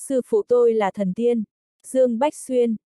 Sư phụ tôi là thần tiên. Dương Bách Xuyên.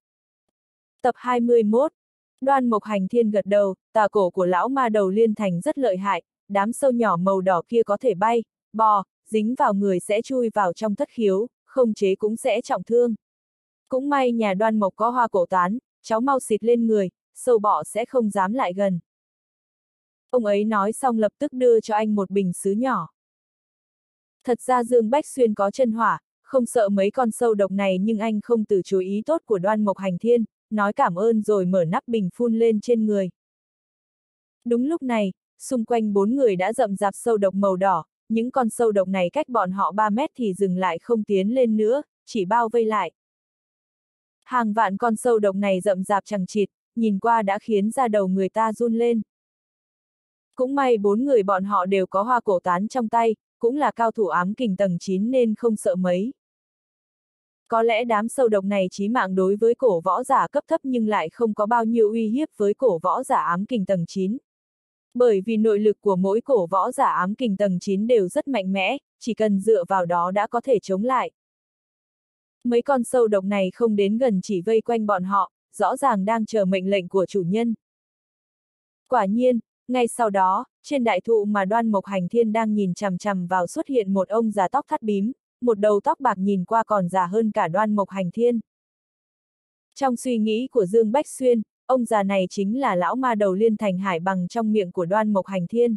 Tập 21. Đoan Mộc Hành Thiên gật đầu, tà cổ của lão ma đầu Liên Thành rất lợi hại, đám sâu nhỏ màu đỏ kia có thể bay, bò, dính vào người sẽ chui vào trong thất khiếu, không chế cũng sẽ trọng thương. Cũng may nhà Đoan Mộc có hoa cổ tán, cháu mau xịt lên người, sâu bọ sẽ không dám lại gần. Ông ấy nói xong lập tức đưa cho anh một bình sứ nhỏ. Thật ra Dương Bách Xuyên có chân hỏa, không sợ mấy con sâu độc này, nhưng anh không từ chối ý tốt của Đoan Mộc Hành Thiên, nói cảm ơn rồi mở nắp bình phun lên trên người. Đúng lúc này, xung quanh 4 người đã rậm rạp sâu độc màu đỏ, những con sâu độc này cách bọn họ 3 mét thì dừng lại không tiến lên nữa, chỉ bao vây lại. Hàng vạn con sâu độc này rậm rạp chằng chịt, nhìn qua đã khiến da đầu người ta run lên. Cũng may 4 người bọn họ đều có hoa cổ tán trong tay, cũng là cao thủ ám kình tầng 9 nên không sợ mấy. Có lẽ đám sâu độc này chí mạng đối với cổ võ giả cấp thấp nhưng lại không có bao nhiêu uy hiếp với cổ võ giả ám kình tầng 9. Bởi vì nội lực của mỗi cổ võ giả ám kình tầng 9 đều rất mạnh mẽ, chỉ cần dựa vào đó đã có thể chống lại. Mấy con sâu độc này không đến gần, chỉ vây quanh bọn họ, rõ ràng đang chờ mệnh lệnh của chủ nhân. Quả nhiên, ngay sau đó, trên đại thụ mà Đoan Mộc Hành Thiên đang nhìn chằm chằm vào xuất hiện một ông già tóc thắt bím, một đầu tóc bạc nhìn qua còn già hơn cả Đoan Mộc Hành Thiên. Trong suy nghĩ của Dương Bách Xuyên, ông già này chính là lão ma đầu Liên Thành Hải Bằng trong miệng của Đoan Mộc Hành Thiên.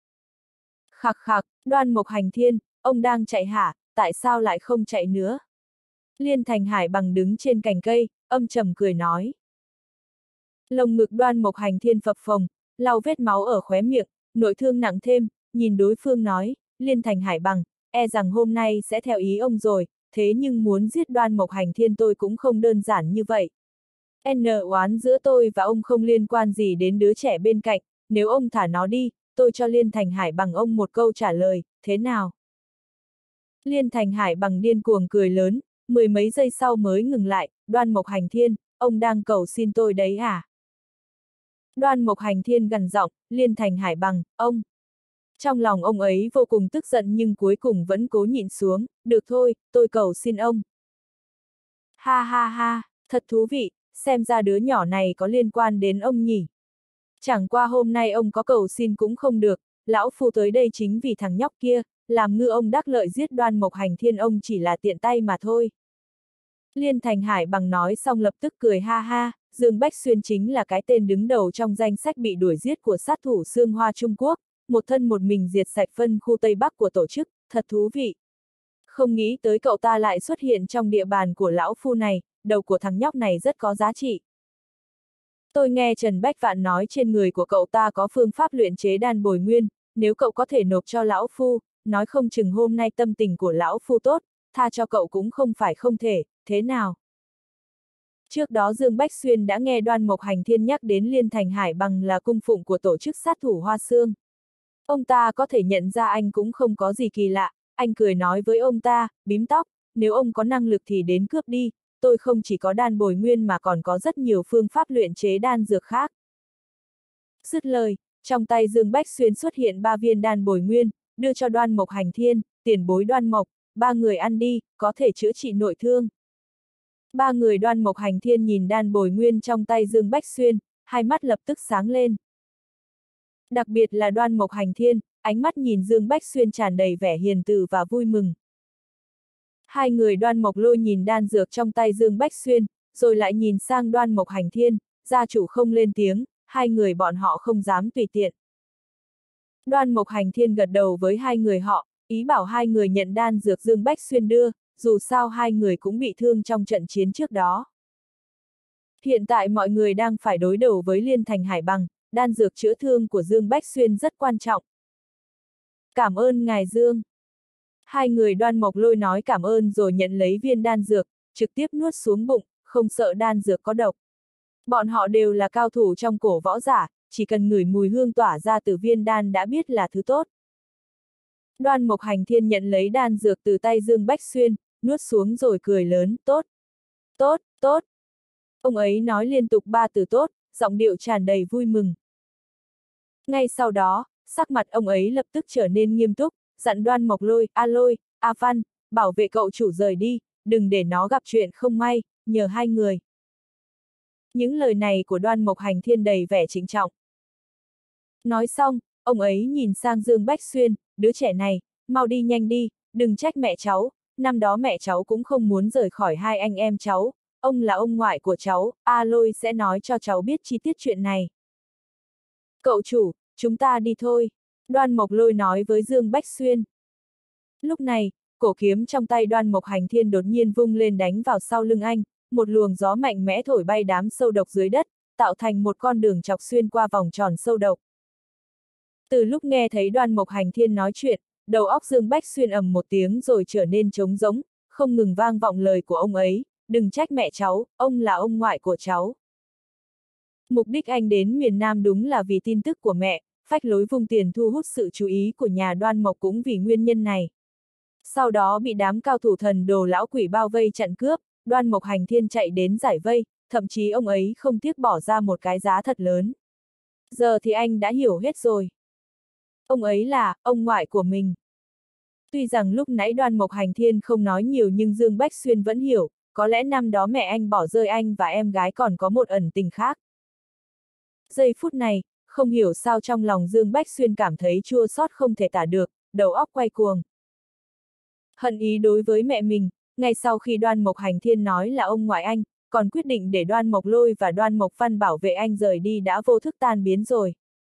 Khặc khặc, Đoan Mộc Hành Thiên, ông đang chạy hả, tại sao lại không chạy nữa? Liên Thành Hải Bằng đứng trên cành cây, âm trầm cười nói. Lồng ngực Đoan Mộc Hành Thiên phập phồng, lau vết máu ở khóe miệng, nội thương nặng thêm, nhìn đối phương nói, Liên Thành Hải Bằng, e rằng hôm nay sẽ theo ý ông rồi, thế nhưng muốn giết Đoan Mộc Hành Thiên tôi cũng không đơn giản như vậy. Oán giữa tôi và ông không liên quan gì đến đứa trẻ bên cạnh, nếu ông thả nó đi, tôi cho Liên Thành Hải Bằng ông một câu trả lời, thế nào? Liên Thành Hải Bằng điên cuồng cười lớn, 10 mấy giây sau mới ngừng lại, Đoan Mộc Hành Thiên, ông đang cầu xin tôi đấy à? Đoan Mộc Hành Thiên gằn giọng, Liên Thành Hải Bằng, ông. Trong lòng ông ấy vô cùng tức giận nhưng cuối cùng vẫn cố nhịn xuống, được thôi, tôi cầu xin ông. Ha ha ha, thật thú vị, xem ra đứa nhỏ này có liên quan đến ông nhỉ. Chẳng qua hôm nay ông có cầu xin cũng không được, lão phu tới đây chính vì thằng nhóc kia, làm ngư ông đắc lợi giết Đoan Mộc Hành Thiên ông chỉ là tiện tay mà thôi. Liên Thành Hải Bằng nói xong lập tức cười ha ha, Dương Bách Xuyên chính là cái tên đứng đầu trong danh sách bị đuổi giết của sát thủ Xương Hoa Trung Quốc, một thân một mình diệt sạch phân khu Tây Bắc của tổ chức, thật thú vị. Không nghĩ tới cậu ta lại xuất hiện trong địa bàn của lão phu này, đầu của thằng nhóc này rất có giá trị. Tôi nghe Trần Bách Vạn nói trên người của cậu ta có phương pháp luyện chế đan bồi nguyên, nếu cậu có thể nộp cho lão phu, nói không chừng hôm nay tâm tình của lão phu tốt, tha cho cậu cũng không phải không thể, thế nào? Trước đó Dương Bách Xuyên đã nghe Đoan Mộc Hành Thiên nhắc đến Liên Thành Hải Bằng là cung phụng của tổ chức sát thủ Hoa Xương. Ông ta có thể nhận ra anh cũng không có gì kỳ lạ, anh cười nói với ông ta, bím tóc, nếu ông có năng lực thì đến cướp đi, tôi không chỉ có đan bồi nguyên mà còn có rất nhiều phương pháp luyện chế đan dược khác. Dứt lời, trong tay Dương Bách Xuyên xuất hiện 3 viên đan bồi nguyên, đưa cho Đoan Mộc Hành Thiên, tiền bối Đoan Mộc, 3 người ăn đi, có thể chữa trị nội thương. 3 người Đoan Mộc Hành Thiên nhìn đan bồi nguyên trong tay Dương Bách Xuyên, hai mắt lập tức sáng lên. Đặc biệt là Đoan Mộc Hành Thiên, ánh mắt nhìn Dương Bách Xuyên tràn đầy vẻ hiền từ và vui mừng. Hai người Đoan Mộc Lôi nhìn đan dược trong tay Dương Bách Xuyên, rồi lại nhìn sang Đoan Mộc Hành Thiên, gia chủ không lên tiếng, hai người bọn họ không dám tùy tiện. Đoan Mộc Hành Thiên gật đầu với hai người họ, ý bảo hai người nhận đan dược Dương Bách Xuyên đưa, dù sao hai người cũng bị thương trong trận chiến trước đó. Hiện tại mọi người đang phải đối đầu với Liên Thành Hải Bằng, đan dược chữa thương của Dương Bách Xuyên rất quan trọng. Cảm ơn ngài Dương. Hai người Đoan Mộc Lôi nói cảm ơn rồi nhận lấy viên đan dược, trực tiếp nuốt xuống bụng, không sợ đan dược có độc. Bọn họ đều là cao thủ trong cổ võ giả, chỉ cần ngửi mùi hương tỏa ra từ viên đan đã biết là thứ tốt. Đoan Mộc Hành Thiên nhận lấy đan dược từ tay Dương Bách Xuyên, nuốt xuống rồi cười lớn, tốt, tốt, tốt. Ông ấy nói liên tục 3 từ tốt, giọng điệu tràn đầy vui mừng. Ngay sau đó, sắc mặt ông ấy lập tức trở nên nghiêm túc, dặn Đoan Mộc Lôi, A Lôi, A Văn, bảo vệ cậu chủ rời đi, đừng để nó gặp chuyện không may, nhờ hai người. Những lời này của Đoan Mộc Hành Thiên đầy vẻ trịnh trọng. Nói xong, ông ấy nhìn sang Dương Bách Xuyên, đứa trẻ này, mau đi nhanh đi, đừng trách mẹ cháu, năm đó mẹ cháu cũng không muốn rời khỏi hai anh em cháu, ông là ông ngoại của cháu, A Lôi sẽ nói cho cháu biết chi tiết chuyện này. Cậu chủ, chúng ta đi thôi, Đoan Mộc Lôi nói với Dương Bách Xuyên. Lúc này, cổ kiếm trong tay Đoan Mộc Hành Thiên đột nhiên vung lên đánh vào sau lưng anh, một luồng gió mạnh mẽ thổi bay đám sâu độc dưới đất, tạo thành một con đường chọc xuyên qua vòng tròn sâu độc. Từ lúc nghe thấy Đoan Mộc Hành Thiên nói chuyện, đầu óc Dương Bách Xuyên ầm một tiếng rồi trở nên trống rỗng, không ngừng vang vọng lời của ông ấy, đừng trách mẹ cháu, ông là ông ngoại của cháu. Mục đích anh đến miền Nam đúng là vì tin tức của mẹ, phách lối vung tiền thu hút sự chú ý của nhà Đoan Mộc cũng vì nguyên nhân này. Sau đó bị đám cao thủ thần đồ lão quỷ bao vây chặn cướp, Đoan Mộc Hành Thiên chạy đến giải vây, thậm chí ông ấy không tiếc bỏ ra một cái giá thật lớn. Giờ thì anh đã hiểu hết rồi. Ông ấy là ông ngoại của mình. Tuy rằng lúc nãy Đoan Mộc Hành Thiên không nói nhiều nhưng Dương Bách Xuyên vẫn hiểu, có lẽ năm đó mẹ anh bỏ rơi anh và em gái còn có một ẩn tình khác. Giây phút này, không hiểu sao trong lòng Dương Bách Xuyên cảm thấy chua xót không thể tả được, đầu óc quay cuồng. Hận ý đối với mẹ mình, ngay sau khi Đoan Mộc Hành Thiên nói là ông ngoại anh, còn quyết định để Đoan Mộc Lôi và Đoan Mộc Văn bảo vệ anh rời đi đã vô thức tan biến rồi.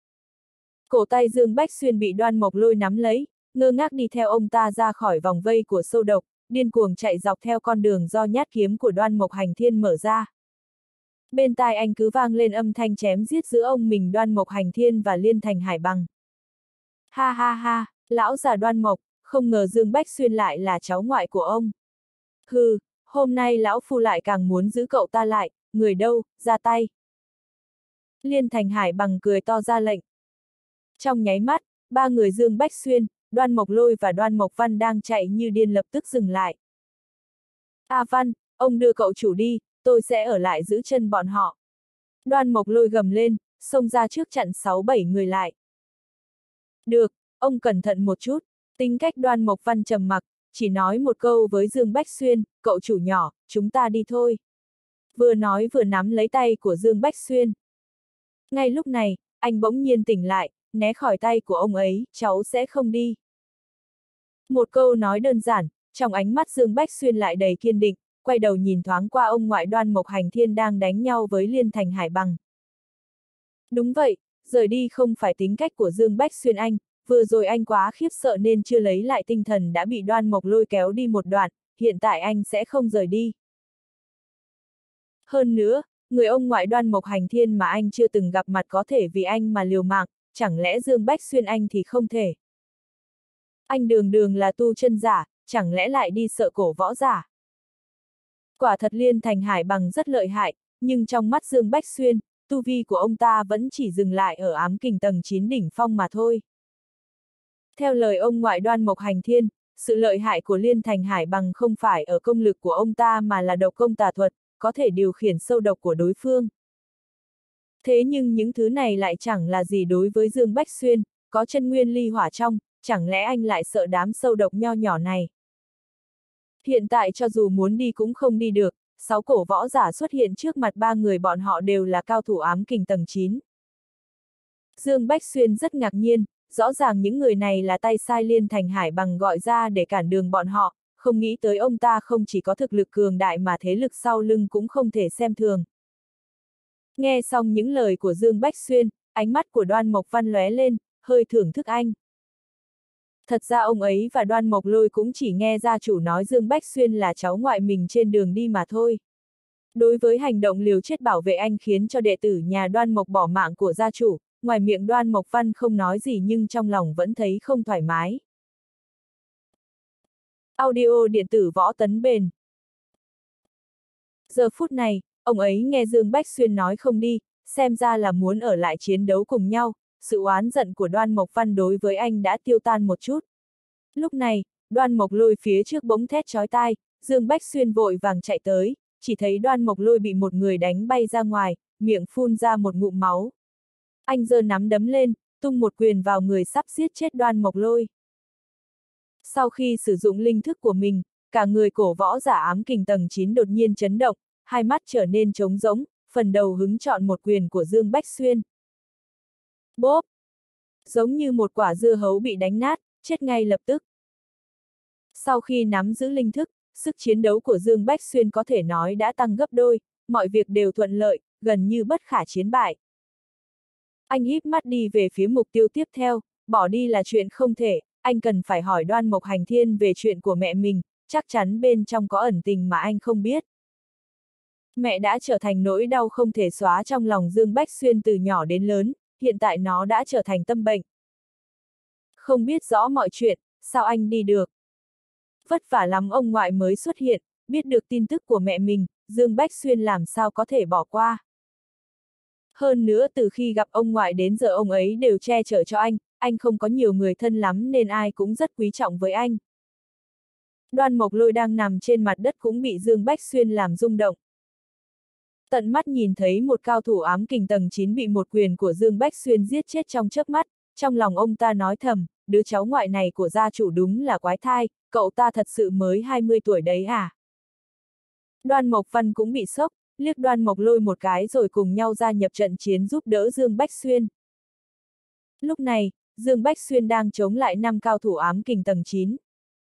Cổ tay Dương Bách Xuyên bị Đoan Mộc Lôi nắm lấy, ngơ ngác đi theo ông ta ra khỏi vòng vây của sâu độc, điên cuồng chạy dọc theo con đường do nhát kiếm của Đoan Mộc Hành Thiên mở ra. Bên tai anh cứ vang lên âm thanh chém giết giữa ông mình Đoan Mộc Hành Thiên và Liên Thành Hải Bằng. Ha ha ha, lão già Đoan Mộc, không ngờ Dương Bách Xuyên lại là cháu ngoại của ông. Hừ, hôm nay lão phu lại càng muốn giữ cậu ta lại, người đâu, ra tay. Liên Thành Hải Bằng cười to ra lệnh. Trong nháy mắt, ba người Dương Bách Xuyên, Đoan Mộc Lôi và Đoan Mộc Văn đang chạy như điên lập tức dừng lại. A Văn, ông đưa cậu chủ đi, tôi sẽ ở lại giữ chân bọn họ. Đoan Mộc Lôi gầm lên, xông ra trước chặn 6-7 người lại. Được, ông cẩn thận một chút. Tính cách Đoan Mộc Văn trầm mặc, chỉ nói một câu với Dương Bách Xuyên, cậu chủ nhỏ, chúng ta đi thôi. Vừa nói vừa nắm lấy tay của Dương Bách Xuyên. Ngay lúc này, anh bỗng nhiên tỉnh lại, né khỏi tay của ông ấy, cháu sẽ không đi. Một câu nói đơn giản, trong ánh mắt Dương Bách Xuyên lại đầy kiên định, quay đầu nhìn thoáng qua ông ngoại Đoan Mộc Hành Thiên đang đánh nhau với Liên Thành Hải Bằng. Đúng vậy, rời đi không phải tính cách của Dương Bách Xuyên anh, vừa rồi anh quá khiếp sợ nên chưa lấy lại tinh thần đã bị Đoan Mộc Lôi kéo đi một đoạn, hiện tại anh sẽ không rời đi. Hơn nữa, người ông ngoại Đoan Mộc Hành Thiên mà anh chưa từng gặp mặt có thể vì anh mà liều mạng, chẳng lẽ Dương Bách Xuyên anh thì không thể. Anh đường đường là tu chân giả, chẳng lẽ lại đi sợ cổ võ giả. Quả thật Liên Thành Hải Bằng rất lợi hại, nhưng trong mắt Dương Bách Xuyên, tu vi của ông ta vẫn chỉ dừng lại ở ám kình tầng 9 đỉnh phong mà thôi. Theo lời ông ngoại Đoan Mộc Hành Thiên, sự lợi hại của Liên Thành Hải Bằng không phải ở công lực của ông ta mà là độc công tà thuật, có thể điều khiển sâu độc của đối phương. Thế nhưng những thứ này lại chẳng là gì đối với Dương Bách Xuyên, có chân nguyên ly hỏa trong, chẳng lẽ anh lại sợ đám sâu độc nho nhỏ này. Hiện tại cho dù muốn đi cũng không đi được, 6 cổ võ giả xuất hiện trước mặt ba người bọn họ đều là cao thủ ám kình tầng 9. Dương Bách Xuyên rất ngạc nhiên, rõ ràng những người này là tay sai Liên Thành Hải Bằng gọi ra để cản đường bọn họ, không nghĩ tới ông ta không chỉ có thực lực cường đại mà thế lực sau lưng cũng không thể xem thường. Nghe xong những lời của Dương Bách Xuyên, ánh mắt của Đoan Mộc Văn lóe lên, hơi thưởng thức anh. Thật ra ông ấy và Đoan Mộc Lôi cũng chỉ nghe gia chủ nói Dương Bách Xuyên là cháu ngoại mình trên đường đi mà thôi. Đối với hành động liều chết bảo vệ anh khiến cho đệ tử nhà Đoan Mộc bỏ mạng của gia chủ, ngoài miệng Đoan Mộc Văn không nói gì nhưng trong lòng vẫn thấy không thoải mái. Audio điện tử Võ Tấn Bền. Giờ phút này, ông ấy nghe Dương Bách Xuyên nói không đi, xem ra là muốn ở lại chiến đấu cùng nhau, sự oán giận của Đoan Mộc Văn đối với anh đã tiêu tan một chút. Lúc này, Đoan Mộc Lôi phía trước bỗng thét chói tai, Dương Bách Xuyên vội vàng chạy tới, chỉ thấy Đoan Mộc Lôi bị một người đánh bay ra ngoài, miệng phun ra một ngụm máu. Anh giơ nắm đấm lên, tung một quyền vào người sắp giết chết Đoan Mộc Lôi. Sau khi sử dụng linh thức của mình, cả người cổ võ giả ám kình tầng 9 đột nhiên chấn động, hai mắt trở nên trống rỗng, phần đầu hứng chọn một quyền của Dương Bách Xuyên. Bốp! Giống như một quả dưa hấu bị đánh nát, chết ngay lập tức. Sau khi nắm giữ linh thức, sức chiến đấu của Dương Bách Xuyên có thể nói đã tăng gấp đôi, mọi việc đều thuận lợi, gần như bất khả chiến bại. Anh híp mắt đi về phía mục tiêu tiếp theo, bỏ đi là chuyện không thể, anh cần phải hỏi Đoan Mộc Hành Thiên về chuyện của mẹ mình, chắc chắn bên trong có ẩn tình mà anh không biết. Mẹ đã trở thành nỗi đau không thể xóa trong lòng Dương Bách Xuyên từ nhỏ đến lớn, hiện tại nó đã trở thành tâm bệnh. Không biết rõ mọi chuyện, sao anh đi được? Vất vả lắm ông ngoại mới xuất hiện, biết được tin tức của mẹ mình, Dương Bách Xuyên làm sao có thể bỏ qua. Hơn nữa từ khi gặp ông ngoại đến giờ ông ấy đều che chở cho anh không có nhiều người thân lắm nên ai cũng rất quý trọng với anh. Đoan Mộc Lôi đang nằm trên mặt đất cũng bị Dương Bách Xuyên làm rung động. Tận mắt nhìn thấy một cao thủ ám kình tầng 9 bị một quyền của Dương Bách Xuyên giết chết trong chớp mắt, trong lòng ông ta nói thầm, đứa cháu ngoại này của gia chủ đúng là quái thai, cậu ta thật sự mới 20 tuổi đấy à? Đoan Mộc Văn cũng bị sốc, liếc Đoan Mộc Lôi một cái rồi cùng nhau gia nhập trận chiến giúp đỡ Dương Bách Xuyên. Lúc này, Dương Bách Xuyên đang chống lại 5 cao thủ ám kình tầng 9.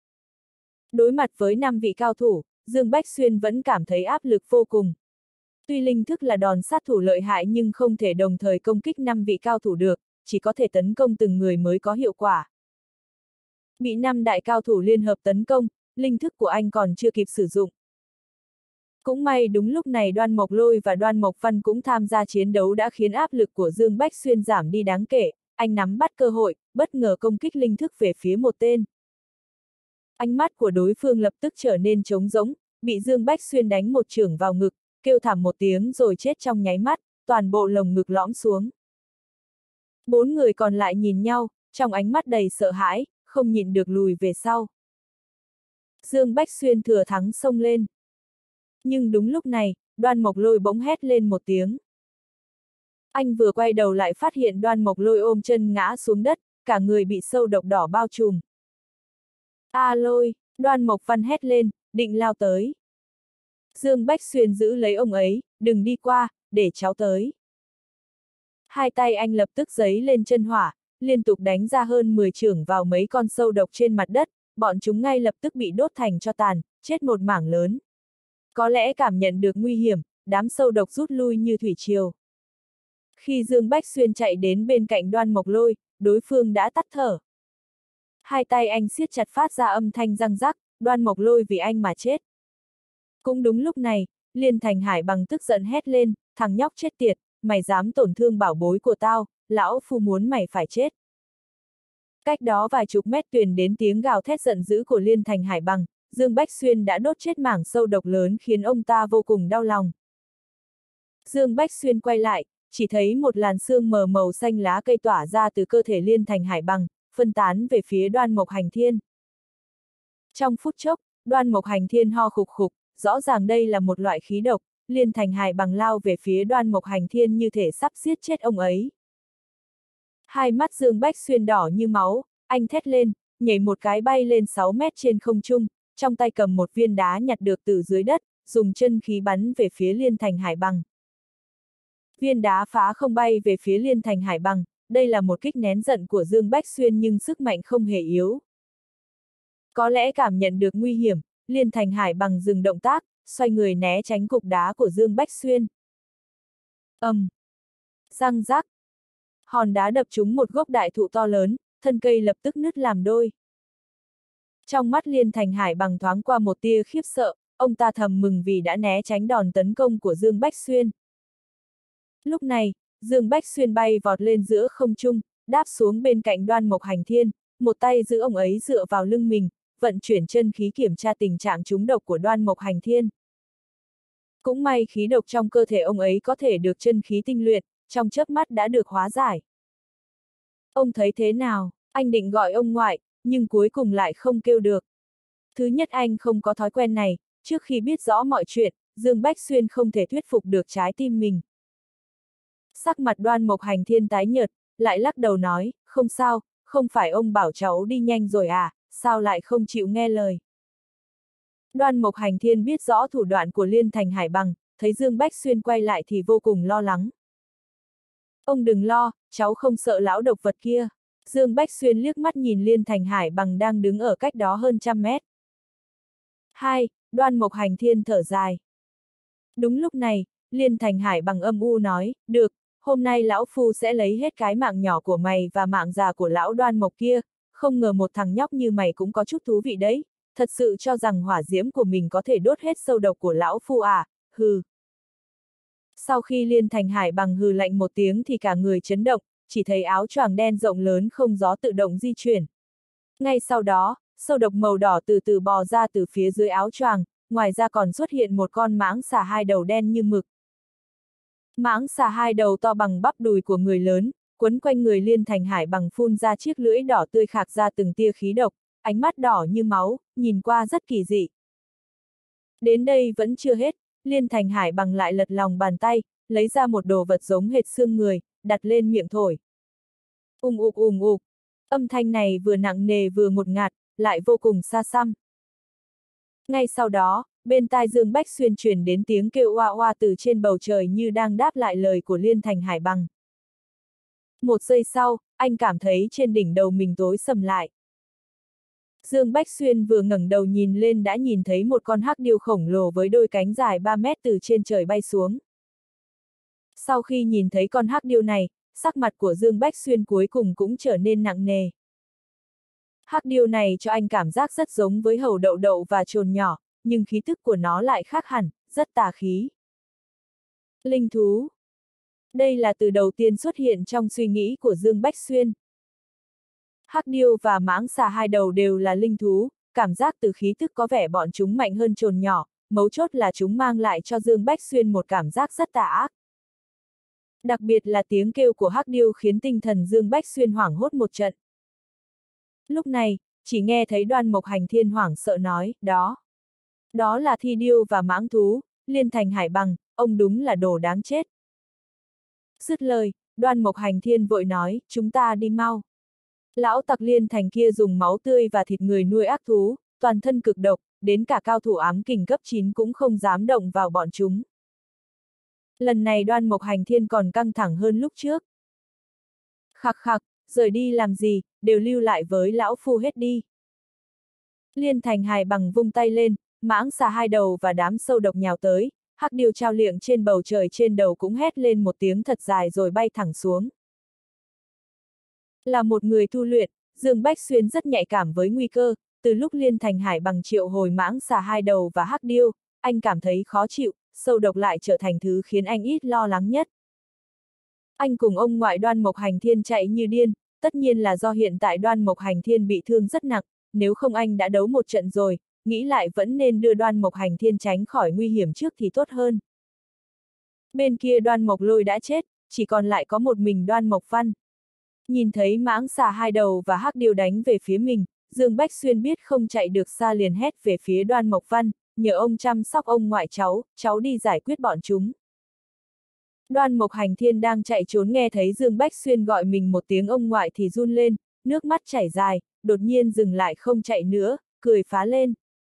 Đối mặt với 5 vị cao thủ, Dương Bách Xuyên vẫn cảm thấy áp lực vô cùng. Tuy linh thức là đòn sát thủ lợi hại nhưng không thể đồng thời công kích 5 vị cao thủ được, chỉ có thể tấn công từng người mới có hiệu quả. Bị 5 đại cao thủ liên hợp tấn công, linh thức của anh còn chưa kịp sử dụng. Cũng may đúng lúc này Đoan Mộc Lôi và Đoan Mộc Văn cũng tham gia chiến đấu đã khiến áp lực của Dương Bách Xuyên giảm đi đáng kể, anh nắm bắt cơ hội, bất ngờ công kích linh thức về phía một tên. Ánh mắt của đối phương lập tức trở nên trống rỗng, bị Dương Bách Xuyên đánh một chưởng vào ngực, kêu thảm một tiếng rồi chết trong nháy mắt, toàn bộ lồng ngực lõm xuống. 4 người còn lại nhìn nhau, trong ánh mắt đầy sợ hãi, không nhịn được lùi về sau. Dương Bách Xuyên thừa thắng xông lên. Nhưng đúng lúc này, Đoan Mộc Lôi bỗng hét lên một tiếng. Anh vừa quay đầu lại phát hiện Đoan Mộc Lôi ôm chân ngã xuống đất, cả người bị sâu độc đỏ bao trùm. A Lôi, Đoan Mộc Văn hét lên, định lao tới. Dương Bách Xuyên giữ lấy ông ấy, đừng đi qua, để cháu tới. Hai tay anh lập tức giấy lên chân hỏa, liên tục đánh ra hơn 10 chưởng vào mấy con sâu độc trên mặt đất, bọn chúng ngay lập tức bị đốt thành tro tàn, chết một mảng lớn. Có lẽ cảm nhận được nguy hiểm, đám sâu độc rút lui như thủy triều. Khi Dương Bách Xuyên chạy đến bên cạnh Đoan Mộc Lôi, đối phương đã tắt thở. Hai tay anh siết chặt phát ra âm thanh răng rắc, Đoan Mộc Lôi vì anh mà chết. Cũng đúng lúc này, Liên Thành Hải bằng tức giận hét lên, thằng nhóc chết tiệt, mày dám tổn thương bảo bối của tao, lão phu muốn mày phải chết. Cách đó vài chục mét truyền đến tiếng gào thét giận dữ của Liên Thành Hải bằng, Dương Bách Xuyên đã đốt chết mảng sâu độc lớn khiến ông ta vô cùng đau lòng. Dương Bách Xuyên quay lại, chỉ thấy một làn sương mờ màu xanh lá cây tỏa ra từ cơ thể Liên Thành Hải bằng, phân tán về phía Đoan Mộc Hành Thiên. Trong phút chốc, Đoan Mộc Hành Thiên ho khục khục, rõ ràng đây là một loại khí độc, Liên Thành Hải bằng lao về phía Đoan Mộc Hành Thiên như thể sắp giết chết ông ấy. Hai mắt Dương Bách Xuyên đỏ như máu, anh thét lên, nhảy một cái bay lên 6 mét trên không trung, trong tay cầm một viên đá nhặt được từ dưới đất, dùng chân khí bắn về phía Liên Thành Hải bằng. Viên đá phá không bay về phía Liên Thành Hải bằng, đây là một kích nén giận của Dương Bách Xuyên nhưng sức mạnh không hề yếu. Có lẽ cảm nhận được nguy hiểm, Liên Thành Hải bằng dừng động tác, xoay người né tránh cục đá của Dương Bách Xuyên. Răng rắc. Hòn đá đập trúng một gốc đại thụ to lớn, thân cây lập tức nứt làm đôi. Trong mắt Liên Thành Hải bằng thoáng qua một tia khiếp sợ, ông ta thầm mừng vì đã né tránh đòn tấn công của Dương Bách Xuyên. Lúc này, Dương Bách Xuyên bay vọt lên giữa không trung, đáp xuống bên cạnh Đoan Mộc Hành Thiên, một tay giữ ông ấy dựa vào lưng mình, vận chuyển chân khí kiểm tra tình trạng trúng độc của Đoan Mộc Hành Thiên. Cũng may khí độc trong cơ thể ông ấy có thể được chân khí tinh luyện, trong chớp mắt đã được hóa giải. Ông thấy thế nào? Anh định gọi ông ngoại, nhưng cuối cùng lại không kêu được. Thứ nhất anh không có thói quen này, trước khi biết rõ mọi chuyện, Dương Bách Xuyên không thể thuyết phục được trái tim mình. Sắc mặt Đoan Mộc Hành Thiên tái nhợt, lại lắc đầu nói, không sao, không phải ông bảo cháu đi nhanh rồi à, sao lại không chịu nghe lời. Đoan Mộc Hành Thiên biết rõ thủ đoạn của Liên Thành Hải Bằng, thấy Dương Bách Xuyên quay lại thì vô cùng lo lắng. Ông đừng lo, cháu không sợ lão độc vật kia. Dương Bách Xuyên liếc mắt nhìn Liên Thành Hải Bằng đang đứng ở cách đó hơn 100 mét. 2. Đoan Mộc Hành Thiên thở dài. Đúng lúc này, Liên Thành Hải Bằng âm u nói, được, hôm nay lão phu sẽ lấy hết cái mạng nhỏ của mày và mạng già của lão Đoan Mộc kia, không ngờ một thằng nhóc như mày cũng có chút thú vị đấy, thật sự cho rằng hỏa diễm của mình có thể đốt hết sâu độc của lão phu à, hừ. Sau khi Liên Thành Hải Bằng hừ lạnh một tiếng thì cả người chấn động, chỉ thấy áo choàng đen rộng lớn không gió tự động di chuyển. Ngay sau đó, sâu độc màu đỏ từ từ bò ra từ phía dưới áo choàng, ngoài ra còn xuất hiện một con mãng xà hai đầu đen như mực. Mãng xà hai đầu to bằng bắp đùi của người lớn, quấn quanh người Liên Thành Hải Bằng phun ra chiếc lưỡi đỏ tươi khạc ra từng tia khí độc, ánh mắt đỏ như máu, nhìn qua rất kỳ dị. Đến đây vẫn chưa hết, Liên Thành Hải Bằng lại lật lòng bàn tay, lấy ra một đồ vật giống hệt xương người, đặt lên miệng thổi. Ùng ục, âm thanh này vừa nặng nề vừa ngột ngạt, lại vô cùng xa xăm. Ngay sau đó, bên tai Dương Bách Xuyên truyền đến tiếng kêu oa oa từ trên bầu trời như đang đáp lại lời của Liên Thành Hải Bằng. Một giây sau, anh cảm thấy trên đỉnh đầu mình tối sầm lại. Dương Bách Xuyên vừa ngẩng đầu nhìn lên đã nhìn thấy một con hắc điêu khổng lồ với đôi cánh dài 3 mét từ trên trời bay xuống. Sau khi nhìn thấy con hắc điêu này, sắc mặt của Dương Bách Xuyên cuối cùng cũng trở nên nặng nề. Hắc điêu này cho anh cảm giác rất giống với hầu đậu đậu và trồn nhỏ, nhưng khí tức của nó lại khác hẳn, rất tà khí. Linh thú. Đây là từ đầu tiên xuất hiện trong suy nghĩ của Dương Bách Xuyên. Hắc điêu và mãng xà hai đầu đều là linh thú, cảm giác từ khí tức có vẻ bọn chúng mạnh hơn trồn nhỏ, mấu chốt là chúng mang lại cho Dương Bách Xuyên một cảm giác rất tà ác. Đặc biệt là tiếng kêu của hắc điêu khiến tinh thần Dương Bách Xuyên hoảng hốt một trận. Lúc này, chỉ nghe thấy Đoan Mộc Hành Thiên hoảng sợ nói, đó là thi điêu và mãng thú, Liên Thành Hải Bằng, ông đúng là đồ đáng chết. Dứt lời, Đoan Mộc Hành Thiên vội nói, chúng ta đi mau. Lão tặc Liên Thành kia dùng máu tươi và thịt người nuôi ác thú, toàn thân cực độc, đến cả cao thủ ám kình cấp 9 cũng không dám động vào bọn chúng. Lần này Đoan Mộc Hành Thiên còn căng thẳng hơn lúc trước. Khặc khặc, rời đi làm gì, đều lưu lại với lão phu hết đi. Liên Thành Hải Bằng vung tay lên, mãng xà hai đầu và đám sâu độc nhào tới, hắc điêu trao liệng trên bầu trời trên đầu cũng hét lên một tiếng thật dài rồi bay thẳng xuống. Là một người tu luyện, Dương Bách Xuyên rất nhạy cảm với nguy cơ, từ lúc Liên Thành Hải Bằng triệu hồi mãng xà hai đầu và hắc điêu, anh cảm thấy khó chịu, sâu độc lại trở thành thứ khiến anh ít lo lắng nhất. Anh cùng ông ngoại Đoan Mộc Hành Thiên chạy như điên, tất nhiên là do hiện tại Đoan Mộc Hành Thiên bị thương rất nặng, nếu không anh đã đấu một trận rồi, nghĩ lại vẫn nên đưa Đoan Mộc Hành Thiên tránh khỏi nguy hiểm trước thì tốt hơn. Bên kia Đoan Mộc Lôi đã chết, chỉ còn lại có một mình Đoan Mộc Văn. Nhìn thấy mãng xà hai đầu và hắc điêu đánh về phía mình, Dương Bách Xuyên biết không chạy được xa liền hét về phía Đoan Mộc Văn, nhờ ông chăm sóc ông ngoại cháu đi giải quyết bọn chúng. Đoan Mộc Hành Thiên đang chạy trốn nghe thấy Dương Bách Xuyên gọi mình một tiếng ông ngoại thì run lên, nước mắt chảy dài, đột nhiên dừng lại không chạy nữa, cười phá lên.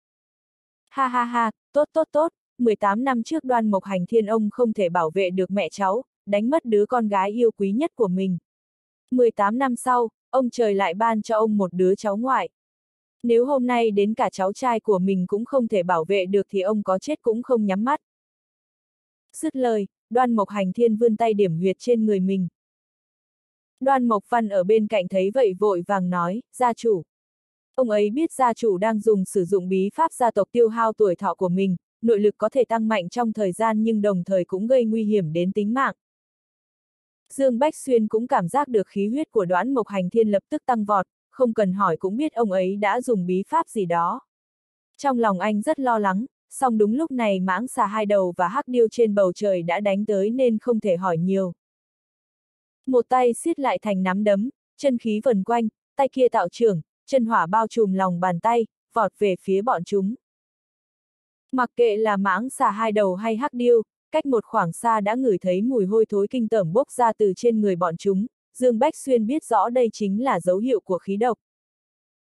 Ha ha ha, tốt, 18 năm trước Đoan Mộc Hành Thiên ông không thể bảo vệ được mẹ cháu, đánh mất đứa con gái yêu quý nhất của mình. 18 năm sau, ông trời lại ban cho ông một đứa cháu ngoại. Nếu hôm nay đến cả cháu trai của mình cũng không thể bảo vệ được thì ông có chết cũng không nhắm mắt. Dứt lời, Đoan Mộc Hành Thiên vươn tay điểm huyệt trên người mình. Đoan Mộc Văn ở bên cạnh thấy vậy vội vàng nói, gia chủ. Ông ấy biết gia chủ đang sử dụng bí pháp gia tộc tiêu hao tuổi thọ của mình, nội lực có thể tăng mạnh trong thời gian nhưng đồng thời cũng gây nguy hiểm đến tính mạng. Dương Bách Xuyên cũng cảm giác được khí huyết của Đoan Mộc Hành Thiên lập tức tăng vọt, không cần hỏi cũng biết ông ấy đã dùng bí pháp gì đó. Trong lòng anh rất lo lắng, song đúng lúc này mãng xà hai đầu và hắc điêu trên bầu trời đã đánh tới nên không thể hỏi nhiều. Một tay siết lại thành nắm đấm, chân khí vần quanh, tay kia tạo trưởng, chân hỏa bao trùm lòng bàn tay, vọt về phía bọn chúng. Mặc kệ là mãng xà hai đầu hay hắc điêu, cách một khoảng xa đã ngửi thấy mùi hôi thối kinh tởm bốc ra từ trên người bọn chúng, Dương Bách Xuyên biết rõ đây chính là dấu hiệu của khí độc.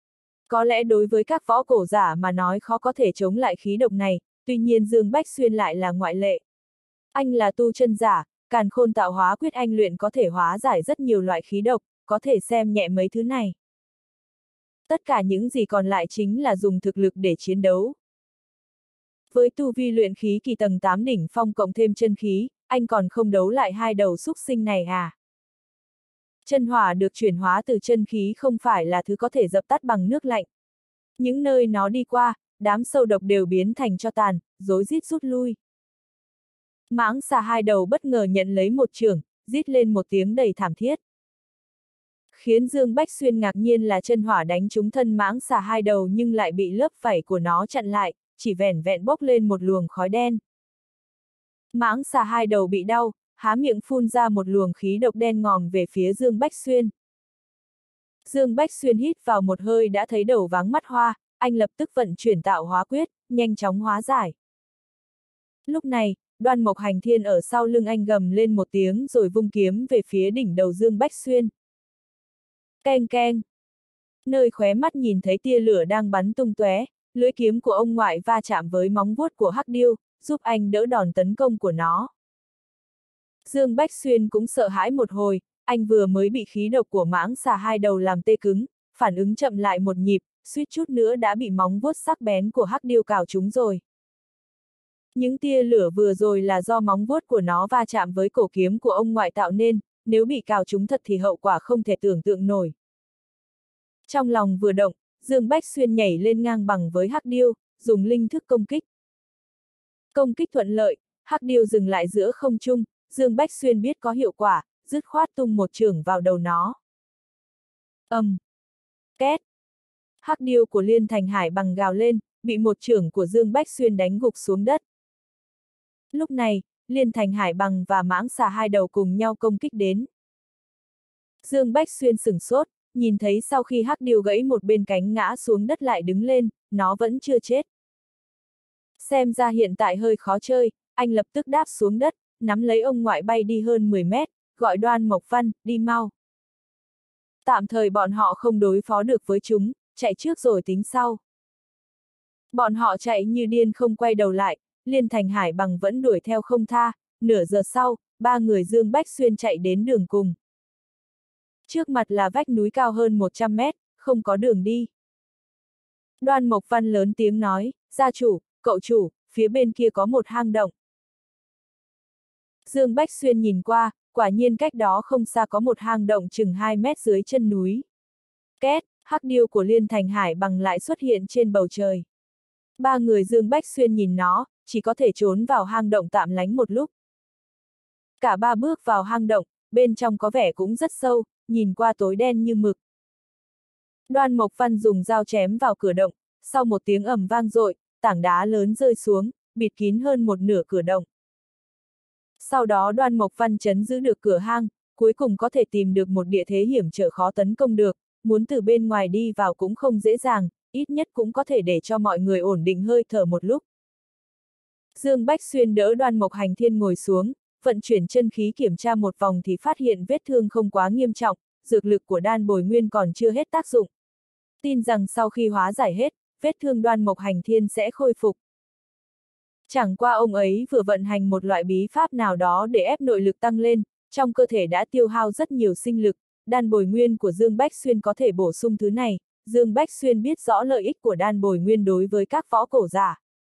Có lẽ đối với các võ cổ giả mà nói khó có thể chống lại khí độc này, tuy nhiên Dương Bách Xuyên lại là ngoại lệ. Anh là tu chân giả, Càn Khôn Tạo Hóa Quyết anh luyện có thể hóa giải rất nhiều loại khí độc, có thể xem nhẹ mấy thứ này. Tất cả những gì còn lại chính là dùng thực lực để chiến đấu. Với tu vi luyện khí kỳ tầng 8 đỉnh phong cộng thêm chân khí, anh còn không đấu lại hai đầu xúc sinh này à? Chân hỏa được chuyển hóa từ chân khí không phải là thứ có thể dập tắt bằng nước lạnh. Những nơi nó đi qua, đám sâu độc đều biến thành tro tàn, rối rít rút lui. Mãng xà hai đầu bất ngờ nhận lấy một chưởng, rít lên một tiếng đầy thảm thiết. Khiến Dương Bách Xuyên ngạc nhiên là chân hỏa đánh trúng thân mãng xà hai đầu nhưng lại bị lớp vảy của nó chặn lại, chỉ vẻn vẹn bốc lên một luồng khói đen. Mãng xà hai đầu bị đau, há miệng phun ra một luồng khí độc đen ngòm về phía Dương Bách Xuyên. Dương Bách Xuyên hít vào một hơi đã thấy đầu váng mắt hoa, anh lập tức vận chuyển tạo hóa quyết, nhanh chóng hóa giải. Lúc này, Đoan Mộc Hành Thiên ở sau lưng anh gầm lên một tiếng rồi vung kiếm về phía đỉnh đầu Dương Bách Xuyên. Keng keng. Nơi khóe mắt nhìn thấy tia lửa đang bắn tung tóe, lưỡi kiếm của ông ngoại va chạm với móng vuốt của hắc điêu, giúp anh đỡ đòn tấn công của nó. Dương Bách Xuyên cũng sợ hãi một hồi, anh vừa mới bị khí độc của mãng xà hai đầu làm tê cứng, phản ứng chậm lại một nhịp, suýt chút nữa đã bị móng vuốt sắc bén của hắc điêu cào trúng rồi. Những tia lửa vừa rồi là do móng vuốt của nó va chạm với cổ kiếm của ông ngoại tạo nên, nếu bị cào trúng thật thì hậu quả không thể tưởng tượng nổi. Trong lòng vừa động, Dương Bách Xuyên nhảy lên ngang bằng với hắc điêu, dùng linh thức công kích. Công kích thuận lợi, hắc điêu dừng lại giữa không trung, Dương Bách Xuyên biết có hiệu quả, dứt khoát tung một chưởng vào đầu nó. Két. Hắc điêu của Liên Thành Hải bằng gào lên, bị một chưởng của Dương Bách Xuyên đánh gục xuống đất. Lúc này, Liên Thành Hải bằng và mãng xà hai đầu cùng nhau công kích đến. Dương Bách Xuyên sửng sốt, nhìn thấy sau khi hắc điêu gãy một bên cánh ngã xuống đất lại đứng lên, nó vẫn chưa chết. Xem ra hiện tại hơi khó chơi, anh lập tức đáp xuống đất, nắm lấy ông ngoại bay đi hơn 10 mét, gọi Đoan Mộc Văn, đi mau. Tạm thời bọn họ không đối phó được với chúng, chạy trước rồi tính sau. Bọn họ chạy như điên không quay đầu lại, Liên Thành Hải bằng vẫn đuổi theo không tha, nửa giờ sau, ba người Dương Bách Xuyên chạy đến đường cùng. Trước mặt là vách núi cao hơn 100 mét, không có đường đi. Đoan Mộc Văn lớn tiếng nói, gia chủ, cậu chủ, phía bên kia có một hang động. Dương Bách Xuyên nhìn qua, quả nhiên cách đó không xa có một hang động chừng 2 mét dưới chân núi. Két, hắc điêu của Liên Thành Hải bằng lại xuất hiện trên bầu trời. Ba người Dương Bách Xuyên nhìn nó, chỉ có thể trốn vào hang động tạm lánh một lúc. Cả ba bước vào hang động, bên trong có vẻ cũng rất sâu, nhìn qua tối đen như mực. Đoan Mộc Văn dùng dao chém vào cửa động, sau một tiếng ầm vang dội, tảng đá lớn rơi xuống, bịt kín hơn một nửa cửa động. Sau đó Đoan Mộc Văn trấn giữ được cửa hang, cuối cùng có thể tìm được một địa thế hiểm trở khó tấn công được, muốn từ bên ngoài đi vào cũng không dễ dàng, ít nhất cũng có thể để cho mọi người ổn định hơi thở một lúc. Dương Bách Xuyên đỡ Đoan Mộc Hành Thiên ngồi xuống, vận chuyển chân khí kiểm tra một vòng thì phát hiện vết thương không quá nghiêm trọng, dược lực của đan bồi nguyên còn chưa hết tác dụng. Tin rằng sau khi hóa giải hết, vết thương Đoan Mộc Hành Thiên sẽ khôi phục. Chẳng qua ông ấy vừa vận hành một loại bí pháp nào đó để ép nội lực tăng lên, trong cơ thể đã tiêu hao rất nhiều sinh lực, đan bồi nguyên của Dương Bách Xuyên có thể bổ sung thứ này, Dương Bách Xuyên biết rõ lợi ích của đan bồi nguyên đối với các võ cổ giả.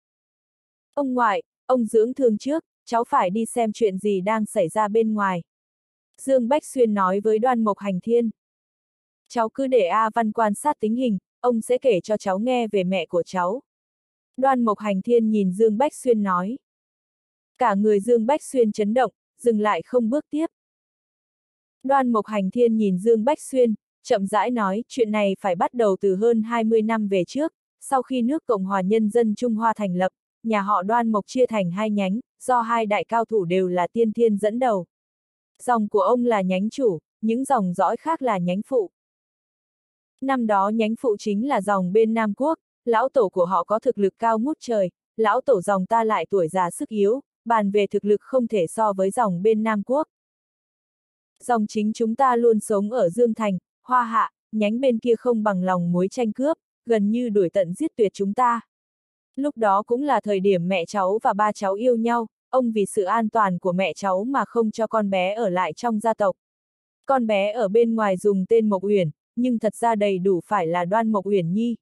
Ông ngoại, ông dưỡng thương trước, cháu phải đi xem chuyện gì đang xảy ra bên ngoài. Dương Bách Xuyên nói với Đoan Mộc Hành Thiên. Cháu cứ để A Văn quan sát tình hình, ông sẽ kể cho cháu nghe về mẹ của cháu. Đoan Mộc Hành Thiên nhìn Dương Bách Xuyên nói. Cả người Dương Bách Xuyên chấn động, dừng lại không bước tiếp. Đoan Mộc Hành Thiên nhìn Dương Bách Xuyên, chậm rãi nói, chuyện này phải bắt đầu từ hơn 20 năm về trước, sau khi nước Cộng hòa Nhân dân Trung Hoa thành lập, nhà họ Đoan Mộc chia thành hai nhánh, do hai đại cao thủ đều là tiên thiên dẫn đầu. Dòng của ông là nhánh chủ, những dòng dõi khác là nhánh phụ. Năm đó nhánh phụ chính là dòng bên Nam Quốc, lão tổ của họ có thực lực cao ngút trời, lão tổ dòng ta lại tuổi già sức yếu, bàn về thực lực không thể so với dòng bên Nam Quốc. Dòng chính chúng ta luôn sống ở Dương Thành, Hoa Hạ, nhánh bên kia không bằng lòng mối tranh cướp, gần như đuổi tận giết tuyệt chúng ta. Lúc đó cũng là thời điểm mẹ cháu và ba cháu yêu nhau, ông vì sự an toàn của mẹ cháu mà không cho con bé ở lại trong gia tộc. Con bé ở bên ngoài dùng tên Mộc Uyển, nhưng thật ra đầy đủ phải là Đoan Mộc Uyển Nhi.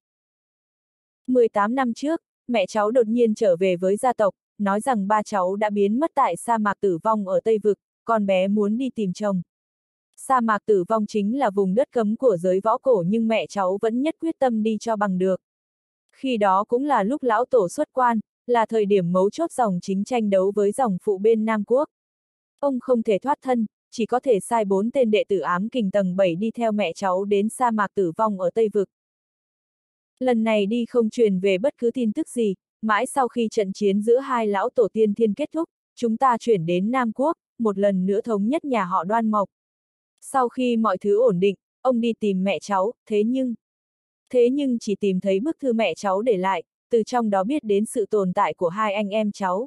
18 năm trước, mẹ cháu đột nhiên trở về với gia tộc, nói rằng ba cháu đã biến mất tại sa mạc Tử Vong ở Tây Vực, con bé muốn đi tìm chồng. Sa mạc Tử Vong chính là vùng đất cấm của giới võ cổ nhưng mẹ cháu vẫn nhất quyết tâm đi cho bằng được. Khi đó cũng là lúc lão tổ xuất quan, là thời điểm mấu chốt dòng chính tranh đấu với dòng phụ bên Nam Quốc. Ông không thể thoát thân, chỉ có thể sai 4 tên đệ tử ám kình tầng 7 đi theo mẹ cháu đến sa mạc Tử Vong ở Tây Vực. Lần này đi không truyền về bất cứ tin tức gì, mãi sau khi trận chiến giữa hai lão tổ tiên thiên kết thúc, chúng ta chuyển đến Nam Quốc, một lần nữa thống nhất nhà họ Đoan Mộc. Sau khi mọi thứ ổn định, ông đi tìm mẹ cháu, thế nhưng chỉ tìm thấy bức thư mẹ cháu để lại, từ trong đó biết đến sự tồn tại của hai anh em cháu.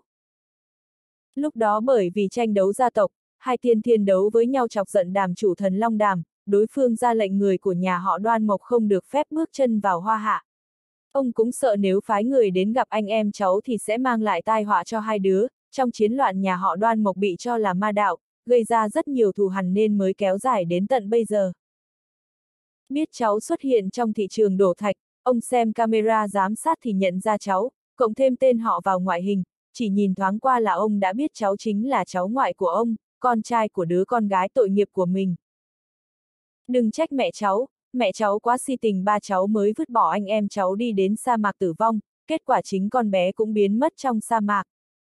Lúc đó bởi vì tranh đấu gia tộc, hai tiên thiên đấu với nhau chọc giận Đàm chủ thần Long Đàm, đối phương ra lệnh người của nhà họ Đoan Mộc không được phép bước chân vào Hoa Hạ. Ông cũng sợ nếu phái người đến gặp anh em cháu thì sẽ mang lại tai họa cho hai đứa, trong chiến loạn nhà họ Đoan Mộc bị cho là ma đạo, gây ra rất nhiều thù hằn nên mới kéo dài đến tận bây giờ. Biết cháu xuất hiện trong thị trường đổ thạch, ông xem camera giám sát thì nhận ra cháu, cộng thêm tên họ vào ngoại hình, chỉ nhìn thoáng qua là ông đã biết cháu chính là cháu ngoại của ông, con trai của đứa con gái tội nghiệp của mình. Đừng trách mẹ cháu quá si tình, ba cháu mới vứt bỏ anh em cháu đi đến sa mạc Tử Vong, kết quả chính con bé cũng biến mất trong sa mạc.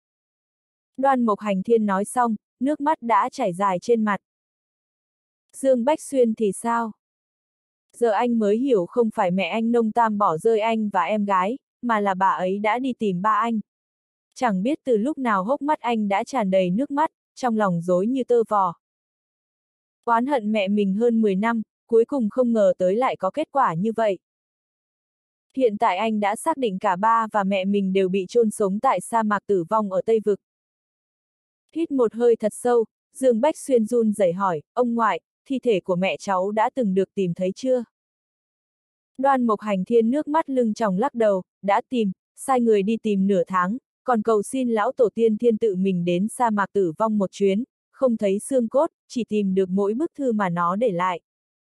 Đoan Mộc Hành Thiên nói xong, nước mắt đã chảy dài trên mặt. Dương Bách Xuyên thì sao? Giờ anh mới hiểu không phải mẹ anh Nông Tam bỏ rơi anh và em gái, mà là bà ấy đã đi tìm ba anh. Chẳng biết từ lúc nào hốc mắt anh đã tràn đầy nước mắt, trong lòng rối như tơ vò. Oán hận mẹ mình hơn 10 năm, cuối cùng không ngờ tới lại có kết quả như vậy. Hiện tại anh đã xác định cả ba và mẹ mình đều bị chôn sống tại sa mạc Tử Vong ở Tây Vực. Hít một hơi thật sâu, Dương Bách Xuyên run rẩy hỏi, ông ngoại, thi thể của mẹ cháu đã từng được tìm thấy chưa? Đoan Mộc Hành Thiên nước mắt lưng tròng lắc đầu, đã tìm, sai người đi tìm nửa tháng, còn cầu xin lão tổ tiên thiên tự mình đến sa mạc Tử Vong một chuyến, không thấy xương cốt, chỉ tìm được mỗi bức thư mà nó để lại.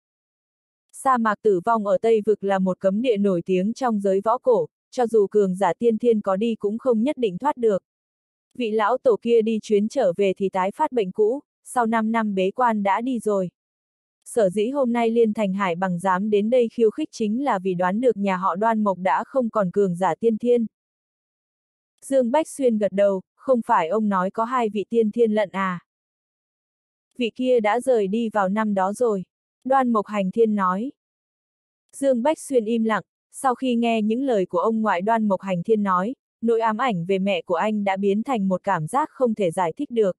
Sa mạc Tử Vong ở Tây Vực là một cấm địa nổi tiếng trong giới võ cổ, cho dù cường giả tiên thiên có đi cũng không nhất định thoát được. Vị lão tổ kia đi chuyến trở về thì tái phát bệnh cũ, sau 5 năm bế quan đã đi rồi. Sở dĩ hôm nay Liên Thành Hải bằng dám đến đây khiêu khích chính là vì đoán được nhà họ Đoan Mộc đã không còn cường giả tiên thiên. Dương Bách Xuyên gật đầu, không phải ông nói có 2 vị tiên thiên lận à? Vị kia đã rời đi vào năm đó rồi. Đoan Mộc Hành Thiên nói. Dương Bách Xuyên im lặng, sau khi nghe những lời của ông ngoại Đoan Mộc Hành Thiên nói, nỗi ám ảnh về mẹ của anh đã biến thành một cảm giác không thể giải thích được.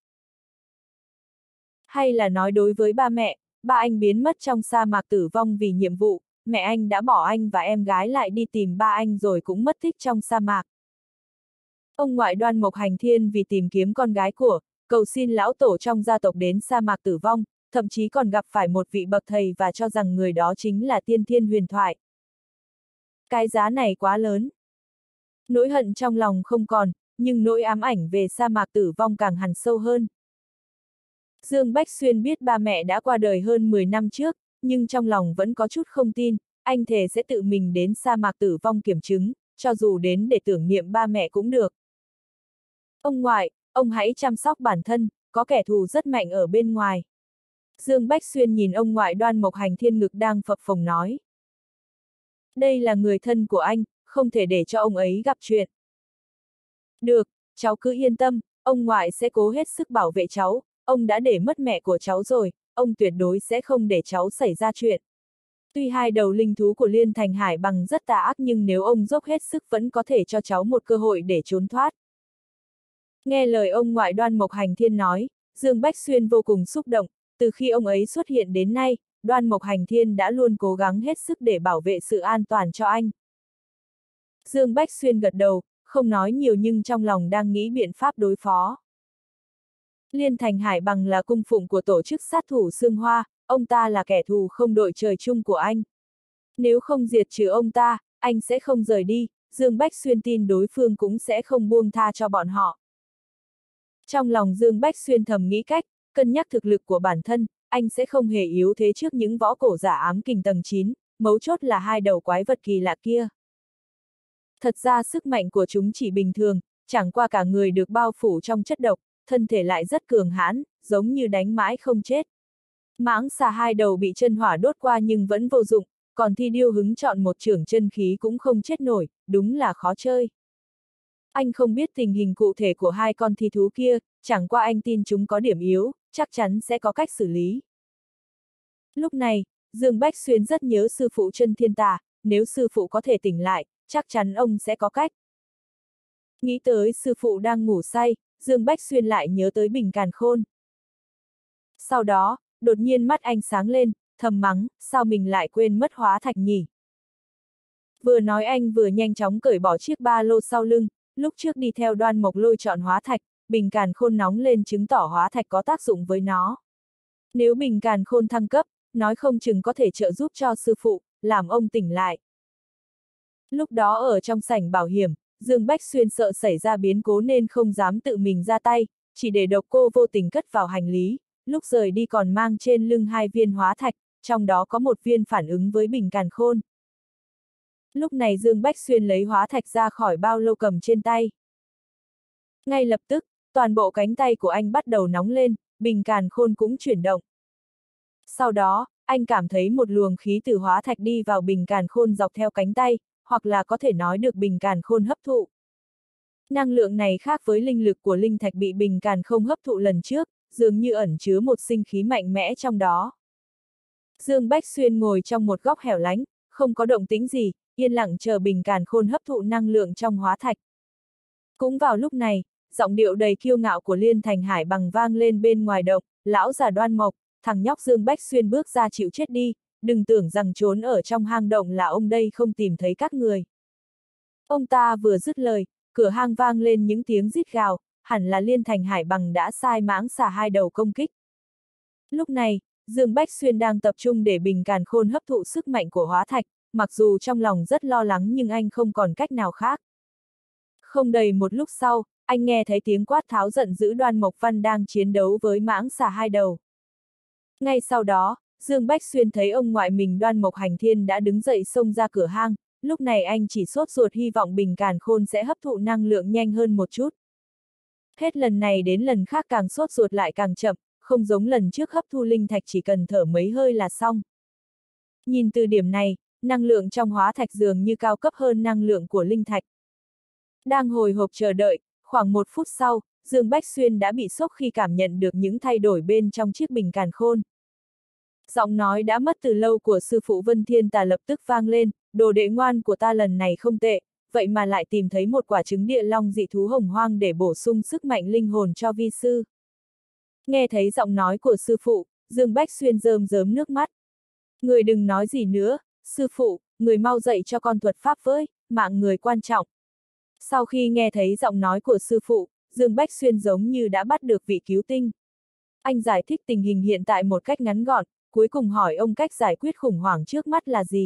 Hay là nói đối với ba mẹ, ba anh biến mất trong sa mạc Tử Vong vì nhiệm vụ, mẹ anh đã bỏ anh và em gái lại đi tìm ba anh rồi cũng mất tích trong sa mạc. Ông ngoại Đoan Mộc Hành Thiên vì tìm kiếm con gái của, cầu xin lão tổ trong gia tộc đến sa mạc Tử Vong, thậm chí còn gặp phải một vị bậc thầy và cho rằng người đó chính là tiên thiên huyền thoại. Cái giá này quá lớn. Nỗi hận trong lòng không còn, nhưng nỗi ám ảnh về sa mạc Tử Vong càng hằn sâu hơn. Dương Bách Xuyên biết ba mẹ đã qua đời hơn 10 năm trước, nhưng trong lòng vẫn có chút không tin, anh thề sẽ tự mình đến sa mạc Tử Vong kiểm chứng, cho dù đến để tưởng niệm ba mẹ cũng được. Ông ngoại, ông hãy chăm sóc bản thân, có kẻ thù rất mạnh ở bên ngoài. Dương Bách Xuyên nhìn ông ngoại Đoan Mộc Hành Thiên ngực đang phập phồng nói. Đây là người thân của anh, không thể để cho ông ấy gặp chuyện. Được, cháu cứ yên tâm, ông ngoại sẽ cố hết sức bảo vệ cháu, ông đã để mất mẹ của cháu rồi, ông tuyệt đối sẽ không để cháu xảy ra chuyện. Tuy 2 đầu linh thú của Liên Thành Hải bằng rất tà ác nhưng nếu ông dốc hết sức vẫn có thể cho cháu một cơ hội để trốn thoát. Nghe lời ông ngoại Đoan Mộc Hành Thiên nói, Dương Bách Xuyên vô cùng xúc động, từ khi ông ấy xuất hiện đến nay, Đoan Mộc Hành Thiên đã luôn cố gắng hết sức để bảo vệ sự an toàn cho anh. Dương Bách Xuyên gật đầu, không nói nhiều nhưng trong lòng đang nghĩ biện pháp đối phó. Liên Thành Hải bằng là cung phụng của tổ chức sát thủ Sương Hoa, ông ta là kẻ thù không đội trời chung của anh. Nếu không diệt trừ ông ta, anh sẽ không rời đi, Dương Bách Xuyên tin đối phương cũng sẽ không buông tha cho bọn họ. Trong lòng Dương Bách Xuyên thầm nghĩ cách, cân nhắc thực lực của bản thân, anh sẽ không hề yếu thế trước những võ cổ giả ám kình tầng 9, mấu chốt là hai đầu quái vật kỳ lạ kia. Thật ra sức mạnh của chúng chỉ bình thường, chẳng qua cả người được bao phủ trong chất độc, thân thể lại rất cường hãn, giống như đánh mãi không chết. Mãng xà hai đầu bị chân hỏa đốt qua nhưng vẫn vô dụng, còn Thi Điêu hứng chọn một chưởng chân khí cũng không chết nổi, đúng là khó chơi. Anh không biết tình hình cụ thể của hai con thi thú kia, chẳng qua anh tin chúng có điểm yếu, chắc chắn sẽ có cách xử lý. Lúc này, Dương Bách Xuyên rất nhớ sư phụ Chân Thiên Tà, nếu sư phụ có thể tỉnh lại, chắc chắn ông sẽ có cách. Nghĩ tới sư phụ đang ngủ say, Dương Bách Xuyên lại nhớ tới Bình Càn Khôn. Sau đó, đột nhiên mắt anh sáng lên, thầm mắng, sao mình lại quên mất hóa thạch nhỉ? Vừa nói anh vừa nhanh chóng cởi bỏ chiếc ba lô sau lưng, lúc trước đi theo Đoan Mộc Lôi chọn hóa thạch, Bình Càn Khôn nóng lên chứng tỏ hóa thạch có tác dụng với nó. Nếu Bình Càn Khôn thăng cấp, nói không chừng có thể trợ giúp cho sư phụ, làm ông tỉnh lại. Lúc đó ở trong sảnh bảo hiểm, Dương Bách Xuyên sợ xảy ra biến cố nên không dám tự mình ra tay, chỉ để Độc Cô vô tình cất vào hành lý, lúc rời đi còn mang trên lưng 2 viên hóa thạch, trong đó có 1 viên phản ứng với Bình Càn Khôn. Lúc này Dương Bách Xuyên lấy hóa thạch ra khỏi bao lô cầm trên tay. Ngay lập tức, toàn bộ cánh tay của anh bắt đầu nóng lên, Bình Càn Khôn cũng chuyển động. Sau đó, anh cảm thấy một luồng khí từ hóa thạch đi vào Bình Càn Khôn dọc theo cánh tay, hoặc là có thể nói được Bình Càn Khôn hấp thụ. Năng lượng này khác với linh lực của linh thạch bị Bình Càn Khôn hấp thụ lần trước, dường như ẩn chứa một sinh khí mạnh mẽ trong đó. Dương Bách Xuyên ngồi trong một góc hẻo lánh, không có động tĩnh gì, yên lặng chờ Bình Càn Khôn hấp thụ năng lượng trong hóa thạch. Cũng vào lúc này, giọng điệu đầy kiêu ngạo của Liên Thành Hải bằng vang lên bên ngoài động, lão già Đoan Mộc, thằng nhóc Dương Bách Xuyên bước ra chịu chết đi, đừng tưởng rằng trốn ở trong hang động là ông đây không tìm thấy các người. Ông ta vừa dứt lời, cửa hang vang lên những tiếng rít gào, hẳn là Liên Thành Hải bằng đã sai mãng xà hai đầu công kích. Lúc này, Dương Bách Xuyên đang tập trung để Bình Càn Khôn hấp thụ sức mạnh của hóa thạch, mặc dù trong lòng rất lo lắng nhưng anh không còn cách nào khác. Không đầy một lúc sau, anh nghe thấy tiếng quát tháo giận dữ Đoan Mộc Văn đang chiến đấu với mãng xà hai đầu. Ngay sau đó, Dương Bách Xuyên thấy ông ngoại mình Đoan Mộc Hành Thiên đã đứng dậy xông ra cửa hang, lúc này anh chỉ sốt ruột hy vọng Bình Càn Khôn sẽ hấp thụ năng lượng nhanh hơn một chút. Hết lần này đến lần khác càng sốt ruột lại càng chậm, không giống lần trước hấp thu linh thạch chỉ cần thở mấy hơi là xong. Nhìn từ điểm này, năng lượng trong hóa thạch dường như cao cấp hơn năng lượng của linh thạch. Đang hồi hộp chờ đợi, khoảng 1 phút sau, Dương Bách Xuyên đã bị sốc khi cảm nhận được những thay đổi bên trong chiếc Bình Càn Khôn. Giọng nói đã mất từ lâu của sư phụ Vân Thiên Tà lập tức vang lên, đồ đệ ngoan của ta lần này không tệ, vậy mà lại tìm thấy một quả trứng địa long dị thú hồng hoang để bổ sung sức mạnh linh hồn cho vi sư. Nghe thấy giọng nói của sư phụ, Dương Bách Xuyên rơm rớm nước mắt. Người đừng nói gì nữa, sư phụ, người mau dạy cho con thuật pháp với, mạng người quan trọng. Sau khi nghe thấy giọng nói của sư phụ, Dương Bách Xuyên giống như đã bắt được vị cứu tinh. Anh giải thích tình hình hiện tại một cách ngắn gọn, cuối cùng hỏi ông cách giải quyết khủng hoảng trước mắt là gì.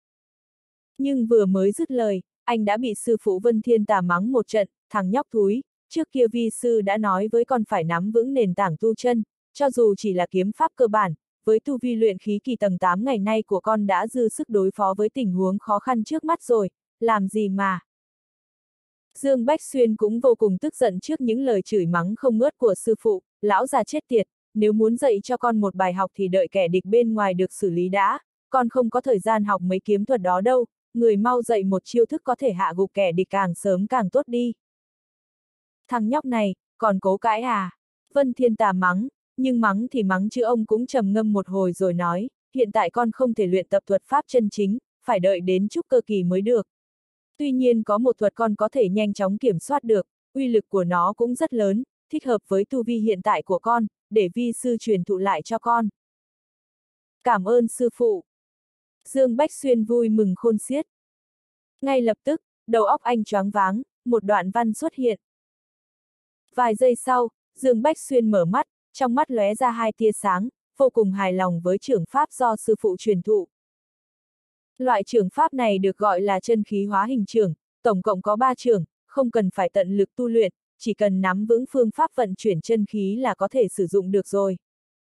Nhưng vừa mới dứt lời, anh đã bị sư phụ Vân Thiên Tà mắng một trận, thằng nhóc thúi, trước kia vi sư đã nói với con phải nắm vững nền tảng tu chân, cho dù chỉ là kiếm pháp cơ bản, với tu vi luyện khí kỳ tầng 8 ngày nay của con đã dư sức đối phó với tình huống khó khăn trước mắt rồi, làm gì mà. Dương Bách Xuyên cũng vô cùng tức giận trước những lời chửi mắng không ngớt của sư phụ, lão già chết tiệt, nếu muốn dạy cho con một bài học thì đợi kẻ địch bên ngoài được xử lý đã, con không có thời gian học mấy kiếm thuật đó đâu, người mau dạy một chiêu thức có thể hạ gục kẻ địch càng sớm càng tốt đi. Thằng nhóc này, còn cố cãi à? Vân Thiên Tà mắng, nhưng mắng thì mắng chứ ông cũng trầm ngâm một hồi rồi nói, hiện tại con không thể luyện tập thuật pháp chân chính, phải đợi đến trúc cơ kỳ mới được. Tuy nhiên có một thuật con có thể nhanh chóng kiểm soát được, uy lực của nó cũng rất lớn, thích hợp với tu vi hiện tại của con, để vi sư truyền thụ lại cho con. Cảm ơn sư phụ. Dương Bách Xuyên vui mừng khôn xiết. Ngay lập tức, đầu óc anh choáng váng, một đoạn văn xuất hiện. Vài giây sau, Dương Bách Xuyên mở mắt, trong mắt lóe ra 2 tia sáng, vô cùng hài lòng với trưởng pháp do sư phụ truyền thụ. Loại trưởng pháp này được gọi là chân khí hóa hình trưởng, tổng cộng có 3 trưởng, không cần phải tận lực tu luyện, chỉ cần nắm vững phương pháp vận chuyển chân khí là có thể sử dụng được rồi.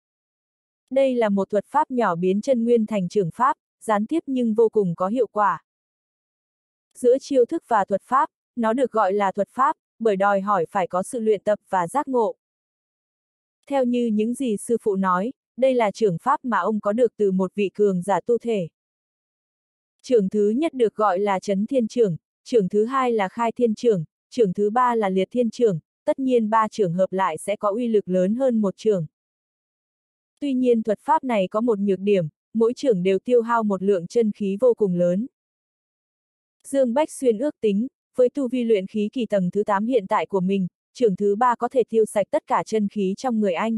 Đây là một thuật pháp nhỏ biến chân nguyên thành trưởng pháp, gián tiếp nhưng vô cùng có hiệu quả. Giữa chiêu thức và thuật pháp, nó được gọi là thuật pháp, bởi đòi hỏi phải có sự luyện tập và giác ngộ. Theo như những gì sư phụ nói, đây là trưởng pháp mà ông có được từ một vị cường giả tu thể. Trưởng thứ nhất được gọi là Chấn Thiên Trưởng, trưởng thứ hai là Khai Thiên Trưởng, trưởng thứ ba là Liệt Thiên Trưởng, tất nhiên 3 trưởng hợp lại sẽ có uy lực lớn hơn một trưởng. Tuy nhiên thuật pháp này có một nhược điểm, mỗi trưởng đều tiêu hao một lượng chân khí vô cùng lớn. Dương Bách Xuyên ước tính, với tu vi luyện khí kỳ tầng thứ 8 hiện tại của mình, trưởng thứ 3 có thể tiêu sạch tất cả chân khí trong người anh.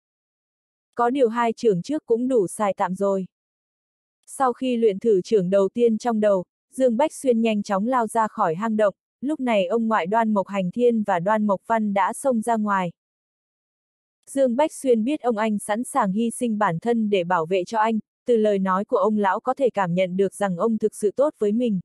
Có điều 2 trưởng trước cũng đủ xài tạm rồi. Sau khi luyện thử trưởng đầu tiên trong đầu, Dương Bách Xuyên nhanh chóng lao ra khỏi hang động, lúc này ông ngoại Đoan Mộc Hành Thiên và Đoan Mộc Văn đã xông ra ngoài. Dương Bách Xuyên biết ông anh sẵn sàng hy sinh bản thân để bảo vệ cho anh, từ lời nói của ông lão có thể cảm nhận được rằng ông thực sự tốt với mình.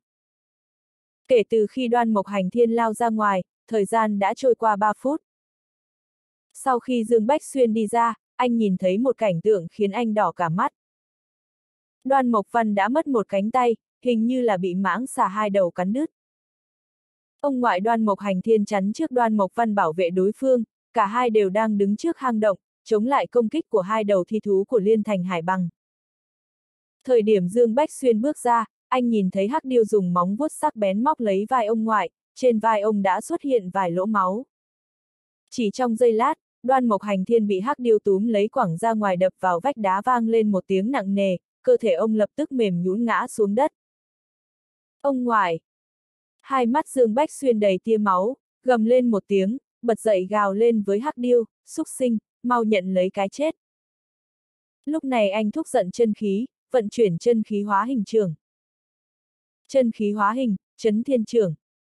Kể từ khi Đoan Mộc Hành Thiên lao ra ngoài, thời gian đã trôi qua 3 phút. Sau khi Dương Bách Xuyên đi ra, anh nhìn thấy một cảnh tượng khiến anh đỏ cả mắt. Đoan Mộc Văn đã mất một cánh tay, hình như là bị mãng xà 2 đầu cắn đứt. Ông ngoại Đoan Mộc Hành Thiên chắn trước Đoan Mộc Văn bảo vệ đối phương, cả hai đều đang đứng trước hang động, chống lại công kích của 2 đầu thi thú của Liên Thành Hải Bằng. Thời điểm Dương Bách Xuyên bước ra, anh nhìn thấy Hắc Điêu dùng móng vuốt sắc bén móc lấy vai ông ngoại, trên vai ông đã xuất hiện vài lỗ máu. Chỉ trong giây lát, Đoan Mộc Hành Thiên bị Hắc Điêu túm lấy quẳng ra ngoài đập vào vách đá vang lên một tiếng nặng nề, cơ thể ông lập tức mềm nhũn ngã xuống đất. Ông ngoại! Hai mắt Dương Bách Xuyên đầy tia máu, gầm lên một tiếng, bật dậy gào lên với Hắc Điêu, xúc sinh, mau nhận lấy cái chết. Lúc này anh thúc giận chân khí, vận chuyển chân khí hóa hình trưởng. Chân khí hóa hình, Chấn Thiên Trưởng.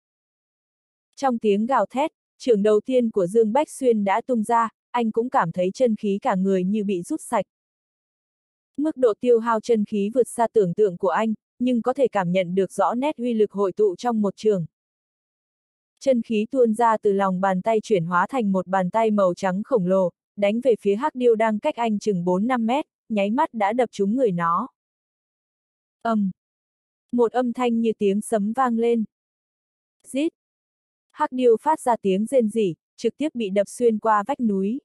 Trong tiếng gào thét, trưởng đầu tiên của Dương Bách Xuyên đã tung ra, anh cũng cảm thấy chân khí cả người như bị rút sạch. Mức độ tiêu hao chân khí vượt xa tưởng tượng của anh, nhưng có thể cảm nhận được rõ nét uy lực hội tụ trong một trường. Chân khí tuôn ra từ lòng bàn tay chuyển hóa thành một bàn tay màu trắng khổng lồ, đánh về phía Hắc Điêu đang cách anh chừng 4-5 mét, nháy mắt đã đập trúng người nó. Một âm thanh như tiếng sấm vang lên. Rít! Hắc Điêu phát ra tiếng rên rỉ, trực tiếp bị đập xuyên qua vách núi.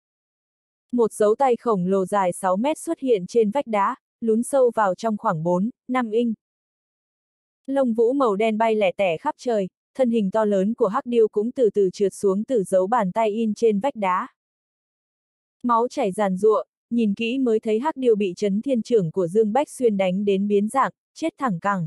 Một dấu tay khổng lồ dài 6 mét xuất hiện trên vách đá, lún sâu vào trong khoảng 4-5 inch. Lông vũ màu đen bay lẻ tẻ khắp trời, thân hình to lớn của Hắc Điêu cũng từ từ trượt xuống từ dấu bàn tay in trên vách đá. Máu chảy ràn rụa, nhìn kỹ mới thấy Hắc Điêu bị Chấn Thiên Trưởng của Dương Bách Xuyên đánh đến biến dạng, chết thẳng cẳng.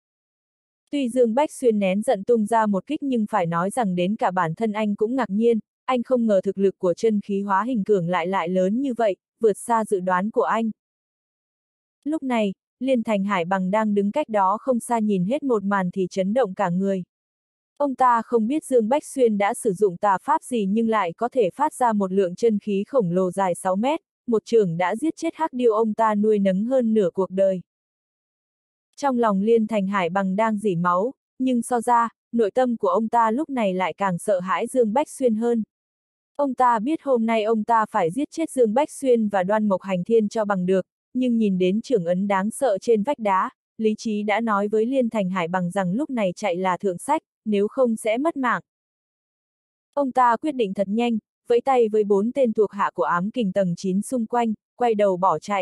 Tuy Dương Bách Xuyên nén giận tung ra một kích nhưng phải nói rằng đến cả bản thân anh cũng ngạc nhiên, anh không ngờ thực lực của chân khí hóa hình cường lại lớn như vậy, vượt xa dự đoán của anh. Lúc này, Liên Thành Hải Bằng đang đứng cách đó không xa nhìn hết một màn thì chấn động cả người. Ông ta không biết Dương Bách Xuyên đã sử dụng tà pháp gì nhưng lại có thể phát ra một lượng chân khí khổng lồ dài 6 mét, một chưởng đã giết chết Hắc Điêu ông ta nuôi nấng hơn nửa cuộc đời. Trong lòng Liên Thành Hải Bằng đang rỉ máu, nhưng so ra, nội tâm của ông ta lúc này lại càng sợ hãi Dương Bách Xuyên hơn. Ông ta biết hôm nay ông ta phải giết chết Dương Bách Xuyên và Đoan Mộc Hành Thiên cho bằng được, nhưng nhìn đến chưởng ấn đáng sợ trên vách đá, lý trí đã nói với Liên Thành Hải Bằng rằng lúc này chạy là thượng sách, nếu không sẽ mất mạng. Ông ta quyết định thật nhanh, vẫy tay với 4 tên thuộc hạ của ám kình tầng 9 xung quanh, quay đầu bỏ chạy.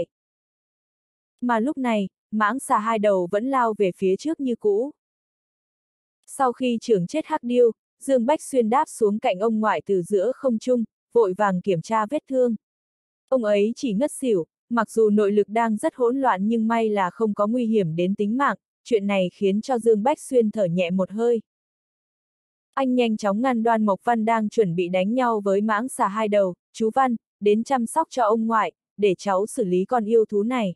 Mà lúc này, mãng xà 2 đầu vẫn lao về phía trước như cũ. Sau khi chưởng chết Hắc Điêu, Dương Bách Xuyên đáp xuống cạnh ông ngoại từ giữa không trung, vội vàng kiểm tra vết thương. Ông ấy chỉ ngất xỉu, mặc dù nội lực đang rất hỗn loạn nhưng may là không có nguy hiểm đến tính mạng, chuyện này khiến cho Dương Bách Xuyên thở nhẹ một hơi. Anh nhanh chóng ngăn Đoan Mộc Văn đang chuẩn bị đánh nhau với mãng xà 2 đầu, chú Văn, đến chăm sóc cho ông ngoại, để cháu xử lý con yêu thú này.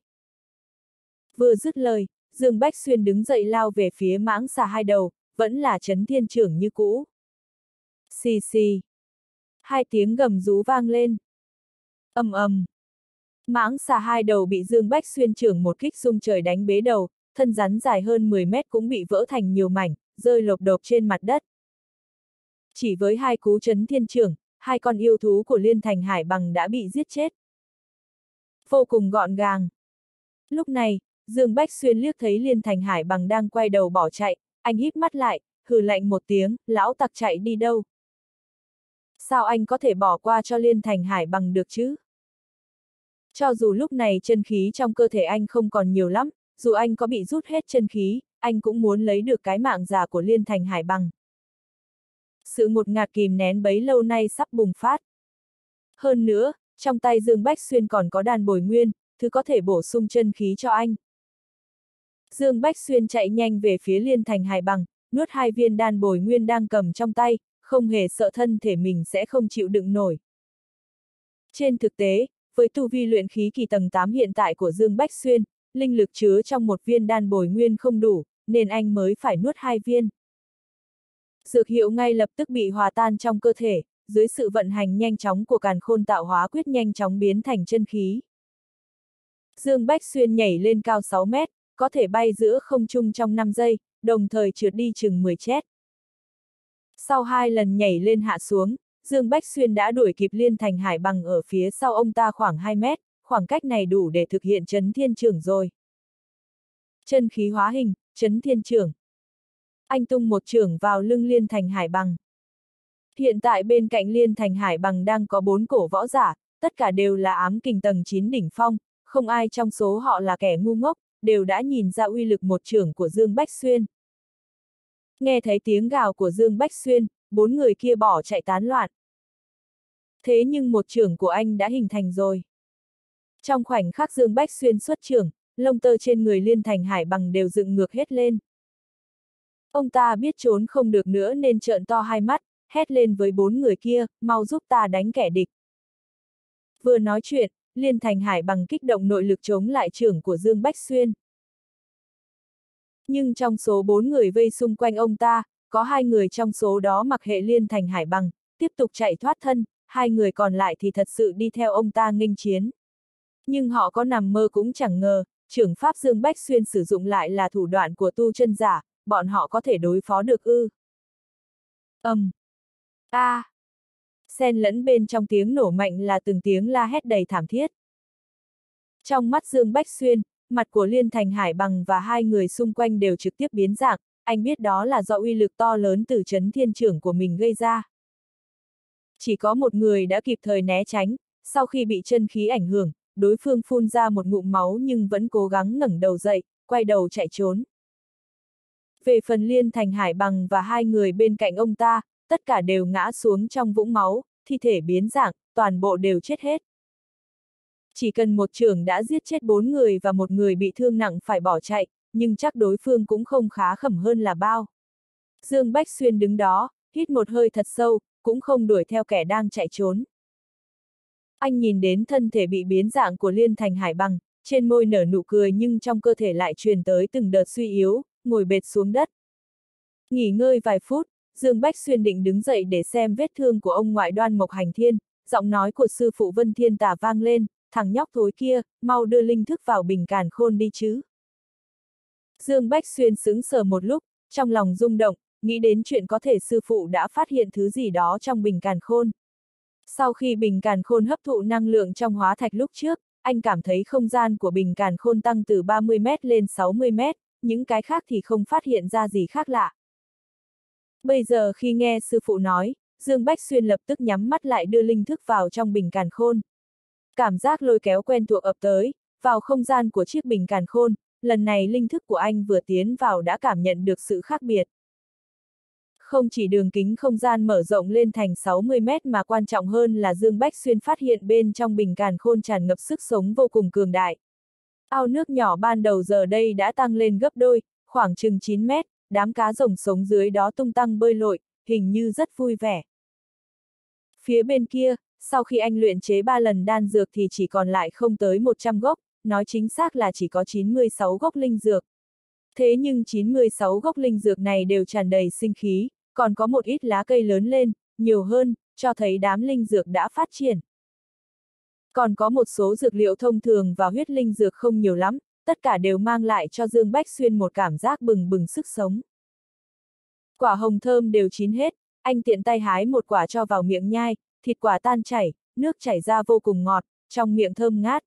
Vừa dứt lời, Dương Bách Xuyên đứng dậy lao về phía mãng xà 2 đầu, vẫn là Chấn Thiên Trưởng như cũ. Xì xì. 2 tiếng gầm rú vang lên. Ầm ầm. Mãng xà 2 đầu bị Dương Bách Xuyên trưởng một kích rung trời đánh bế đầu, thân rắn dài hơn 10 mét cũng bị vỡ thành nhiều mảnh, rơi lộp độp trên mặt đất. Chỉ với 2 cú chấn thiên chưởng, 2 con yêu thú của Liên Thành Hải Bằng đã bị giết chết. Vô cùng gọn gàng. Lúc này, Dương Bách Xuyên liếc thấy Liên Thành Hải Bằng đang quay đầu bỏ chạy, anh híp mắt lại, hừ lạnh một tiếng, lão tặc chạy đi đâu? Sao anh có thể bỏ qua cho Liên Thành Hải Bằng được chứ? Cho dù lúc này chân khí trong cơ thể anh không còn nhiều lắm, dù anh có bị rút hết chân khí, anh cũng muốn lấy được cái mạng già của Liên Thành Hải Bằng. Sự ngột ngạt kìm nén bấy lâu nay sắp bùng phát. Hơn nữa, trong tay Dương Bách Xuyên còn có đan bồi nguyên, thứ có thể bổ sung chân khí cho anh. Dương Bách Xuyên chạy nhanh về phía Liên Thành Hải Bằng, nuốt 2 viên đan bồi nguyên đang cầm trong tay, không hề sợ thân thể mình sẽ không chịu đựng nổi. Trên thực tế, với tu vi luyện khí kỳ tầng 8 hiện tại của Dương Bách Xuyên, linh lực chứa trong một viên đan bồi nguyên không đủ, nên anh mới phải nuốt 2 viên. Dược hiệu ngay lập tức bị hòa tan trong cơ thể, dưới sự vận hành nhanh chóng của Càn Khôn Tạo Hóa Quyết nhanh chóng biến thành chân khí. Dương Bách Xuyên nhảy lên cao 6 mét, có thể bay giữa không trung trong 5 giây, đồng thời trượt đi chừng 10 mét. Sau 2 lần nhảy lên hạ xuống, Dương Bách Xuyên đã đuổi kịp Liên Thành Hải Bằng ở phía sau ông ta khoảng 2 mét, khoảng cách này đủ để thực hiện chấn thiên chưởng rồi. Chân khí hóa hình, chấn thiên chưởng. Anh tung một chưởng vào lưng Liên Thành Hải Bằng. Hiện tại bên cạnh Liên Thành Hải Bằng đang có 4 cổ võ giả, tất cả đều là ám kình tầng 9 đỉnh phong, không ai trong số họ là kẻ ngu ngốc, đều đã nhìn ra uy lực một chưởng của Dương Bách Xuyên. Nghe thấy tiếng gào của Dương Bách Xuyên, 4 người kia bỏ chạy tán loạn. Thế nhưng một chưởng của anh đã hình thành rồi. Trong khoảnh khắc Dương Bách Xuyên xuất chưởng, lông tơ trên người Liên Thành Hải Bằng đều dựng ngược hết lên. Ông ta biết trốn không được nữa nên trợn to 2 mắt, hét lên với 4 người kia, mau giúp ta đánh kẻ địch. Vừa nói chuyện, Liên Thành Hải Bằng kích động nội lực chống lại chưởng của Dương Bách Xuyên. Nhưng trong số 4 người vây xung quanh ông ta, có 2 người trong số đó mặc hệ Liên Thành Hải Bằng, tiếp tục chạy thoát thân, 2 người còn lại thì thật sự đi theo ông ta nghênh chiến. Nhưng họ có nằm mơ cũng chẳng ngờ, chưởng pháp Dương Bách Xuyên sử dụng lại là thủ đoạn của tu chân giả, bọn họ có thể đối phó được ư? Xen lẫn bên trong tiếng nổ mạnh là từng tiếng la hét đầy thảm thiết. Trong mắt Dương Bách Xuyên, mặt của Liên Thành Hải Bằng và 2 người xung quanh đều trực tiếp biến dạng, anh biết đó là do uy lực to lớn từ chấn thiên chưởng của mình gây ra. Chỉ có một người đã kịp thời né tránh, sau khi bị chân khí ảnh hưởng, đối phương phun ra một ngụm máu nhưng vẫn cố gắng ngẩng đầu dậy, quay đầu chạy trốn. Về phần Liên Thành Hải Bằng và 2 người bên cạnh ông ta, tất cả đều ngã xuống trong vũng máu, thi thể biến dạng, toàn bộ đều chết hết. Chỉ cần một chưởng đã giết chết 4 người và một người bị thương nặng phải bỏ chạy, nhưng chắc đối phương cũng không khá khẩm hơn là bao. Dương Bách Xuyên đứng đó, hít một hơi thật sâu, cũng không đuổi theo kẻ đang chạy trốn. Anh nhìn đến thân thể bị biến dạng của Liên Thành Hải Bằng, trên môi nở nụ cười nhưng trong cơ thể lại truyền tới từng đợt suy yếu, ngồi bệt xuống đất. Nghỉ ngơi vài phút, Dương Bách Xuyên định đứng dậy để xem vết thương của ông ngoại Đoan Mộc Hành Thiên, giọng nói của sư phụ Vân Thiên Tà vang lên, thằng nhóc thối kia, mau đưa linh thức vào bình càn khôn đi chứ. Dương Bách Xuyên sững sờ một lúc, trong lòng rung động, nghĩ đến chuyện có thể sư phụ đã phát hiện thứ gì đó trong bình càn khôn. Sau khi bình càn khôn hấp thụ năng lượng trong hóa thạch lúc trước, anh cảm thấy không gian của bình càn khôn tăng từ 30 mét lên 60 mét, những cái khác thì không phát hiện ra gì khác lạ. Bây giờ khi nghe sư phụ nói, Dương Bách Xuyên lập tức nhắm mắt lại đưa linh thức vào trong bình càn khôn. Cảm giác lôi kéo quen thuộc ập tới, vào không gian của chiếc bình càn khôn, lần này linh thức của anh vừa tiến vào đã cảm nhận được sự khác biệt. Không chỉ đường kính không gian mở rộng lên thành 60 mét mà quan trọng hơn là Dương Bách Xuyên phát hiện bên trong bình càn khôn tràn ngập sức sống vô cùng cường đại. Ao nước nhỏ ban đầu giờ đây đã tăng lên gấp đôi, khoảng chừng 9 mét, đám cá rồng sống dưới đó tung tăng bơi lội, hình như rất vui vẻ. Phía bên kia, sau khi anh luyện chế 3 lần đan dược thì chỉ còn lại không tới 100 gốc, nói chính xác là chỉ có 96 gốc linh dược. Thế nhưng 96 gốc linh dược này đều tràn đầy sinh khí, còn có một ít lá cây lớn lên, nhiều hơn, cho thấy đám linh dược đã phát triển. Còn có một số dược liệu thông thường và huyết linh dược không nhiều lắm, tất cả đều mang lại cho Dương Bách Xuyên một cảm giác bừng bừng sức sống. Quả hồng thơm đều chín hết, anh tiện tay hái một quả cho vào miệng nhai, thịt quả tan chảy, nước chảy ra vô cùng ngọt, trong miệng thơm ngát.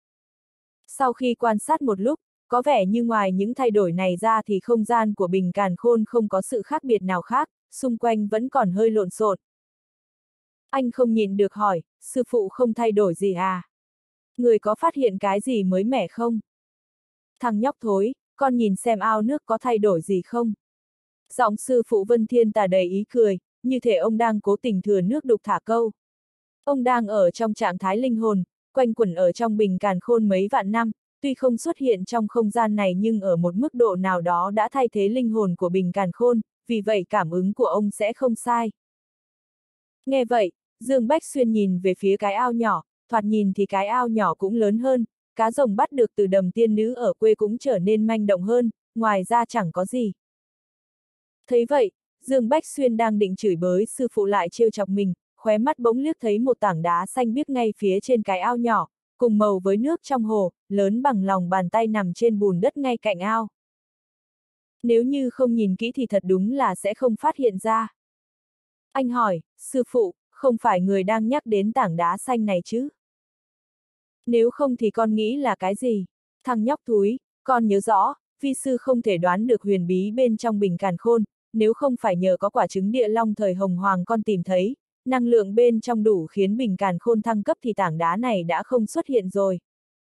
Sau khi quan sát một lúc, có vẻ như ngoài những thay đổi này ra thì không gian của Bình Càn Khôn không có sự khác biệt nào khác, xung quanh vẫn còn hơi lộn xộn. Anh không nhịn được hỏi, sư phụ không thay đổi gì à? Người có phát hiện cái gì mới mẻ không? Thằng nhóc thối, con nhìn xem ao nước có thay đổi gì không? Giọng sư phụ Vân Thiên Tà đầy ý cười, như thể ông đang cố tình thừa nước đục thả câu. Ông đang ở trong trạng thái linh hồn, quanh quẩn ở trong Bình Càn Khôn mấy vạn năm, tuy không xuất hiện trong không gian này nhưng ở một mức độ nào đó đã thay thế linh hồn của Bình Càn Khôn, vì vậy cảm ứng của ông sẽ không sai. Nghe vậy, Dương Bách Xuyên nhìn về phía cái ao nhỏ, thoạt nhìn thì cái ao nhỏ cũng lớn hơn, cá rồng bắt được từ đầm tiên nữ ở quê cũng trở nên manh động hơn, ngoài ra chẳng có gì. Thấy vậy, Dương Bách Xuyên đang định chửi bới sư phụ lại trêu chọc mình, khóe mắt bỗng liếc thấy một tảng đá xanh biếc ngay phía trên cái ao nhỏ, cùng màu với nước trong hồ, lớn bằng lòng bàn tay nằm trên bùn đất ngay cạnh ao. Nếu như không nhìn kỹ thì thật đúng là sẽ không phát hiện ra. Anh hỏi, sư phụ, không phải người đang nhắc đến tảng đá xanh này chứ? Nếu không thì con nghĩ là cái gì? Thằng nhóc thúi, con nhớ rõ, vi sư không thể đoán được huyền bí bên trong Bình Càn Khôn, nếu không phải nhờ có quả trứng địa long thời Hồng Hoàng con tìm thấy, năng lượng bên trong đủ khiến Bình Càn Khôn thăng cấp thì tảng đá này đã không xuất hiện rồi.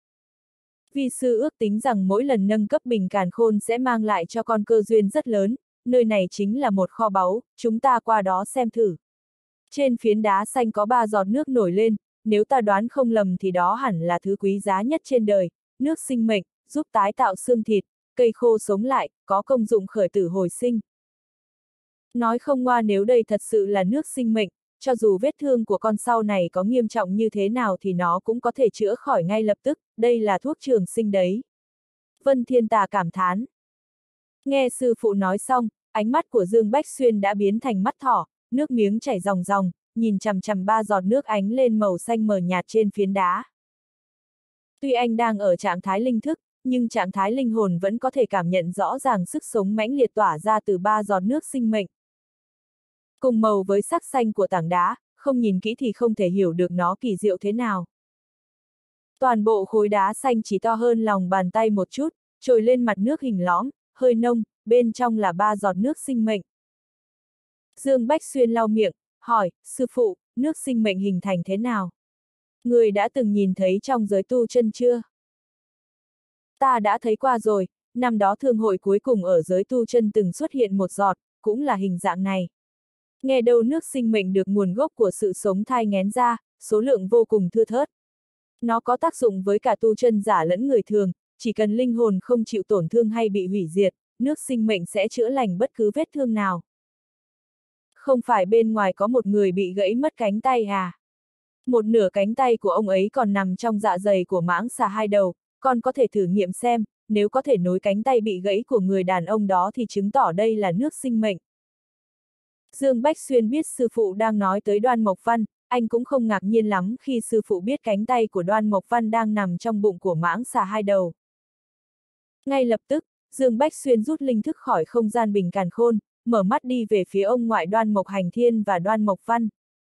Vi sư ước tính rằng mỗi lần nâng cấp Bình Càn Khôn sẽ mang lại cho con cơ duyên rất lớn, nơi này chính là một kho báu, chúng ta qua đó xem thử. Trên phiến đá xanh có 3 giọt nước nổi lên, nếu ta đoán không lầm thì đó hẳn là thứ quý giá nhất trên đời, nước sinh mệnh, giúp tái tạo xương thịt, cây khô sống lại, có công dụng khởi tử hồi sinh. Nói không ngoa, nếu đây thật sự là nước sinh mệnh, cho dù vết thương của con sau này có nghiêm trọng như thế nào thì nó cũng có thể chữa khỏi ngay lập tức, đây là thuốc trường sinh đấy. Vân Thiên Tà cảm thán. Nghe sư phụ nói xong, ánh mắt của Dương Bách Xuyên đã biến thành mắt thỏ, nước miếng chảy ròng ròng, nhìn chằm chằm 3 giọt nước ánh lên màu xanh mờ nhạt trên phiến đá. Tuy anh đang ở trạng thái linh thức, nhưng trạng thái linh hồn vẫn có thể cảm nhận rõ ràng sức sống mãnh liệt tỏa ra từ 3 giọt nước sinh mệnh. Cùng màu với sắc xanh của tảng đá, không nhìn kỹ thì không thể hiểu được nó kỳ diệu thế nào. Toàn bộ khối đá xanh chỉ to hơn lòng bàn tay một chút, trồi lên mặt nước hình lõm, hơi nông, bên trong là 3 giọt nước sinh mệnh. Dương Bách Xuyên lau miệng, hỏi, sư phụ, nước sinh mệnh hình thành thế nào? Người đã từng nhìn thấy trong giới tu chân chưa? Ta đã thấy qua rồi, năm đó thương hội cuối cùng ở giới tu chân từng xuất hiện một giọt, cũng là hình dạng này. Nghe đâu nước sinh mệnh được nguồn gốc của sự sống thai nghén ra, số lượng vô cùng thưa thớt. Nó có tác dụng với cả tu chân giả lẫn người thường, chỉ cần linh hồn không chịu tổn thương hay bị hủy diệt, nước sinh mệnh sẽ chữa lành bất cứ vết thương nào. Không phải bên ngoài có một người bị gãy mất cánh tay à? Một nửa cánh tay của ông ấy còn nằm trong dạ dày của mãng xà 2 đầu, con có thể thử nghiệm xem, nếu có thể nối cánh tay bị gãy của người đàn ông đó thì chứng tỏ đây là nước sinh mệnh. Dương Bách Xuyên biết sư phụ đang nói tới Đoan Mộc Văn, anh cũng không ngạc nhiên lắm khi sư phụ biết cánh tay của Đoan Mộc Văn đang nằm trong bụng của mãng xà 2 đầu. Ngay lập tức, Dương Bách Xuyên rút linh thức khỏi không gian Bình Càn Khôn, mở mắt đi về phía ông ngoại Đoan Mộc Hành Thiên và Đoan Mộc Văn.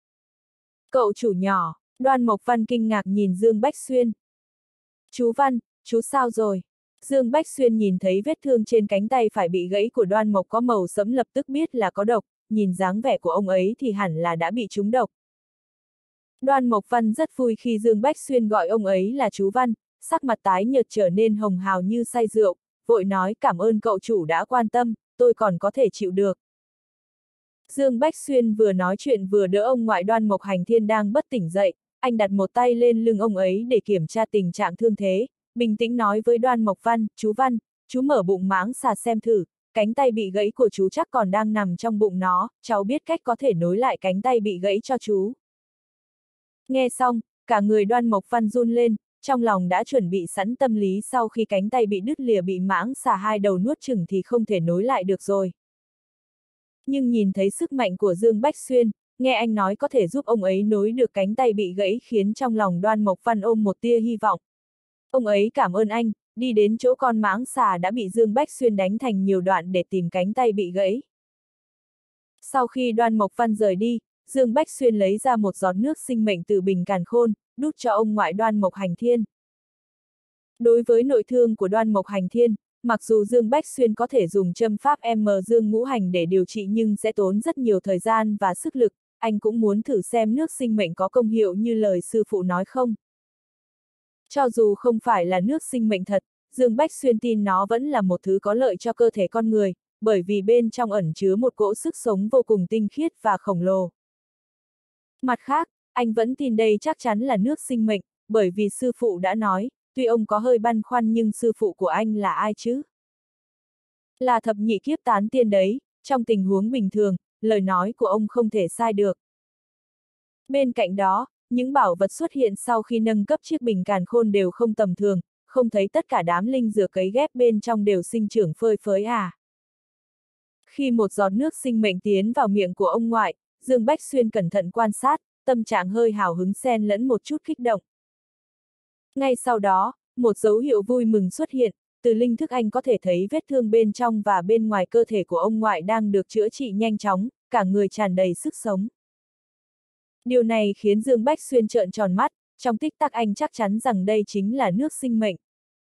Cậu chủ nhỏ, Đoan Mộc Văn kinh ngạc nhìn Dương Bách Xuyên. Chú Văn, chú sao rồi? Dương Bách Xuyên nhìn thấy vết thương trên cánh tay phải bị gãy của Đoan Mộc có màu sẫm lập tức biết là có độc, nhìn dáng vẻ của ông ấy thì hẳn là đã bị trúng độc. Đoan Mộc Văn rất vui khi Dương Bách Xuyên gọi ông ấy là chú Văn, sắc mặt tái nhợt trở nên hồng hào như say rượu, vội nói cảm ơn cậu chủ đã quan tâm, tôi còn có thể chịu được. Dương Bách Xuyên vừa nói chuyện vừa đỡ ông ngoại Đoan Mộc Hành Thiên đang bất tỉnh dậy, anh đặt một tay lên lưng ông ấy để kiểm tra tình trạng thương thế, bình tĩnh nói với Đoan Mộc Văn, chú mở bụng mãng xà xem thử, cánh tay bị gãy của chú chắc còn đang nằm trong bụng nó, cháu biết cách có thể nối lại cánh tay bị gãy cho chú. Nghe xong, cả người Đoan Mộc Văn run lên, trong lòng đã chuẩn bị sẵn tâm lý sau khi cánh tay bị đứt lìa bị mãng xà 2 đầu nuốt chửng thì không thể nối lại được rồi. Nhưng nhìn thấy sức mạnh của Dương Bách Xuyên, nghe anh nói có thể giúp ông ấy nối được cánh tay bị gãy khiến trong lòng Đoan Mộc Văn ôm một tia hy vọng. Ông ấy cảm ơn anh, đi đến chỗ con mãng xà đã bị Dương Bách Xuyên đánh thành nhiều đoạn để tìm cánh tay bị gãy. Sau khi Đoan Mộc Văn rời đi, Dương Bách Xuyên lấy ra một giọt nước sinh mệnh từ bình càn khôn, đút cho ông ngoại Đoan Mộc Hành Thiên. Đối với nội thương của Đoan Mộc Hành Thiên, mặc dù Dương Bách Xuyên có thể dùng châm pháp Dương Ngũ Hành để điều trị nhưng sẽ tốn rất nhiều thời gian và sức lực, anh cũng muốn thử xem nước sinh mệnh có công hiệu như lời sư phụ nói không. Cho dù không phải là nước sinh mệnh thật, Dương Bách Xuyên tin nó vẫn là một thứ có lợi cho cơ thể con người, bởi vì bên trong ẩn chứa một cỗ sức sống vô cùng tinh khiết và khổng lồ. Mặt khác, anh vẫn tin đây chắc chắn là nước sinh mệnh, bởi vì sư phụ đã nói, tuy ông có hơi băn khoăn nhưng sư phụ của anh là ai chứ? Là thập nhị kiếp tán tiên đấy, trong tình huống bình thường, lời nói của ông không thể sai được. Bên cạnh đó, những bảo vật xuất hiện sau khi nâng cấp chiếc bình càn khôn đều không tầm thường, không thấy tất cả đám linh dược cấy ghép bên trong đều sinh trưởng phơi phới à. Khi một giọt nước sinh mệnh tiến vào miệng của ông ngoại, Dương Bách Xuyên cẩn thận quan sát, tâm trạng hơi hào hứng xen lẫn một chút kích động. Ngay sau đó, một dấu hiệu vui mừng xuất hiện, từ linh thức anh có thể thấy vết thương bên trong và bên ngoài cơ thể của ông ngoại đang được chữa trị nhanh chóng, cả người tràn đầy sức sống. Điều này khiến Dương Bách Xuyên trợn tròn mắt, trong tích tắc anh chắc chắn rằng đây chính là nước sinh mệnh.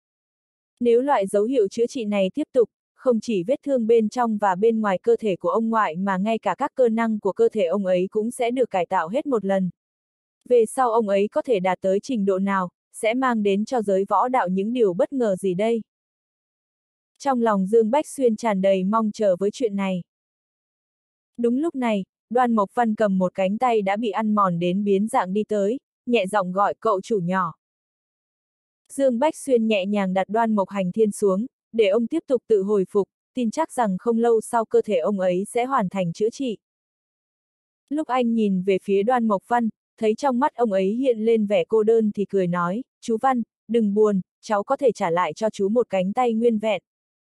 Nếu loại dấu hiệu chữa trị này tiếp tục, không chỉ vết thương bên trong và bên ngoài cơ thể của ông ngoại mà ngay cả các cơ năng của cơ thể ông ấy cũng sẽ được cải tạo hết một lần. Về sau ông ấy có thể đạt tới trình độ nào, sẽ mang đến cho giới võ đạo những điều bất ngờ gì đây? Trong lòng Dương Bách Xuyên tràn đầy mong chờ với chuyện này. Đúng lúc này, Đoan Mộc Văn cầm một cánh tay đã bị ăn mòn đến biến dạng đi tới, nhẹ giọng gọi cậu chủ nhỏ. Dương Bách Xuyên nhẹ nhàng đặt Đoan Mộc Hành Thiên xuống, để ông tiếp tục tự hồi phục, tin chắc rằng không lâu sau cơ thể ông ấy sẽ hoàn thành chữa trị. Lúc anh nhìn về phía Đoan Mộc Văn, thấy trong mắt ông ấy hiện lên vẻ cô đơn thì cười nói, chú Văn, đừng buồn, cháu có thể trả lại cho chú một cánh tay nguyên vẹn.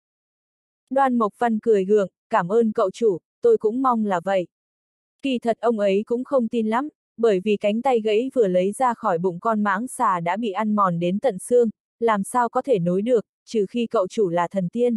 Đoan Mộc Văn cười gượng, cảm ơn cậu chủ, tôi cũng mong là vậy. Kỳ thật ông ấy cũng không tin lắm, bởi vì cánh tay gãy vừa lấy ra khỏi bụng con mãng xà đã bị ăn mòn đến tận xương, làm sao có thể nối được, trừ khi cậu chủ là thần tiên.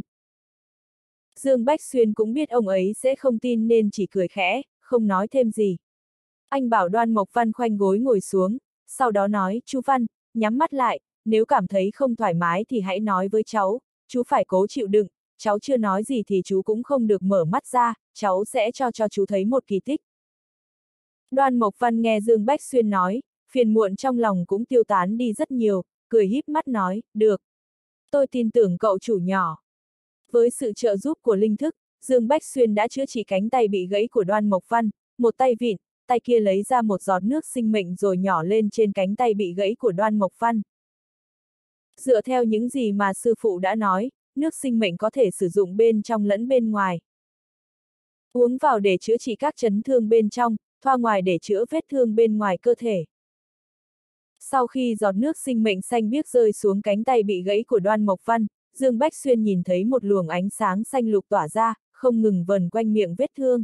Dương Bách Xuyên cũng biết ông ấy sẽ không tin nên chỉ cười khẽ, không nói thêm gì. Anh bảo Đoan Mộc Văn khoanh gối ngồi xuống, sau đó nói, chú Văn, nhắm mắt lại, nếu cảm thấy không thoải mái thì hãy nói với cháu, chú phải cố chịu đựng, cháu chưa nói gì thì chú cũng không được mở mắt ra, cháu sẽ cho chú thấy một kỳ tích. Đoan Mộc Văn nghe Dương Bách Xuyên nói, phiền muộn trong lòng cũng tiêu tán đi rất nhiều, cười híp mắt nói, được. Tôi tin tưởng cậu chủ nhỏ. Với sự trợ giúp của linh thức, Dương Bách Xuyên đã chữa trị cánh tay bị gãy của Đoan Mộc Văn, một tay vịn, tay kia lấy ra một giọt nước sinh mệnh rồi nhỏ lên trên cánh tay bị gãy của Đoan Mộc Văn. Dựa theo những gì mà sư phụ đã nói, nước sinh mệnh có thể sử dụng bên trong lẫn bên ngoài. Uống vào để chữa trị các chấn thương bên trong, thoa ngoài để chữa vết thương bên ngoài cơ thể. Sau khi giọt nước sinh mệnh xanh biếc rơi xuống cánh tay bị gãy của Đoan Mộc Văn, Dương Bách Xuyên nhìn thấy một luồng ánh sáng xanh lục tỏa ra, không ngừng vần quanh miệng vết thương.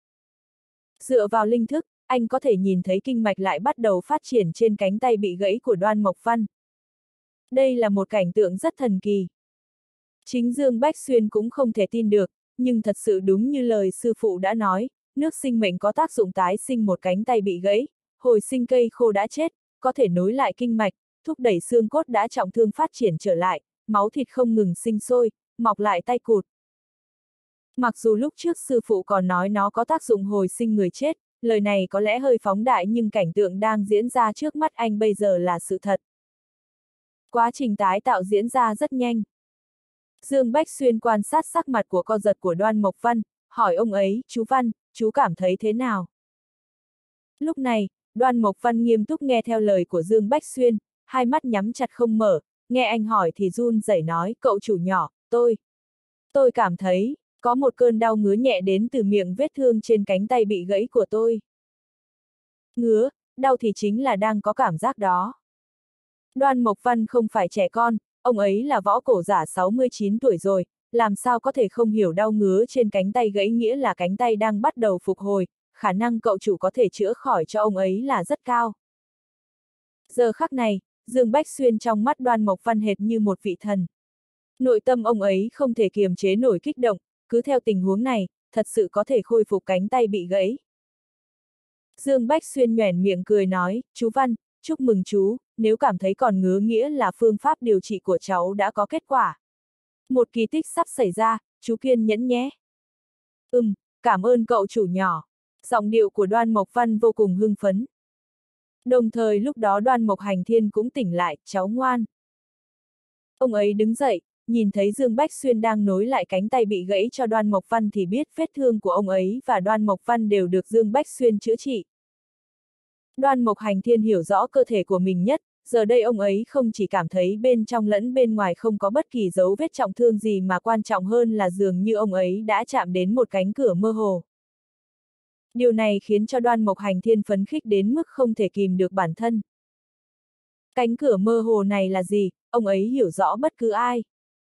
Dựa vào linh thức, anh có thể nhìn thấy kinh mạch lại bắt đầu phát triển trên cánh tay bị gãy của Đoan Mộc Văn. Đây là một cảnh tượng rất thần kỳ. Chính Dương Bách Xuyên cũng không thể tin được, nhưng thật sự đúng như lời sư phụ đã nói, nước sinh mệnh có tác dụng tái sinh một cánh tay bị gãy, hồi sinh cây khô đã chết, có thể nối lại kinh mạch, thúc đẩy xương cốt đã trọng thương phát triển trở lại, máu thịt không ngừng sinh sôi, mọc lại tay cụt. Mặc dù lúc trước sư phụ còn nói nó có tác dụng hồi sinh người chết, lời này có lẽ hơi phóng đại nhưng cảnh tượng đang diễn ra trước mắt anh bây giờ là sự thật. Quá trình tái tạo diễn ra rất nhanh. Dương Bách Xuyên quan sát sắc mặt của co giật của Đoan Mộc Văn, hỏi ông ấy, chú Văn, chú cảm thấy thế nào? Lúc này, Đoan Mộc Văn nghiêm túc nghe theo lời của Dương Bách Xuyên, hai mắt nhắm chặt không mở, nghe anh hỏi thì run rẩy nói, cậu chủ nhỏ, tôi cảm thấy, có một cơn đau ngứa nhẹ đến từ miệng vết thương trên cánh tay bị gãy của tôi. Ngứa, đau thì chính là đang có cảm giác đó. Đoan Mộc Văn không phải trẻ con, ông ấy là võ cổ giả 69 tuổi rồi, làm sao có thể không hiểu đau ngứa trên cánh tay gãy nghĩa là cánh tay đang bắt đầu phục hồi, khả năng cậu chủ có thể chữa khỏi cho ông ấy là rất cao. Giờ khắc này, Dương Bách Xuyên trong mắt Đoan Mộc Văn hệt như một vị thần. Nội tâm ông ấy không thể kiềm chế nổi kích động, cứ theo tình huống này, thật sự có thể khôi phục cánh tay bị gãy. Dương Bách Xuyên nhoẻn miệng cười nói, chú Văn, chúc mừng chú, nếu cảm thấy còn ngứa nghĩa là phương pháp điều trị của cháu đã có kết quả. Một kỳ tích sắp xảy ra, chú kiên nhẫn nhé. Cảm ơn cậu chủ nhỏ. Giọng điệu của Đoan Mộc Văn vô cùng hưng phấn. Đồng thời lúc đó Đoan Mộc Hành Thiên cũng tỉnh lại, cháu ngoan. Ông ấy đứng dậy, nhìn thấy Dương Bách Xuyên đang nối lại cánh tay bị gãy cho Đoan Mộc Văn thì biết vết thương của ông ấy và Đoan Mộc Văn đều được Dương Bách Xuyên chữa trị. Đoan Mộc Hành Thiên hiểu rõ cơ thể của mình nhất, giờ đây ông ấy không chỉ cảm thấy bên trong lẫn bên ngoài không có bất kỳ dấu vết trọng thương gì mà quan trọng hơn là dường như ông ấy đã chạm đến một cánh cửa mơ hồ. Điều này khiến cho Đoan Mộc Hành Thiên phấn khích đến mức không thể kìm được bản thân. Cánh cửa mơ hồ này là gì, ông ấy hiểu rõ bất cứ ai.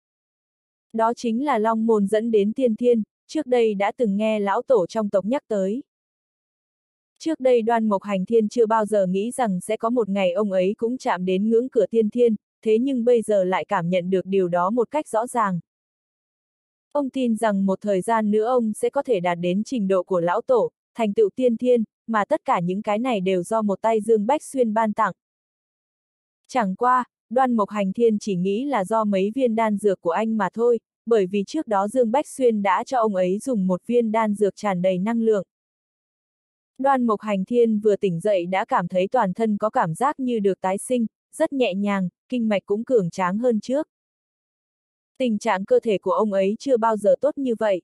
Đó chính là Long Môn dẫn đến tiên thiên, trước đây đã từng nghe lão tổ trong tộc nhắc tới. Trước đây Đoan Mộc Hành Thiên chưa bao giờ nghĩ rằng sẽ có một ngày ông ấy cũng chạm đến ngưỡng cửa tiên thiên, thế nhưng bây giờ lại cảm nhận được điều đó một cách rõ ràng. Ông tin rằng một thời gian nữa ông sẽ có thể đạt đến trình độ của lão tổ, thành tựu tiên thiên, mà tất cả những cái này đều do một tay Dương Bách Xuyên ban tặng. Chẳng qua, Đoan Mộc Hành Thiên chỉ nghĩ là do mấy viên đan dược của anh mà thôi, bởi vì trước đó Dương Bách Xuyên đã cho ông ấy dùng một viên đan dược tràn đầy năng lượng. Đoan Mộc Hành Thiên vừa tỉnh dậy đã cảm thấy toàn thân có cảm giác như được tái sinh, rất nhẹ nhàng, kinh mạch cũng cường tráng hơn trước. Tình trạng cơ thể của ông ấy chưa bao giờ tốt như vậy.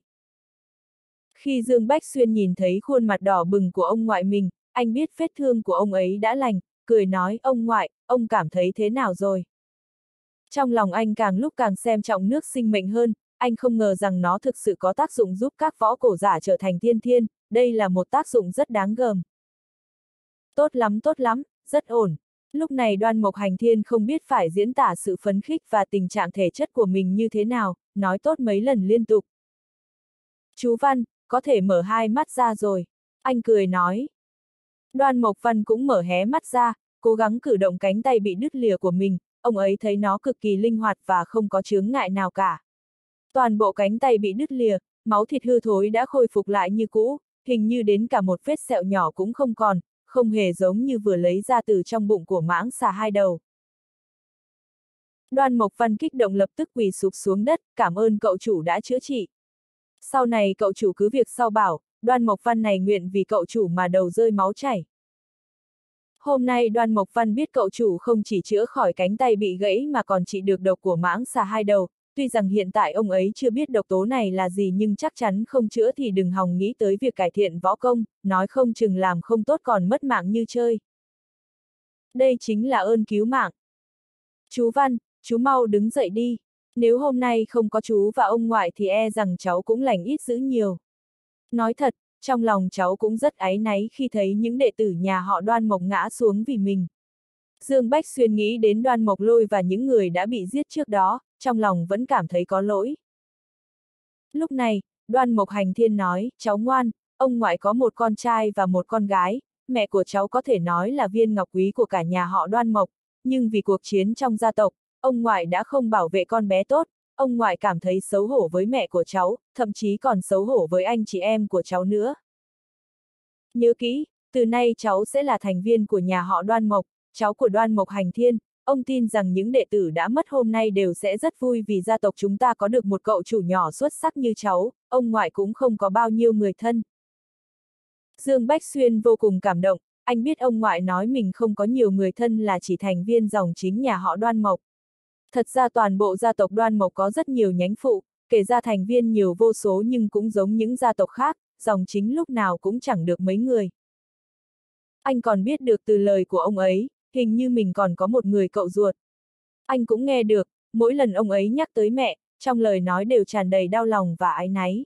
Khi Dương Bách Xuyên nhìn thấy khuôn mặt đỏ bừng của ông ngoại mình, anh biết vết thương của ông ấy đã lành, cười nói, ông ngoại, ông cảm thấy thế nào rồi? Trong lòng anh càng lúc càng xem trọng nước sinh mệnh hơn, anh không ngờ rằng nó thực sự có tác dụng giúp các võ cổ giả trở thành tiên thiên, đây là một tác dụng rất đáng gờm. Tốt lắm, rất ổn. Lúc này Đoan Mộc Hành Thiên không biết phải diễn tả sự phấn khích và tình trạng thể chất của mình như thế nào, nói tốt mấy lần liên tục. Chú Văn, có thể mở hai mắt ra rồi. Anh cười nói. Đoan Mộc Văn cũng mở hé mắt ra, cố gắng cử động cánh tay bị đứt lìa của mình, ông ấy thấy nó cực kỳ linh hoạt và không có chướng ngại nào cả. Toàn bộ cánh tay bị đứt lìa, máu thịt hư thối đã khôi phục lại như cũ, hình như đến cả một vết sẹo nhỏ cũng không còn, không hề giống như vừa lấy ra từ trong bụng của mãng xà hai đầu. Đoan Mộc Văn kích động lập tức quỳ sụp xuống đất, cảm ơn cậu chủ đã chữa trị. Sau này cậu chủ cứ việc sau bảo, Đoan Mộc Văn này nguyện vì cậu chủ mà đầu rơi máu chảy. Hôm nay Đoan Mộc Văn biết cậu chủ không chỉ chữa khỏi cánh tay bị gãy mà còn trị được độc của mãng xà hai đầu, tuy rằng hiện tại ông ấy chưa biết độc tố này là gì nhưng chắc chắn không chữa thì đừng hòng nghĩ tới việc cải thiện võ công, nói không chừng làm không tốt còn mất mạng như chơi. Đây chính là ơn cứu mạng. Chú Văn, chú mau đứng dậy đi. Nếu hôm nay không có chú và ông ngoại thì e rằng cháu cũng lành ít dữ nhiều. Nói thật, trong lòng cháu cũng rất áy náy khi thấy những đệ tử nhà họ Đoan Mộc ngã xuống vì mình. Dương Bách Xuyên nghĩ đến Đoan Mộc Lôi và những người đã bị giết trước đó, trong lòng vẫn cảm thấy có lỗi. Lúc này, Đoan Mộc Hành Thiên nói, cháu ngoan, ông ngoại có một con trai và một con gái, mẹ của cháu có thể nói là viên ngọc quý của cả nhà họ Đoan Mộc, nhưng vì cuộc chiến trong gia tộc, ông ngoại đã không bảo vệ con bé tốt, ông ngoại cảm thấy xấu hổ với mẹ của cháu, thậm chí còn xấu hổ với anh chị em của cháu nữa. Nhớ kỹ, từ nay cháu sẽ là thành viên của nhà họ Đoan Mộc, cháu của Đoan Mộc Hành Thiên, ông tin rằng những đệ tử đã mất hôm nay đều sẽ rất vui vì gia tộc chúng ta có được một cậu chủ nhỏ xuất sắc như cháu, ông ngoại cũng không có bao nhiêu người thân. Dương Bách Xuyên vô cùng cảm động, anh biết ông ngoại nói mình không có nhiều người thân là chỉ thành viên dòng chính nhà họ Đoan Mộc. Thật ra toàn bộ gia tộc Đoan Mộc có rất nhiều nhánh phụ, kể ra thành viên nhiều vô số nhưng cũng giống những gia tộc khác, dòng chính lúc nào cũng chẳng được mấy người. Anh còn biết được từ lời của ông ấy, hình như mình còn có một người cậu ruột. Anh cũng nghe được, mỗi lần ông ấy nhắc tới mẹ, trong lời nói đều tràn đầy đau lòng và áy náy.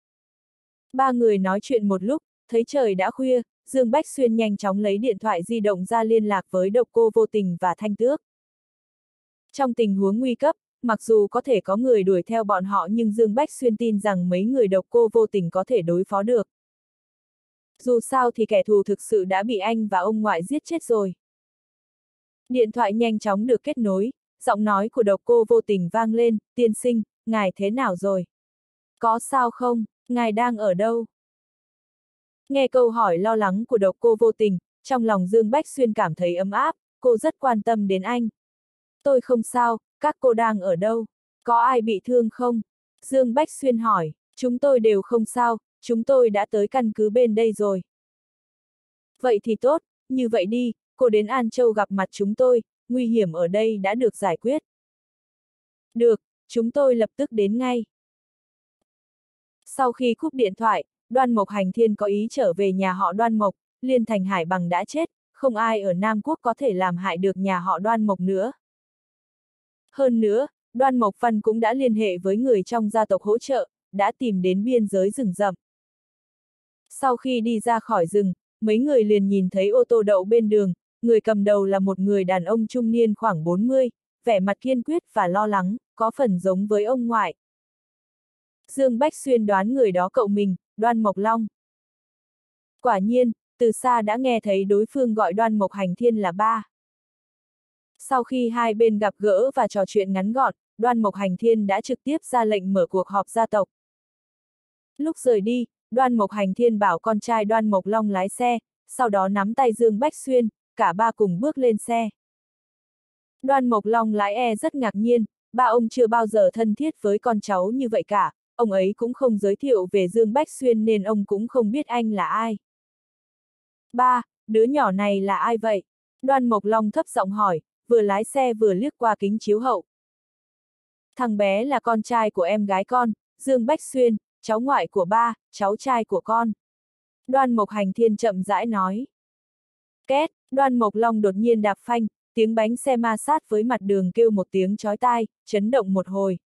Ba người nói chuyện một lúc, thấy trời đã khuya, Dương Bách Xuyên nhanh chóng lấy điện thoại di động ra liên lạc với Độc Cô Vô Tình và Thanh Tước. Trong tình huống nguy cấp, mặc dù có thể có người đuổi theo bọn họ nhưng Dương Bách Xuyên tin rằng mấy người Độc Cô Vô Tình có thể đối phó được. Dù sao thì kẻ thù thực sự đã bị anh và ông ngoại giết chết rồi. Điện thoại nhanh chóng được kết nối, giọng nói của Độc Cô Vô Tình vang lên, tiên sinh, ngài thế nào rồi? Có sao không, ngài đang ở đâu? Nghe câu hỏi lo lắng của Độc Cô Vô Tình, trong lòng Dương Bách Xuyên cảm thấy ấm áp, cô rất quan tâm đến anh. Tôi không sao, các cô đang ở đâu? Có ai bị thương không? Dương Bách Xuyên hỏi, chúng tôi đều không sao, chúng tôi đã tới căn cứ bên đây rồi. Vậy thì tốt, như vậy đi, cô đến An Châu gặp mặt chúng tôi, nguy hiểm ở đây đã được giải quyết. Được, chúng tôi lập tức đến ngay. Sau khi cúp điện thoại, Đoan Mộc Hành Thiên có ý trở về nhà họ Đoan Mộc, Liên Thành Hải Bằng đã chết, không ai ở Nam Quốc có thể làm hại được nhà họ Đoan Mộc nữa. Hơn nữa, Đoan Mộc Văn cũng đã liên hệ với người trong gia tộc hỗ trợ, đã tìm đến biên giới rừng rậm. Sau khi đi ra khỏi rừng, mấy người liền nhìn thấy ô tô đậu bên đường, người cầm đầu là một người đàn ông trung niên khoảng 40, vẻ mặt kiên quyết và lo lắng, có phần giống với ông ngoại. Dương Bách Xuyên đoán người đó cậu mình, Đoan Mộc Long. Quả nhiên, từ xa đã nghe thấy đối phương gọi Đoan Mộc Hành Thiên là ba. Sau khi hai bên gặp gỡ và trò chuyện ngắn gọn, Đoan Mộc Hành Thiên đã trực tiếp ra lệnh mở cuộc họp gia tộc. Lúc rời đi, Đoan Mộc Hành Thiên bảo con trai Đoan Mộc Long lái xe, sau đó nắm tay Dương Bách Xuyên, cả ba cùng bước lên xe. Đoan Mộc Long lái rất ngạc nhiên, ba ông chưa bao giờ thân thiết với con cháu như vậy cả, ông ấy cũng không giới thiệu về Dương Bách Xuyên nên ông cũng không biết anh là ai. Ba, đứa nhỏ này là ai vậy? Đoan Mộc Long thấp giọng hỏi, vừa lái xe vừa liếc qua kính chiếu hậu. Thằng bé là con trai của em gái con, Dương Bách Xuyên, cháu ngoại của ba, cháu trai của con. Đoan Mộc Hành Thiên chậm rãi nói. Két, Đoan Mộc Long đột nhiên đạp phanh, tiếng bánh xe ma sát với mặt đường kêu một tiếng chói tai, chấn động một hồi.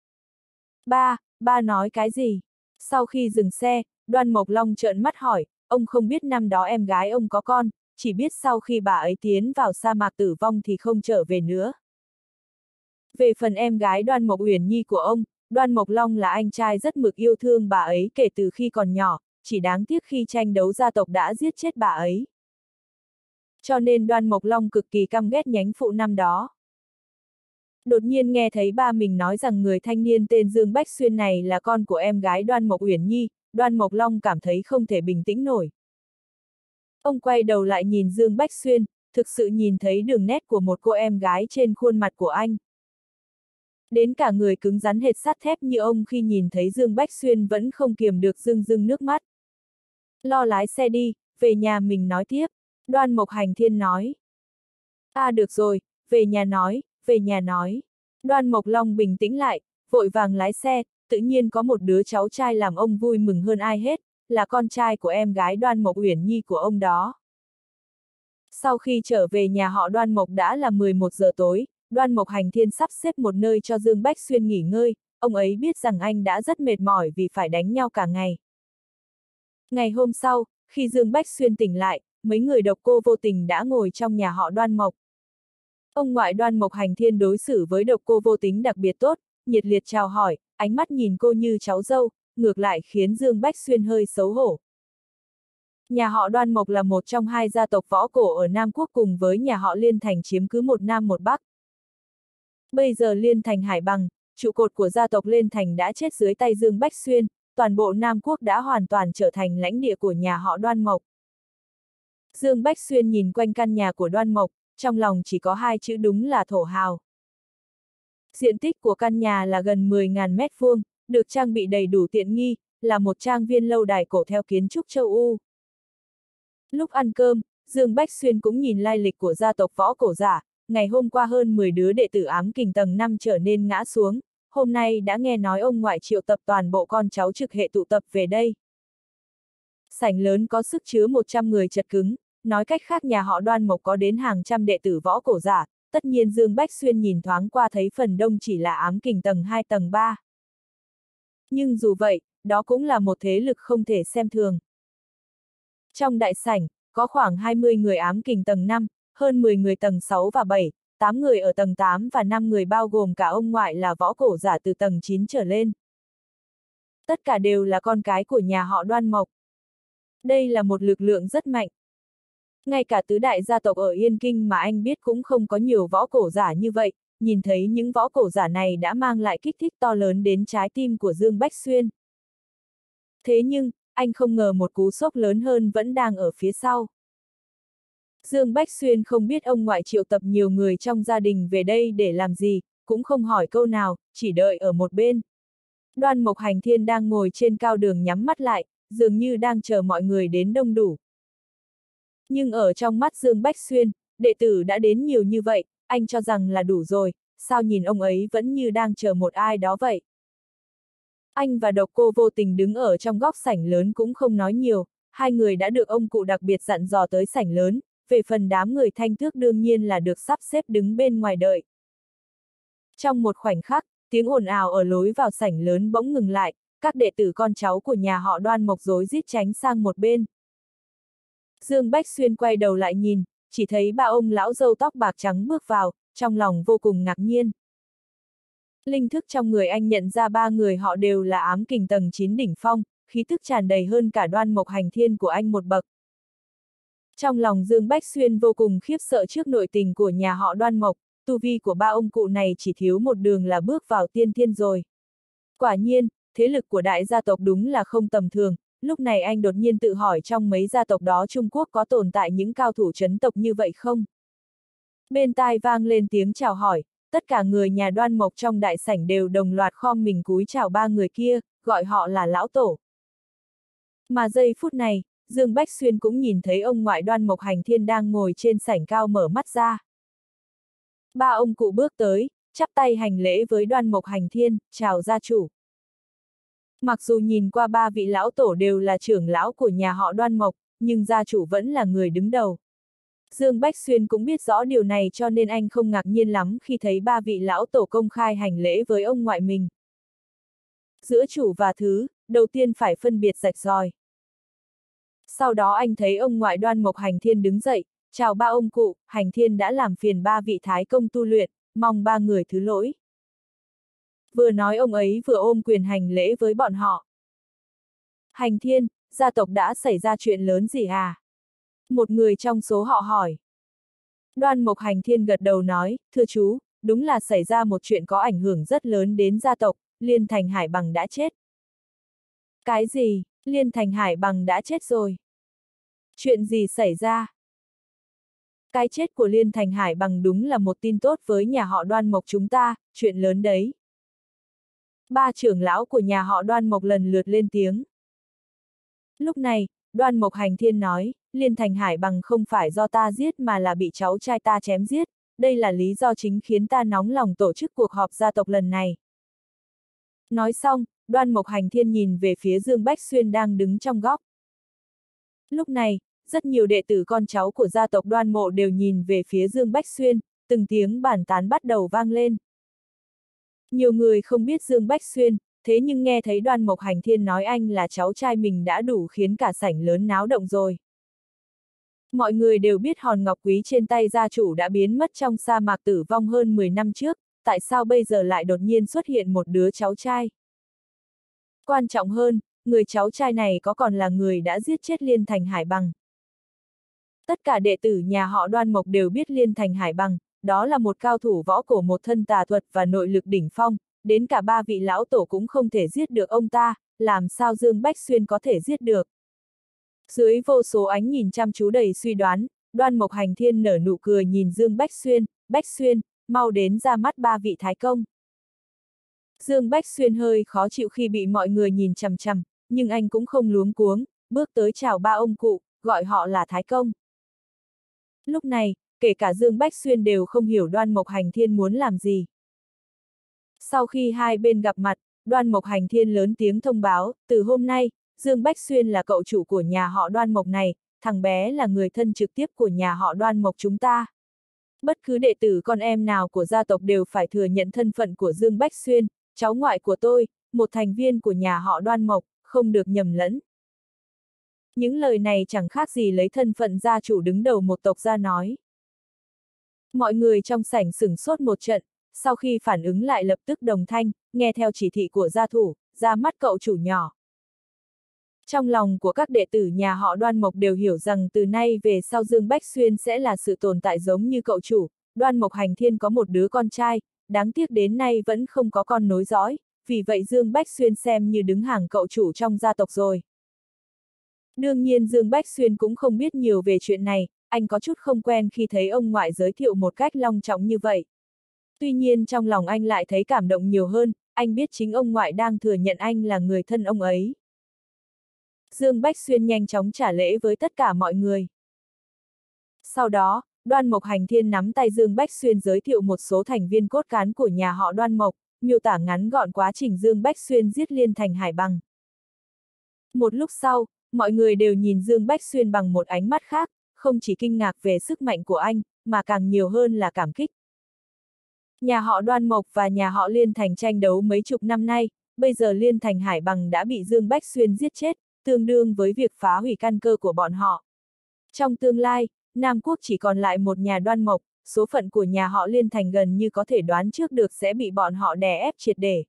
Ba nói cái gì? Sau khi dừng xe, Đoan Mộc Long trợn mắt hỏi, ông không biết năm đó em gái ông có con, chỉ biết sau khi bà ấy tiến vào sa mạc tử vong thì không trở về nữa. Về phần em gái Đoan Mộc Uyển Nhi của ông, Đoan Mộc Long là anh trai rất mực yêu thương bà ấy kể từ khi còn nhỏ, chỉ đáng tiếc khi tranh đấu gia tộc đã giết chết bà ấy. Cho nên Đoan Mộc Long cực kỳ căm ghét nhánh phụ năm đó. Đột nhiên nghe thấy ba mình nói rằng người thanh niên tên Dương Bách Xuyên này là con của em gái Đoan Mộc Uyển Nhi, Đoan Mộc Long cảm thấy không thể bình tĩnh nổi. Ông quay đầu lại nhìn Dương Bách Xuyên, thực sự nhìn thấy đường nét của một cô em gái trên khuôn mặt của anh. Đến cả người cứng rắn hệt sắt thép như ông khi nhìn thấy Dương Bách Xuyên vẫn không kiềm được rưng rưng nước mắt. Lo lái xe đi, về nhà mình nói tiếp, Đoan Mộc Hành Thiên nói. Được rồi, về nhà nói, về nhà nói. Đoan Mộc Long bình tĩnh lại, vội vàng lái xe, tự nhiên có một đứa cháu trai làm ông vui mừng hơn ai hết, là con trai của em gái Đoan Mộc Uyển Nhi của ông đó. Sau khi trở về nhà họ Đoan Mộc đã là 11 giờ tối, Đoan Mộc Hành Thiên sắp xếp một nơi cho Dương Bách Xuyên nghỉ ngơi, ông ấy biết rằng anh đã rất mệt mỏi vì phải đánh nhau cả ngày. Ngày hôm sau, khi Dương Bách Xuyên tỉnh lại, mấy người Độc Cô Vô Tình đã ngồi trong nhà họ Đoan Mộc. Ông ngoại Đoan Mộc Hành Thiên đối xử với Độc Cô Vô Tình đặc biệt tốt, nhiệt liệt chào hỏi, ánh mắt nhìn cô như cháu dâu, ngược lại khiến Dương Bách Xuyên hơi xấu hổ. Nhà họ Đoan Mộc là một trong hai gia tộc võ cổ ở Nam Quốc cùng với nhà họ Liên Thành chiếm cứ một Nam một Bắc. Bây giờ Liên Thành Hải Bằng, trụ cột của gia tộc Liên Thành đã chết dưới tay Dương Bách Xuyên, toàn bộ Nam Quốc đã hoàn toàn trở thành lãnh địa của nhà họ Đoan Mộc. Dương Bách Xuyên nhìn quanh căn nhà của Đoan Mộc, trong lòng chỉ có hai chữ đúng là thổ hào. Diện tích của căn nhà là gần 10.000 mét vuông, được trang bị đầy đủ tiện nghi, là một trang viên lâu đài cổ theo kiến trúc châu Âu. Lúc ăn cơm, Dương Bách Xuyên cũng nhìn lai lịch của gia tộc võ cổ giả, ngày hôm qua hơn 10 đứa đệ tử ám kình tầng 5 trở nên ngã xuống, hôm nay đã nghe nói ông ngoại triệu tập toàn bộ con cháu trực hệ tụ tập về đây. Sảnh lớn có sức chứa 100 người chật cứng, nói cách khác nhà họ Đoan Mộc có đến hàng trăm đệ tử võ cổ giả, tất nhiên Dương Bách Xuyên nhìn thoáng qua thấy phần đông chỉ là ám kình tầng 2 tầng 3. Nhưng dù vậy, đó cũng là một thế lực không thể xem thường. Trong đại sảnh, có khoảng 20 người ám kình tầng 5, hơn 10 người tầng 6 và 7, 8 người ở tầng 8 và 5 người bao gồm cả ông ngoại là võ cổ giả từ tầng 9 trở lên. Tất cả đều là con cái của nhà họ Đoan Mộc. Đây là một lực lượng rất mạnh. Ngay cả tứ đại gia tộc ở Yên Kinh mà anh biết cũng không có nhiều võ cổ giả như vậy, nhìn thấy những võ cổ giả này đã mang lại kích thích to lớn đến trái tim của Dương Bách Xuyên. Thế nhưng, anh không ngờ một cú sốc lớn hơn vẫn đang ở phía sau. Dương Bách Xuyên không biết ông ngoại triệu tập nhiều người trong gia đình về đây để làm gì, cũng không hỏi câu nào, chỉ đợi ở một bên. Đoan Mộc Hành Thiên đang ngồi trên cao đường nhắm mắt lại, dường như đang chờ mọi người đến đông đủ. Nhưng ở trong mắt Dương Bách Xuyên, đệ tử đã đến nhiều như vậy, anh cho rằng là đủ rồi, sao nhìn ông ấy vẫn như đang chờ một ai đó vậy. Anh và Độc Cô vô tình đứng ở trong góc sảnh lớn cũng không nói nhiều, hai người đã được ông cụ đặc biệt dặn dò tới sảnh lớn, về phần đám người Thanh Thước đương nhiên là được sắp xếp đứng bên ngoài đợi. Trong một khoảnh khắc, tiếng ồn ào ở lối vào sảnh lớn bỗng ngừng lại, các đệ tử con cháu của nhà họ Đoan Mộc rối rít tránh sang một bên. Dương Bách Xuyên quay đầu lại nhìn, chỉ thấy ba ông lão râu tóc bạc trắng bước vào, trong lòng vô cùng ngạc nhiên. Linh thức trong người anh nhận ra ba người họ đều là ám kình tầng 9 đỉnh phong, khí tức tràn đầy hơn cả Đoan Mộc Hành Thiên của anh một bậc. Trong lòng Dương Bách Xuyên vô cùng khiếp sợ trước nội tình của nhà họ Đoan Mộc, tu vi của ba ông cụ này chỉ thiếu một đường là bước vào tiên thiên rồi. Quả nhiên, thế lực của đại gia tộc đúng là không tầm thường, lúc này anh đột nhiên tự hỏi trong mấy gia tộc đó Trung Quốc có tồn tại những cao thủ chấn tộc như vậy không? Bên tai vang lên tiếng chào hỏi, tất cả người nhà Đoan Mộc trong đại sảnh đều đồng loạt khom mình cúi chào ba người kia, gọi họ là lão tổ. Mà giây phút này, Dương Bách Xuyên cũng nhìn thấy ông ngoại Đoan Mộc Hành Thiên đang ngồi trên sảnh cao mở mắt ra. Ba ông cụ bước tới, chắp tay hành lễ với Đoan Mộc Hành Thiên, chào gia chủ. Mặc dù nhìn qua ba vị lão tổ đều là trưởng lão của nhà họ Đoan Mộc, nhưng gia chủ vẫn là người đứng đầu. Dương Bách Xuyên cũng biết rõ điều này cho nên anh không ngạc nhiên lắm khi thấy ba vị lão tổ công khai hành lễ với ông ngoại mình. Giữa chủ và thứ, đầu tiên phải phân biệt rạch ròi. Sau đó anh thấy ông ngoại Đoan Mộc Hành Thiên đứng dậy, chào ba ông cụ, Hành Thiên đã làm phiền ba vị thái công tu luyện, mong ba người thứ lỗi. Vừa nói ông ấy vừa ôm quyền hành lễ với bọn họ. Hành Thiên, gia tộc đã xảy ra chuyện lớn gì à? Một người trong số họ hỏi. Đoan Mộc Hành Thiên gật đầu nói, thưa chú, đúng là xảy ra một chuyện có ảnh hưởng rất lớn đến gia tộc, Liên Thành Hải Bằng đã chết. Cái gì, Liên Thành Hải Bằng đã chết rồi? Chuyện gì xảy ra? Cái chết của Liên Thành Hải Bằng đúng là một tin tốt với nhà họ Đoan Mộc chúng ta, chuyện lớn đấy. Ba trưởng lão của nhà họ Đoan Mộc lần lượt lên tiếng. Lúc này, Đoan Mộc Hành Thiên nói, Liên Thành Hải Bằng không phải do ta giết mà là bị cháu trai ta chém giết, đây là lý do chính khiến ta nóng lòng tổ chức cuộc họp gia tộc lần này. Nói xong, Đoan Mộc Hành Thiên nhìn về phía Dương Bách Xuyên đang đứng trong góc. Lúc này, rất nhiều đệ tử con cháu của gia tộc Đoan Mộ đều nhìn về phía Dương Bách Xuyên, từng tiếng bàn tán bắt đầu vang lên. Nhiều người không biết Dương Bách Xuyên, thế nhưng nghe thấy Đoan Mộc Hành Thiên nói anh là cháu trai mình đã đủ khiến cả sảnh lớn náo động rồi. Mọi người đều biết hòn ngọc quý trên tay gia chủ đã biến mất trong sa mạc tử vong hơn 10 năm trước, tại sao bây giờ lại đột nhiên xuất hiện một đứa cháu trai? Quan trọng hơn, người cháu trai này có còn là người đã giết chết Liên Thành Hải Bằng. Tất cả đệ tử nhà họ Đoan Mộc đều biết Liên Thành Hải Bằng, đó là một cao thủ võ cổ một thân tà thuật và nội lực đỉnh phong, đến cả ba vị lão tổ cũng không thể giết được ông ta, làm sao Dương Bách Xuyên có thể giết được. Dưới vô số ánh nhìn chăm chú đầy suy đoán, Đoan Mộc Hành Thiên nở nụ cười nhìn Dương Bách Xuyên, mau đến ra mắt ba vị thái công. Dương Bách Xuyên hơi khó chịu khi bị mọi người nhìn chằm chằm, nhưng anh cũng không luống cuống, bước tới chào ba ông cụ, gọi họ là thái công. Lúc này, kể cả Dương Bách Xuyên đều không hiểu Đoan Mộc Hành Thiên muốn làm gì. Sau khi hai bên gặp mặt, Đoan Mộc Hành Thiên lớn tiếng thông báo, từ hôm nay, Dương Bách Xuyên là cậu chủ của nhà họ Đoan Mộc này, thằng bé là người thân trực tiếp của nhà họ Đoan Mộc chúng ta. Bất cứ đệ tử con em nào của gia tộc đều phải thừa nhận thân phận của Dương Bách Xuyên, cháu ngoại của tôi, một thành viên của nhà họ Đoan Mộc, không được nhầm lẫn. Những lời này chẳng khác gì lấy thân phận gia chủ đứng đầu một tộc ra nói. Mọi người trong sảnh sửng sốt một trận, sau khi phản ứng lại lập tức đồng thanh, nghe theo chỉ thị của gia thủ, ra mắt cậu chủ nhỏ. Trong lòng của các đệ tử nhà họ Đoan Mộc đều hiểu rằng từ nay về sau Dương Bách Xuyên sẽ là sự tồn tại giống như cậu chủ. Đoan Mộc Hành Thiên có một đứa con trai, đáng tiếc đến nay vẫn không có con nối dõi, vì vậy Dương Bách Xuyên xem như đứng hàng cậu chủ trong gia tộc rồi. Đương nhiên Dương Bách Xuyên cũng không biết nhiều về chuyện này, anh có chút không quen khi thấy ông ngoại giới thiệu một cách long trọng như vậy. Tuy nhiên trong lòng anh lại thấy cảm động nhiều hơn, anh biết chính ông ngoại đang thừa nhận anh là người thân ông ấy. Dương Bách Xuyên nhanh chóng trả lễ với tất cả mọi người. Sau đó, Đoan Mộc Hành Thiên nắm tay Dương Bách Xuyên giới thiệu một số thành viên cốt cán của nhà họ Đoan Mộc, miêu tả ngắn gọn quá trình Dương Bách Xuyên giết Liên Thành Hải Bằng. Một lúc sau, mọi người đều nhìn Dương Bách Xuyên bằng một ánh mắt khác, không chỉ kinh ngạc về sức mạnh của anh, mà càng nhiều hơn là cảm kích. Nhà họ Đoan Mộc và nhà họ Liên Thành tranh đấu mấy chục năm nay, bây giờ Liên Thành Hải Bằng đã bị Dương Bách Xuyên giết chết, tương đương với việc phá hủy căn cơ của bọn họ. Trong tương lai, Nam Quốc chỉ còn lại một nhà Đoan Mộc, số phận của nhà họ Liên Thành gần như có thể đoán trước được sẽ bị bọn họ đè ép triệt để.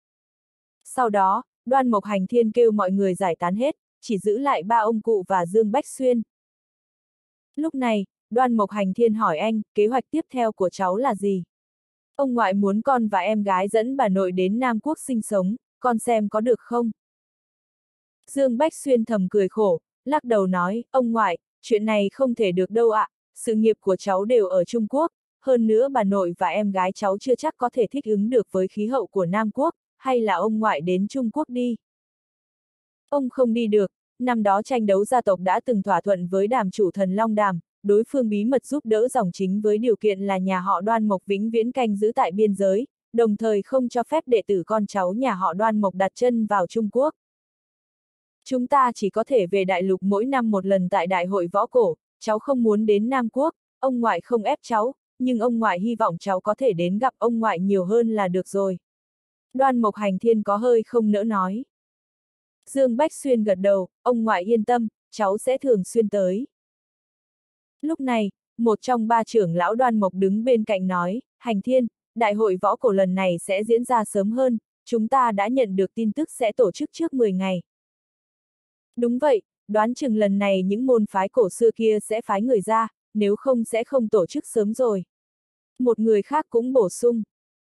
Sau đó, Đoan Mộc Hành Thiên kêu mọi người giải tán hết, chỉ giữ lại ba ông cụ và Dương Bách Xuyên. Lúc này, Đoan Mộc Hành Thiên hỏi anh, kế hoạch tiếp theo của cháu là gì? Ông ngoại muốn con và em gái dẫn bà nội đến Nam Quốc sinh sống, con xem có được không? Dương Bách Xuyên thầm cười khổ, lắc đầu nói, ông ngoại, chuyện này không thể được đâu ạ, sự nghiệp của cháu đều ở Trung Quốc, hơn nữa bà nội và em gái cháu chưa chắc có thể thích ứng được với khí hậu của Nam Quốc, hay là ông ngoại đến Trung Quốc đi. Ông không đi được, năm đó tranh đấu gia tộc đã từng thỏa thuận với Đàm chủ Thần Long Đàm, đối phương bí mật giúp đỡ dòng chính với điều kiện là nhà họ Đoan Mộc vĩnh viễn canh giữ tại biên giới, đồng thời không cho phép đệ tử con cháu nhà họ Đoan Mộc đặt chân vào Trung Quốc. Chúng ta chỉ có thể về đại lục mỗi năm một lần tại đại hội võ cổ, cháu không muốn đến Nam Quốc, ông ngoại không ép cháu, nhưng ông ngoại hy vọng cháu có thể đến gặp ông ngoại nhiều hơn là được rồi. Đoan Mộc Hành Thiên có hơi không nỡ nói. Dương Bách Xuyên gật đầu, ông ngoại yên tâm, cháu sẽ thường xuyên tới. Lúc này, một trong ba trưởng lão Đoan Mộc đứng bên cạnh nói, Hành Thiên, đại hội võ cổ lần này sẽ diễn ra sớm hơn, chúng ta đã nhận được tin tức sẽ tổ chức trước 10 ngày. Đúng vậy, đoán chừng lần này những môn phái cổ xưa kia sẽ phái người ra, nếu không sẽ không tổ chức sớm rồi. Một người khác cũng bổ sung.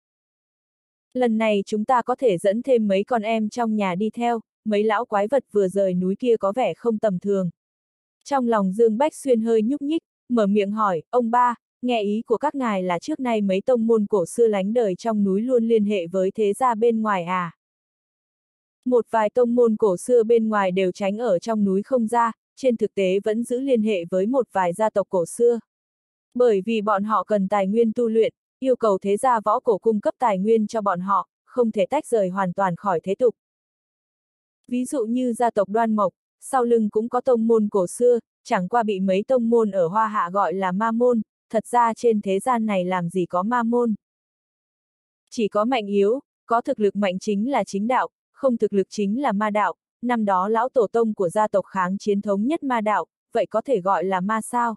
Lần này chúng ta có thể dẫn thêm mấy con em trong nhà đi theo, mấy lão quái vật vừa rời núi kia có vẻ không tầm thường. Trong lòng Dương Bách Xuyên hơi nhúc nhích, mở miệng hỏi, ông ba, nghe ý của các ngài là trước nay mấy tông môn cổ xưa lánh đời trong núi luôn liên hệ với thế gia bên ngoài à? Một vài tông môn cổ xưa bên ngoài đều tránh ở trong núi không ra, trên thực tế vẫn giữ liên hệ với một vài gia tộc cổ xưa. Bởi vì bọn họ cần tài nguyên tu luyện, yêu cầu thế gia võ cổ cung cấp tài nguyên cho bọn họ, không thể tách rời hoàn toàn khỏi thế tục. Ví dụ như gia tộc Đoan Mộc, sau lưng cũng có tông môn cổ xưa, chẳng qua bị mấy tông môn ở Hoa Hạ gọi là ma môn, thật ra trên thế gian này làm gì có ma môn. Chỉ có mạnh yếu, có thực lực mạnh chính là chính đạo, không thực lực chính là ma đạo, năm đó lão tổ tông của gia tộc kháng chiến thống nhất ma đạo, vậy có thể gọi là ma sao?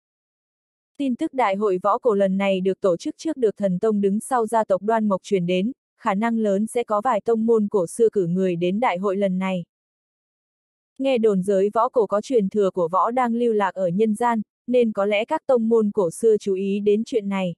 Tin tức đại hội võ cổ lần này được tổ chức trước được thần tông đứng sau gia tộc Đoan Mộc truyền đến, khả năng lớn sẽ có vài tông môn cổ xưa cử người đến đại hội lần này. Nghe đồn giới võ cổ có truyền thừa của võ đang lưu lạc ở nhân gian, nên có lẽ các tông môn cổ xưa chú ý đến chuyện này.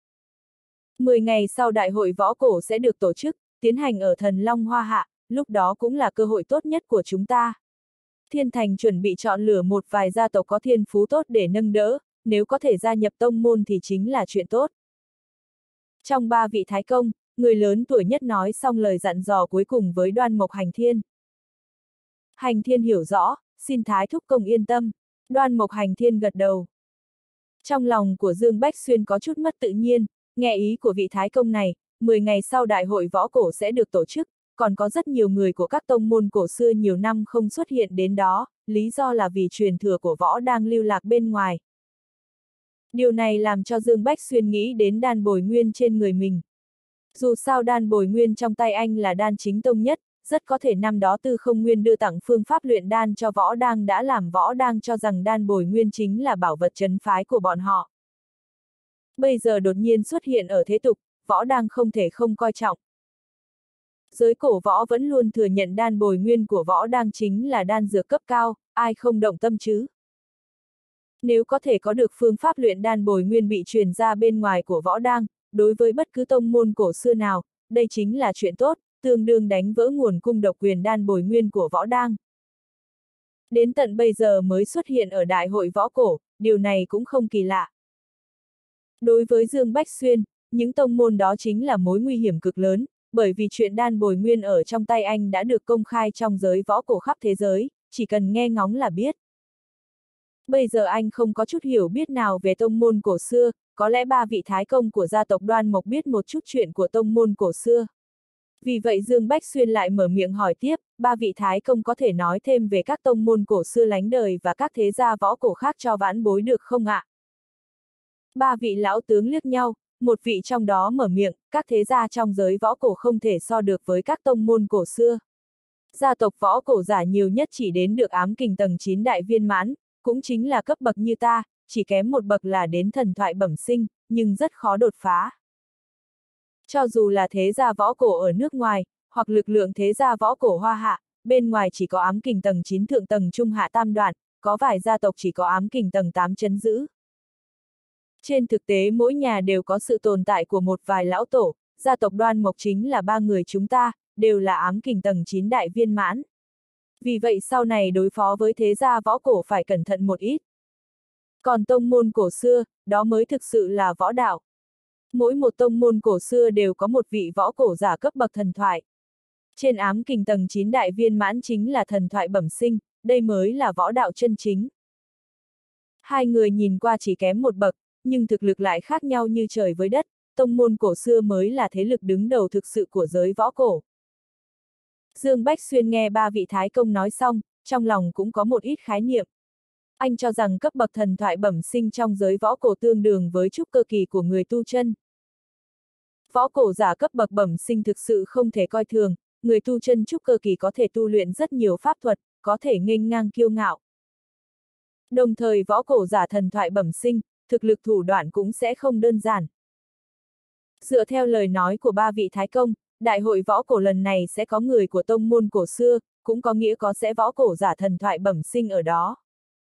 10 ngày sau đại hội võ cổ sẽ được tổ chức, tiến hành ở Thần Long Hoa Hạ, lúc đó cũng là cơ hội tốt nhất của chúng ta. Thiên Thành chuẩn bị chọn lựa một vài gia tộc có thiên phú tốt để nâng đỡ, nếu có thể gia nhập tông môn thì chính là chuyện tốt. Trong ba vị thái công, người lớn tuổi nhất nói xong lời dặn dò cuối cùng với Đoan Mộc Hành Thiên. Hành Thiên hiểu rõ, xin thái thúc công yên tâm. Đoan Mộc Hành Thiên gật đầu. Trong lòng của Dương Bách Xuyên có chút mất tự nhiên, nghe ý của vị thái công này, 10 ngày sau đại hội võ cổ sẽ được tổ chức, còn có rất nhiều người của các tông môn cổ xưa nhiều năm không xuất hiện đến đó, lý do là vì truyền thừa của võ đang lưu lạc bên ngoài. Điều này làm cho Dương Bách Xuyên nghĩ đến đan bồi nguyên trên người mình. Dù sao đan bồi nguyên trong tay anh là đan chính tông nhất, rất có thể năm đó Tư Không Nguyên đưa tặng phương pháp luyện đan cho võ đang đã làm võ đang cho rằng đan bồi nguyên chính là bảo vật trấn phái của bọn họ. Bây giờ đột nhiên xuất hiện ở thế tục, võ đang không thể không coi trọng. giới cổ võ vẫn luôn thừa nhận đan bồi nguyên của võ đang chính là đan dược cấp cao, ai không động tâm chứ? Nếu có thể có được phương pháp luyện đan bồi nguyên bị truyền ra bên ngoài của võ đang, đối với bất cứ tông môn cổ xưa nào, đây chính là chuyện tốt, tương đương đánh vỡ nguồn cung độc quyền đan bồi nguyên của võ đang. Đến tận bây giờ mới xuất hiện ở đại hội võ cổ, điều này cũng không kỳ lạ. Đối với Dương Bách Xuyên, những tông môn đó chính là mối nguy hiểm cực lớn, bởi vì chuyện đan bồi nguyên ở trong tay anh đã được công khai trong giới võ cổ khắp thế giới, chỉ cần nghe ngóng là biết. Bây giờ anh không có chút hiểu biết nào về tông môn cổ xưa, có lẽ ba vị thái công của gia tộc Đoan Mộc biết một chút chuyện của tông môn cổ xưa. Vì vậy Dương Bách Xuyên lại mở miệng hỏi tiếp, ba vị thái công có thể nói thêm về các tông môn cổ xưa lánh đời và các thế gia võ cổ khác cho vãn bối được không ạ? Ba vị lão tướng liếc nhau, một vị trong đó mở miệng, các thế gia trong giới võ cổ không thể so được với các tông môn cổ xưa. Gia tộc võ cổ giả nhiều nhất chỉ đến được ám kình tầng 9 đại viên mãn, cũng chính là cấp bậc như ta, chỉ kém một bậc là đến thần thoại bẩm sinh, nhưng rất khó đột phá. Cho dù là thế gia võ cổ ở nước ngoài, hoặc lực lượng thế gia võ cổ Hoa Hạ, bên ngoài chỉ có ám kình tầng 9 thượng tầng trung hạ tam đoạn, có vài gia tộc chỉ có ám kình tầng 8 trấn giữ. Trên thực tế mỗi nhà đều có sự tồn tại của một vài lão tổ, gia tộc Đoan Mộc chính là ba người chúng ta, đều là ám kình tầng 9 đại viên mãn. Vì vậy sau này đối phó với thế gia võ cổ phải cẩn thận một ít. Còn tông môn cổ xưa, đó mới thực sự là võ đạo. Mỗi một tông môn cổ xưa đều có một vị võ cổ giả cấp bậc thần thoại. Trên ám kình tầng 9 đại viên mãn chính là thần thoại bẩm sinh, đây mới là võ đạo chân chính. Hai người nhìn qua chỉ kém một bậc, nhưng thực lực lại khác nhau như trời với đất, tông môn cổ xưa mới là thế lực đứng đầu thực sự của giới võ cổ. Dương Bách Xuyên nghe ba vị thái công nói xong, trong lòng cũng có một ít khái niệm. Anh cho rằng cấp bậc thần thoại bẩm sinh trong giới võ cổ tương đương với trúc cơ kỳ của người tu chân. Võ cổ giả cấp bậc bẩm sinh thực sự không thể coi thường, người tu chân trúc cơ kỳ có thể tu luyện rất nhiều pháp thuật, có thể nghênh ngang kiêu ngạo. Đồng thời võ cổ giả thần thoại bẩm sinh, thực lực thủ đoạn cũng sẽ không đơn giản. Dựa theo lời nói của ba vị thái công, đại hội võ cổ lần này sẽ có người của tông môn cổ xưa, cũng có nghĩa có sẽ võ cổ giả thần thoại bẩm sinh ở đó.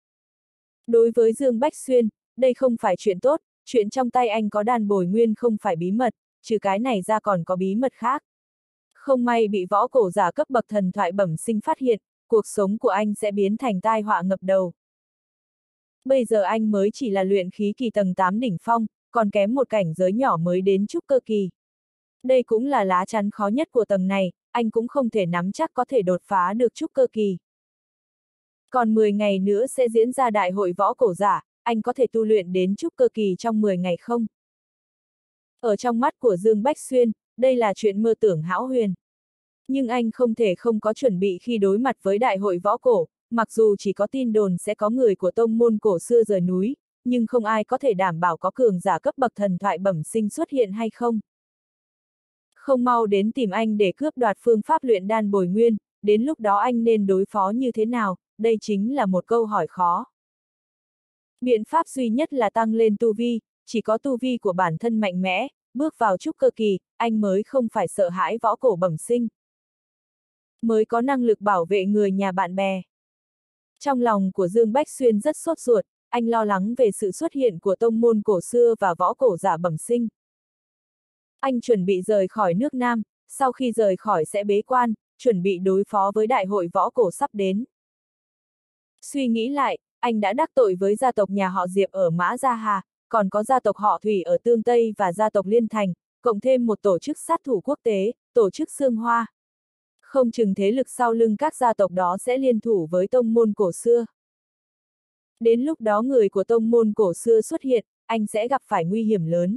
Đối với Dương Bách Xuyên, đây không phải chuyện tốt, chuyện trong tay anh có đan bồi nguyên không phải bí mật, trừ cái này ra còn có bí mật khác. Không may bị võ cổ giả cấp bậc thần thoại bẩm sinh phát hiện, cuộc sống của anh sẽ biến thành tai họa ngập đầu. Bây giờ anh mới chỉ là luyện khí kỳ tầng 8 đỉnh phong, còn kém một cảnh giới nhỏ mới đến trúc cơ kỳ. Đây cũng là lá chắn khó nhất của tầng này, anh cũng không thể nắm chắc có thể đột phá được trúc cơ kỳ. Còn 10 ngày nữa sẽ diễn ra đại hội võ cổ giả, anh có thể tu luyện đến trúc cơ kỳ trong 10 ngày không? Ở trong mắt của Dương Bách Xuyên, đây là chuyện mơ tưởng hão huyền. Nhưng anh không thể không có chuẩn bị khi đối mặt với đại hội võ cổ, mặc dù chỉ có tin đồn sẽ có người của tông môn cổ xưa rời núi, nhưng không ai có thể đảm bảo có cường giả cấp bậc thần thoại bẩm sinh xuất hiện hay không. Không mau đến tìm anh để cướp đoạt phương pháp luyện đan bồi nguyên, đến lúc đó anh nên đối phó như thế nào, đây chính là một câu hỏi khó. Biện pháp duy nhất là tăng lên tu vi, chỉ có tu vi của bản thân mạnh mẽ, bước vào trúc cơ kỳ, anh mới không phải sợ hãi võ cổ bẩm sinh. Mới có năng lực bảo vệ người nhà bạn bè. Trong lòng của Dương Bách Xuyên rất sốt ruột, anh lo lắng về sự xuất hiện của tông môn cổ xưa và võ cổ giả bẩm sinh. Anh chuẩn bị rời khỏi nước Nam, sau khi rời khỏi sẽ bế quan, chuẩn bị đối phó với đại hội võ cổ sắp đến. Suy nghĩ lại, anh đã đắc tội với gia tộc nhà họ Diệp ở Mã Gia Hà, còn có gia tộc họ Thủy ở Tương Tây và gia tộc Liên Thành, cộng thêm một tổ chức sát thủ quốc tế, tổ chức Sương Hoa. Không chừng thế lực sau lưng các gia tộc đó sẽ liên thủ với tông môn cổ xưa. Đến lúc đó người của tông môn cổ xưa xuất hiện, anh sẽ gặp phải nguy hiểm lớn.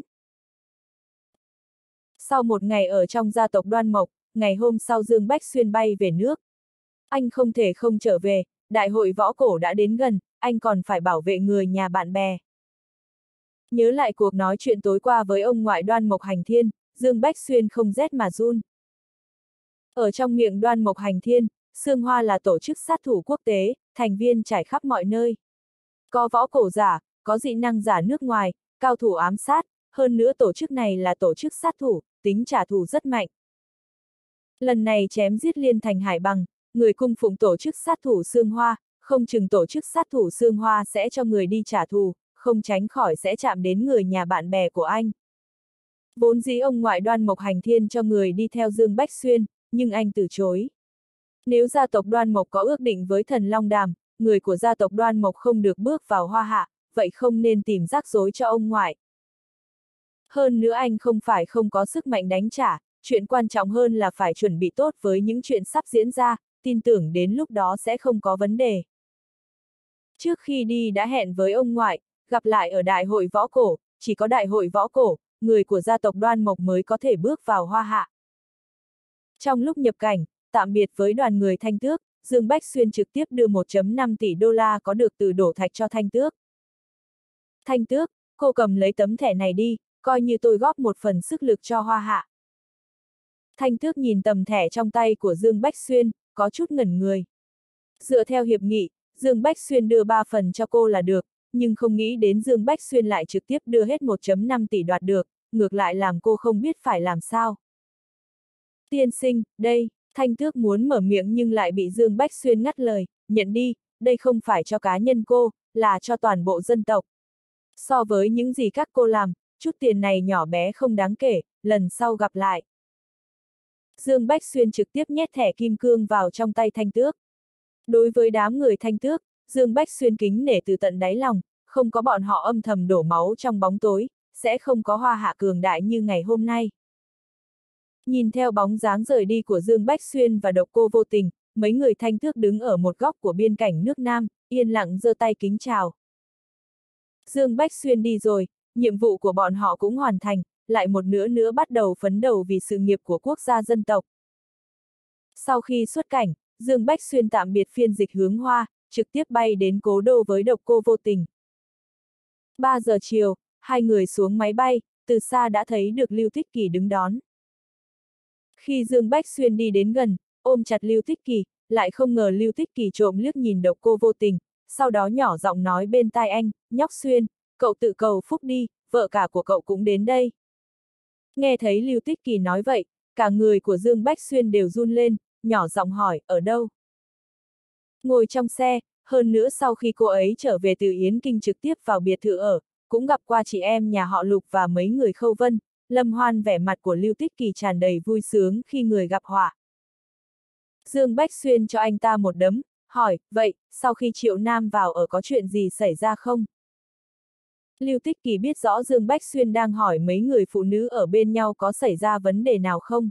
Sau một ngày ở trong gia tộc Đoan Mộc, ngày hôm sau Dương Bách Xuyên bay về nước. Anh không thể không trở về, đại hội võ cổ đã đến gần, anh còn phải bảo vệ người nhà bạn bè. Nhớ lại cuộc nói chuyện tối qua với ông ngoại Đoan Mộc Hành Thiên, Dương Bách Xuyên không rét mà run. Ở trong miệng Đoan Mộc Hành Thiên, Sương Hoa là tổ chức sát thủ quốc tế, thành viên trải khắp mọi nơi. Có võ cổ giả, có dị năng giả nước ngoài, cao thủ ám sát, hơn nữa tổ chức này là tổ chức sát thủ, tính trả thù rất mạnh. Lần này chém giết Liên Thành Hải Bằng, người cung phụng tổ chức sát thủ Sương Hoa, không chừng tổ chức sát thủ Sương Hoa sẽ cho người đi trả thù, không tránh khỏi sẽ chạm đến người nhà bạn bè của anh. Vốn dĩ ông ngoại Đoan Mộc Hành Thiên cho người đi theo Dương Bách Xuyên, nhưng anh từ chối. Nếu gia tộc Đoan Mộc có ước định với thần Long Đàm, người của gia tộc Đoan Mộc không được bước vào Hoa Hạ, vậy không nên tìm rắc rối cho ông ngoại. Hơn nữa anh không phải không có sức mạnh đánh trả, chuyện quan trọng hơn là phải chuẩn bị tốt với những chuyện sắp diễn ra, tin tưởng đến lúc đó sẽ không có vấn đề. Trước khi đi đã hẹn với ông ngoại, gặp lại ở đại hội võ cổ, chỉ có đại hội võ cổ, người của gia tộc Đoan Mộc mới có thể bước vào Hoa Hạ. Trong lúc nhập cảnh, tạm biệt với đoàn người Thanh Tước, Dương Bách Xuyên trực tiếp đưa 1,5 tỷ đô la có được từ Đổ Thạch cho Thanh Tước. Thanh Tước, cô cầm lấy tấm thẻ này đi, coi như tôi góp một phần sức lực cho Hoa Hạ. Thanh Tước nhìn tấm thẻ trong tay của Dương Bách Xuyên, có chút ngẩn người. Dựa theo hiệp nghị, Dương Bách Xuyên đưa 3 phần cho cô là được, nhưng không nghĩ đến Dương Bách Xuyên lại trực tiếp đưa hết 1,5 tỷ đoạt được, ngược lại làm cô không biết phải làm sao. Tiên sinh, đây, Thanh Tước muốn mở miệng nhưng lại bị Dương Bách Xuyên ngắt lời, nhận đi, đây không phải cho cá nhân cô, là cho toàn bộ dân tộc. So với những gì các cô làm, chút tiền này nhỏ bé không đáng kể, lần sau gặp lại. Dương Bách Xuyên trực tiếp nhét thẻ kim cương vào trong tay Thanh Tước. Đối với đám người Thanh Tước, Dương Bách Xuyên kính nể từ tận đáy lòng, không có bọn họ âm thầm đổ máu trong bóng tối, sẽ không có Hoa Hạ cường đại như ngày hôm nay. Nhìn theo bóng dáng rời đi của Dương Bách Xuyên và Độc Cô Vô Tình, mấy người Thanh Tước đứng ở một góc của biên cảnh nước Nam, yên lặng giơ tay kính chào. Dương Bách Xuyên đi rồi, nhiệm vụ của bọn họ cũng hoàn thành, lại một nữa bắt đầu phấn đấu vì sự nghiệp của quốc gia dân tộc. Sau khi xuất cảnh, Dương Bách Xuyên tạm biệt phiên dịch hướng Hoa, trực tiếp bay đến Cố Đô với Độc Cô Vô Tình. 3 giờ chiều, hai người xuống máy bay, từ xa đã thấy được Lưu Tích Kỳ đứng đón. Khi Dương Bách Xuyên đi đến gần, ôm chặt Lưu Tích Kỳ, lại không ngờ Lưu Tích Kỳ trộm liếc nhìn Độc Cô Vô Tình, sau đó nhỏ giọng nói bên tai anh, nhóc Xuyên, cậu tự cầu phúc đi, vợ cả của cậu cũng đến đây. Nghe thấy Lưu Tích Kỳ nói vậy, cả người của Dương Bách Xuyên đều run lên, nhỏ giọng hỏi, ở đâu? Ngồi trong xe, hơn nữa sau khi cô ấy trở về từ Yến Kinh trực tiếp vào biệt thự ở, cũng gặp qua chị em nhà họ Lục và mấy người Khâu Vân, Lâm Hoan vẻ mặt của Lưu Tích Kỳ tràn đầy vui sướng khi người gặp họa. Dương Bách Xuyên cho anh ta một đấm, hỏi, vậy, sau khi Triệu Nam vào ở có chuyện gì xảy ra không? Lưu Tích Kỳ biết rõ Dương Bách Xuyên đang hỏi mấy người phụ nữ ở bên nhau có xảy ra vấn đề nào không?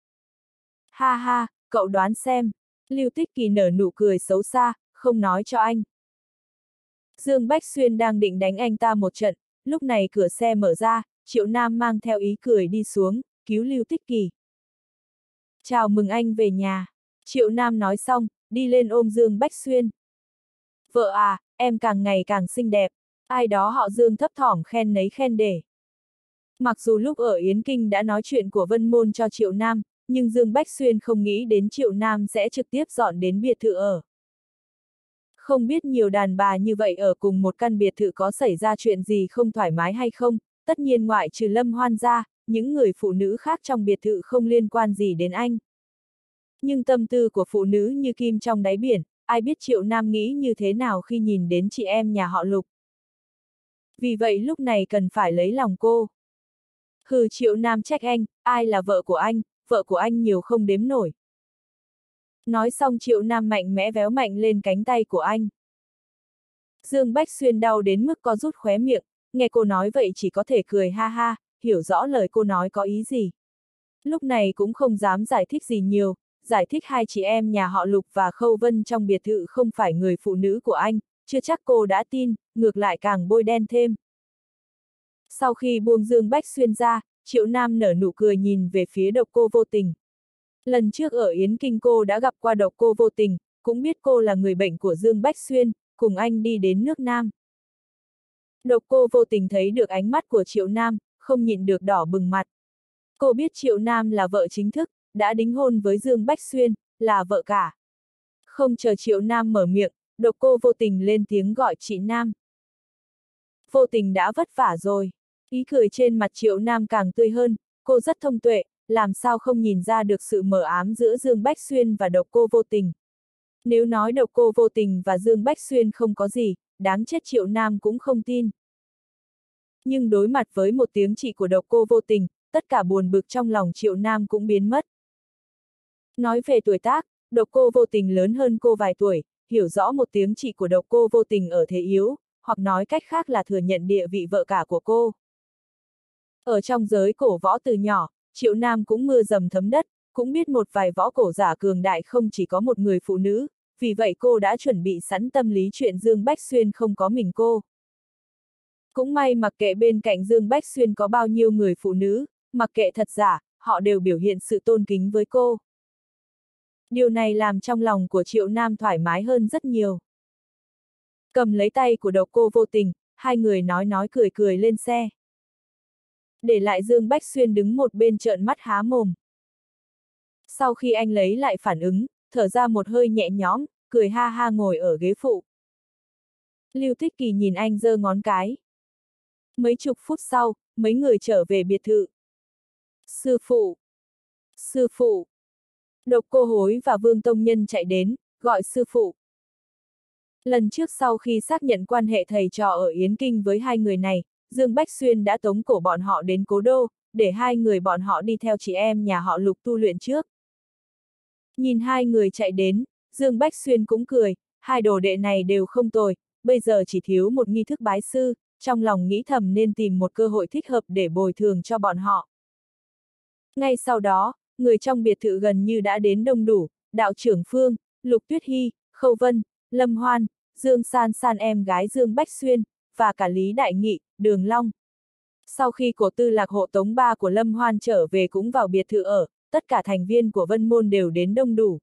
Ha ha, cậu đoán xem. Lưu Tích Kỳ nở nụ cười xấu xa, không nói cho anh. Dương Bách Xuyên đang định đánh anh ta một trận, lúc này cửa xe mở ra, Triệu Nam mang theo ý cười đi xuống, cứu Lưu Tích Kỳ. Chào mừng anh về nhà. Triệu Nam nói xong, đi lên ôm Dương Bách Xuyên. Vợ à, em càng ngày càng xinh đẹp. Ai đó họ Dương thấp thỏm khen nấy khen để. Mặc dù lúc ở Yến Kinh đã nói chuyện của Vân Môn cho Triệu Nam, nhưng Dương Bách Xuyên không nghĩ đến Triệu Nam sẽ trực tiếp dọn đến biệt thự ở. Không biết nhiều đàn bà như vậy ở cùng một căn biệt thự có xảy ra chuyện gì không thoải mái hay không, tất nhiên ngoại trừ Lâm Hoan ra, những người phụ nữ khác trong biệt thự không liên quan gì đến anh. Nhưng tâm tư của phụ nữ như kim trong đáy biển, ai biết Triệu Nam nghĩ như thế nào khi nhìn đến chị em nhà họ Lục. Vì vậy lúc này cần phải lấy lòng cô. Hừ, Triệu Nam trách anh, ai là vợ của anh nhiều không đếm nổi. Nói xong Triệu Nam mạnh mẽ véo mạnh lên cánh tay của anh. Dương Bách Xuyên đau đến mức co rút khóe miệng, nghe cô nói vậy chỉ có thể cười ha ha, hiểu rõ lời cô nói có ý gì. Lúc này cũng không dám giải thích gì nhiều, giải thích hai chị em nhà họ Lục và Khâu Vân trong biệt thự không phải người phụ nữ của anh, chưa chắc cô đã tin, ngược lại càng bôi đen thêm. Sau khi buông Dương Bách Xuyên ra, Triệu Nam nở nụ cười nhìn về phía Độc Cô Vô Tình. Lần trước ở Yến Kinh cô đã gặp qua Độc Cô Vô Tình, cũng biết cô là người bệnh của Dương Bách Xuyên, cùng anh đi đến nước Nam. Độc Cô Vô Tình thấy được ánh mắt của Triệu Nam, không nhịn được đỏ bừng mặt. Cô biết Triệu Nam là vợ chính thức, đã đính hôn với Dương Bách Xuyên, là vợ cả. Không chờ Triệu Nam mở miệng, Độc Cô Vô Tình lên tiếng gọi chị Nam. Vô Tình đã vất vả rồi. Ý cười trên mặt Triệu Nam càng tươi hơn, cô rất thông tuệ, làm sao không nhìn ra được sự mờ ám giữa Dương Bách Xuyên và độc cô vô tình. Nếu nói độc cô vô tình và Dương Bách Xuyên không có gì, đáng chết Triệu Nam cũng không tin. Nhưng đối mặt với một tiếng chỉ của độc cô vô tình, tất cả buồn bực trong lòng Triệu Nam cũng biến mất. Nói về tuổi tác, độc cô vô tình lớn hơn cô vài tuổi, hiểu rõ một tiếng chỉ của độc cô vô tình ở thế yếu, hoặc nói cách khác là thừa nhận địa vị vợ cả của cô. Ở trong giới cổ võ từ nhỏ, Triệu Nam cũng mưa dầm thấm đất, cũng biết một vài võ cổ giả cường đại không chỉ có một người phụ nữ, vì vậy cô đã chuẩn bị sẵn tâm lý chuyện Dương Bách Xuyên không có mình cô. Cũng may mặc kệ bên cạnh Dương Bách Xuyên có bao nhiêu người phụ nữ, mặc kệ thật giả, họ đều biểu hiện sự tôn kính với cô. Điều này làm trong lòng của Triệu Nam thoải mái hơn rất nhiều. Cầm lấy tay của độc cô vô tình, hai người nói cười cười lên xe. Để lại Dương Bách Xuyên đứng một bên trợn mắt há mồm. Sau khi anh lấy lại phản ứng, thở ra một hơi nhẹ nhõm, cười ha ha ngồi ở ghế phụ. Lưu Thích Kỳ nhìn anh giơ ngón cái. Mấy chục phút sau, mấy người trở về biệt thự. Sư phụ! Sư phụ! Độc Cô Hối và Vương Tông Nhân chạy đến, gọi sư phụ. Lần trước sau khi xác nhận quan hệ thầy trò ở Yến Kinh với hai người này, Dương Bách Xuyên đã tống cổ bọn họ đến Cố Đô, để hai người bọn họ đi theo chị em nhà họ Lục tu luyện trước. Nhìn hai người chạy đến, Dương Bách Xuyên cũng cười, hai đồ đệ này đều không tồi, bây giờ chỉ thiếu một nghi thức bái sư, trong lòng nghĩ thầm nên tìm một cơ hội thích hợp để bồi thường cho bọn họ. Ngay sau đó, người trong biệt thự gần như đã đến đông đủ, đạo trưởng Phương, Lục Tuyết Hy, Khâu Vân, Lâm Hoan, Dương San San em gái Dương Bách Xuyên, và cả Lý Đại Nghị, Đường Long. Sau khi cổ tư lạc hộ tống ba của Lâm Hoan trở về cũng vào biệt thự ở, tất cả thành viên của Vân Môn đều đến đông đủ.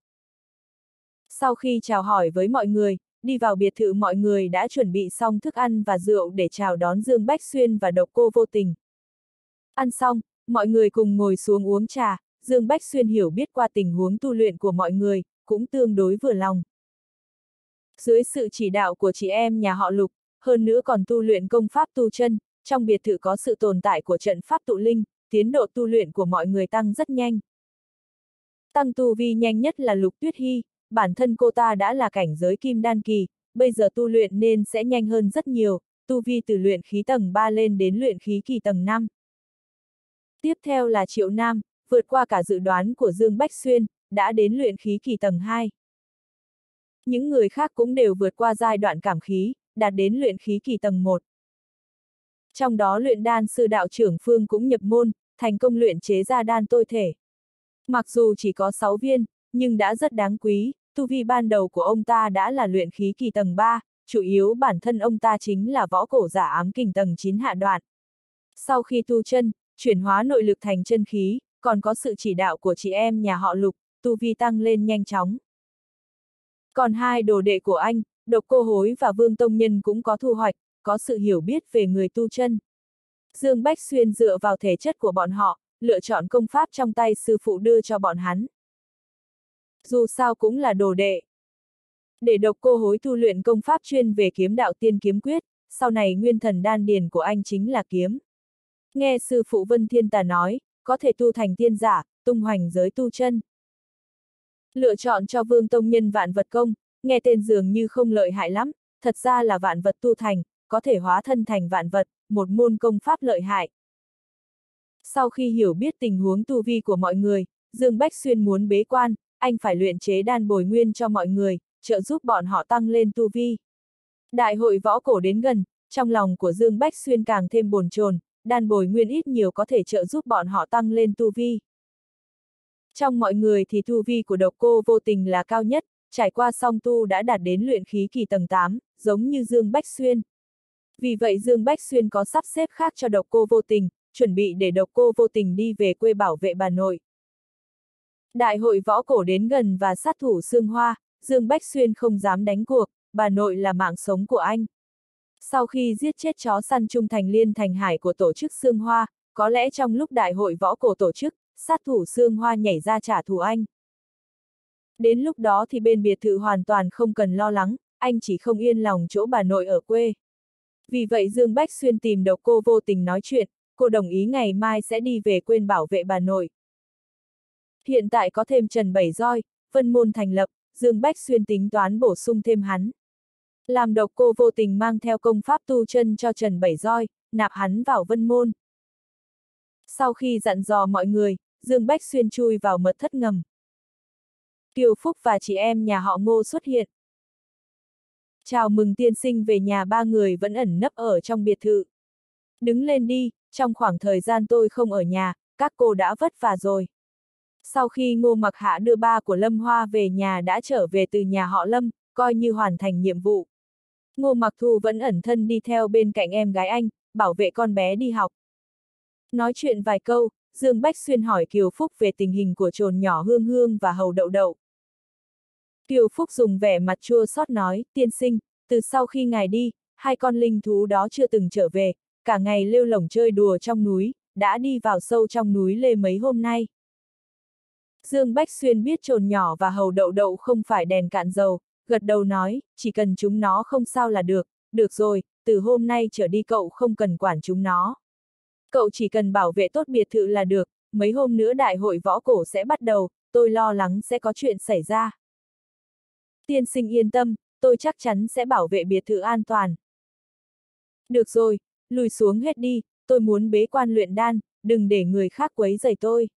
Sau khi chào hỏi với mọi người, đi vào biệt thự mọi người đã chuẩn bị xong thức ăn và rượu để chào đón Dương Bách Xuyên và độc cô vô tình. Ăn xong, mọi người cùng ngồi xuống uống trà, Dương Bách Xuyên hiểu biết qua tình huống tu luyện của mọi người, cũng tương đối vừa lòng. Dưới sự chỉ đạo của chị em nhà họ Lục, hơn nữa còn tu luyện công pháp tu chân, trong biệt thự có sự tồn tại của trận pháp tụ linh, tiến độ tu luyện của mọi người tăng rất nhanh. Tăng tu vi nhanh nhất là Lục Tuyết Hy, bản thân cô ta đã là cảnh giới kim đan kỳ, bây giờ tu luyện nên sẽ nhanh hơn rất nhiều, tu vi từ luyện khí tầng 3 lên đến luyện khí kỳ tầng 5. Tiếp theo là Triệu Nam, vượt qua cả dự đoán của Dương Bách Xuyên, đã đến luyện khí kỳ tầng 2. Những người khác cũng đều vượt qua giai đoạn cảm khí, đạt đến luyện khí kỳ tầng 1. Trong đó luyện đan sư đạo trưởng Phương cũng nhập môn, thành công luyện chế ra đan tôi thể. Mặc dù chỉ có 6 viên, nhưng đã rất đáng quý, tu vi ban đầu của ông ta đã là luyện khí kỳ tầng 3, chủ yếu bản thân ông ta chính là võ cổ giả ám kình tầng 9 hạ đoạn. Sau khi tu chân, chuyển hóa nội lực thành chân khí, còn có sự chỉ đạo của chị em nhà họ Lục, tu vi tăng lên nhanh chóng. Còn hai đồ đệ của anh, Độc Cô Hối và Vương Tông Nhân cũng có thu hoạch, có sự hiểu biết về người tu chân. Dương Bách Xuyên dựa vào thể chất của bọn họ, lựa chọn công pháp trong tay sư phụ đưa cho bọn hắn. Dù sao cũng là đồ đệ. Để Độc Cô Hối tu luyện công pháp chuyên về kiếm đạo tiên kiếm quyết, sau này nguyên thần đan điền của anh chính là kiếm. Nghe sư phụ Vân Thiên Tà nói, có thể tu thành tiên giả, tung hoành giới tu chân. Lựa chọn cho Vương Tông Nhân vạn vật công, nghe tên dường như không lợi hại lắm, thật ra là vạn vật tu thành, có thể hóa thân thành vạn vật, một môn công pháp lợi hại. Sau khi hiểu biết tình huống tu vi của mọi người, Dương Bách Xuyên muốn bế quan, anh phải luyện chế đan bồi nguyên cho mọi người, trợ giúp bọn họ tăng lên tu vi. Đại hội võ cổ đến gần, trong lòng của Dương Bách Xuyên càng thêm bồn chồn, đan bồi nguyên ít nhiều có thể trợ giúp bọn họ tăng lên tu vi. Trong mọi người thì tu vi của độc cô vô tình là cao nhất, trải qua song tu đã đạt đến luyện khí kỳ tầng 8, giống như Dương Bách Xuyên. Vì vậy Dương Bách Xuyên có sắp xếp khác cho độc cô vô tình, chuẩn bị để độc cô vô tình đi về quê bảo vệ bà nội. Đại hội võ cổ đến gần và sát thủ Sương Hoa, Dương Bách Xuyên không dám đánh cuộc, bà nội là mạng sống của anh. Sau khi giết chết chó săn trung thành Liên Thành Hải của tổ chức Sương Hoa, có lẽ trong lúc đại hội võ cổ tổ chức, sát thủ Sương Hoa nhảy ra trả thù anh. Đến lúc đó thì bên biệt thự hoàn toàn không cần lo lắng, anh chỉ không yên lòng chỗ bà nội ở quê. Vì vậy Dương Bách Xuyên tìm độc cô vô tình nói chuyện, cô đồng ý ngày mai sẽ đi về quê bảo vệ bà nội. Hiện tại có thêm Trần Bảy Roi, Vân Môn thành lập, Dương Bách Xuyên tính toán bổ sung thêm hắn. Làm độc cô vô tình mang theo công pháp tu chân cho Trần Bảy Roi, nạp hắn vào Vân Môn. Sau khi dặn dò mọi người, Dương Bách Xuyên chui vào mật thất ngầm. Kiều Phúc và chị em nhà họ Ngô xuất hiện. Chào mừng tiên sinh về nhà, ba người vẫn ẩn nấp ở trong biệt thự. Đứng lên đi, trong khoảng thời gian tôi không ở nhà, các cô đã vất vả rồi. Sau khi Ngô Mặc Hạ đưa ba của Lâm Hoa về nhà đã trở về từ nhà họ Lâm, coi như hoàn thành nhiệm vụ. Ngô Mặc Thu vẫn ẩn thân đi theo bên cạnh em gái anh, bảo vệ con bé đi học. Nói chuyện vài câu, Dương Bách Xuyên hỏi Kiều Phúc về tình hình của trồn nhỏ Hương Hương và Hầu Đậu Đậu. Kiều Phúc dùng vẻ mặt chua xót nói, tiên sinh, từ sau khi ngài đi, hai con linh thú đó chưa từng trở về, cả ngày lêu lổng chơi đùa trong núi, đã đi vào sâu trong núi lê mấy hôm nay. Dương Bách Xuyên biết trồn nhỏ và Hầu Đậu Đậu không phải đèn cạn dầu, gật đầu nói, chỉ cần chúng nó không sao là được rồi, từ hôm nay trở đi cậu không cần quản chúng nó. Cậu chỉ cần bảo vệ tốt biệt thự là được, mấy hôm nữa đại hội võ cổ sẽ bắt đầu, tôi lo lắng sẽ có chuyện xảy ra. Tiên sinh yên tâm, tôi chắc chắn sẽ bảo vệ biệt thự an toàn. Được rồi, lùi xuống hết đi, tôi muốn bế quan luyện đan, đừng để người khác quấy rầy tôi.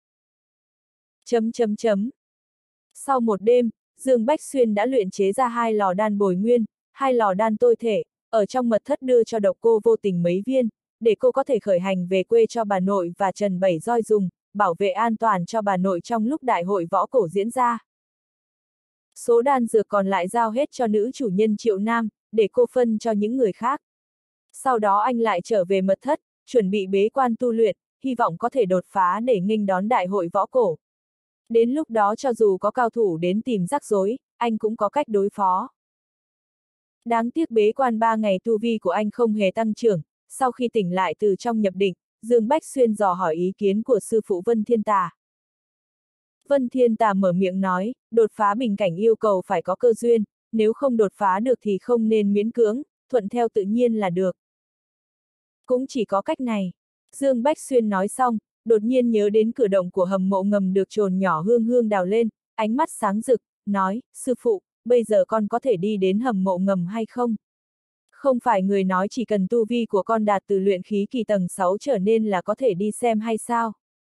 Sau một đêm, Dương Bách Xuyên đã luyện chế ra 2 lò đan bồi nguyên, 2 lò đan tôi thể, ở trong mật thất đưa cho độc cô vô tình mấy viên, để cô có thể khởi hành về quê cho bà nội và Trần Bảy Roi dùng, bảo vệ an toàn cho bà nội trong lúc đại hội võ cổ diễn ra. Số đan dược còn lại giao hết cho nữ chủ nhân Triệu Nam, để cô phân cho những người khác. Sau đó anh lại trở về mật thất, chuẩn bị bế quan tu luyện, hy vọng có thể đột phá để nghênh đón đại hội võ cổ. Đến lúc đó cho dù có cao thủ đến tìm rắc rối, anh cũng có cách đối phó. Đáng tiếc bế quan 3 ngày tu vi của anh không hề tăng trưởng, sau khi tỉnh lại từ trong nhập định, Dương Bách Xuyên dò hỏi ý kiến của sư phụ Vân Thiên Tà. Vân Thiên Tà mở miệng nói, đột phá bình cảnh yêu cầu phải có cơ duyên, nếu không đột phá được thì không nên miễn cưỡng, thuận theo tự nhiên là được. Cũng chỉ có cách này. Dương Bách Xuyên nói xong, đột nhiên nhớ đến cửa động của hầm mộ ngầm được trồn nhỏ Hương Hương đào lên, ánh mắt sáng rực, nói, sư phụ, bây giờ con có thể đi đến hầm mộ ngầm hay không? Không phải người nói chỉ cần tu vi của con đạt từ luyện khí kỳ tầng 6 trở nên là có thể đi xem hay sao?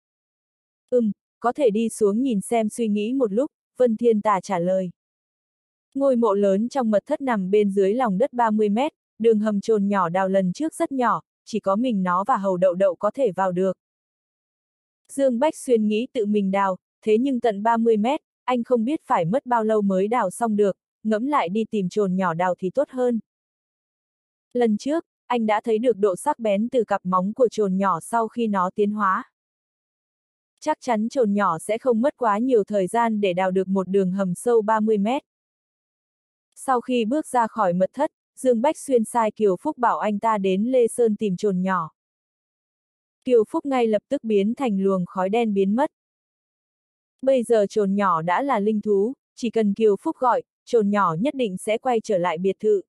Có thể đi xuống nhìn xem, suy nghĩ một lúc, Vân Thiên Tà trả lời. Ngôi mộ lớn trong mật thất nằm bên dưới lòng đất 30 mét, đường hầm trồn nhỏ đào lần trước rất nhỏ, chỉ có mình nó và Hầu Đậu Đậu có thể vào được. Dương Bách Xuyên nghĩ tự mình đào, thế nhưng tận 30 mét, anh không biết phải mất bao lâu mới đào xong được, ngẫm lại đi tìm trồn nhỏ đào thì tốt hơn. Lần trước, anh đã thấy được độ sắc bén từ cặp móng của trồn nhỏ sau khi nó tiến hóa. Chắc chắn trồn nhỏ sẽ không mất quá nhiều thời gian để đào được một đường hầm sâu 30 mét. Sau khi bước ra khỏi mật thất, Dương Bách Xuyên sai Kiều Phúc bảo anh ta đến Lê Sơn tìm trồn nhỏ. Kiều Phúc ngay lập tức biến thành luồng khói đen biến mất. Bây giờ trồn nhỏ đã là linh thú, chỉ cần Kiều Phúc gọi, trồn nhỏ nhất định sẽ quay trở lại biệt thự.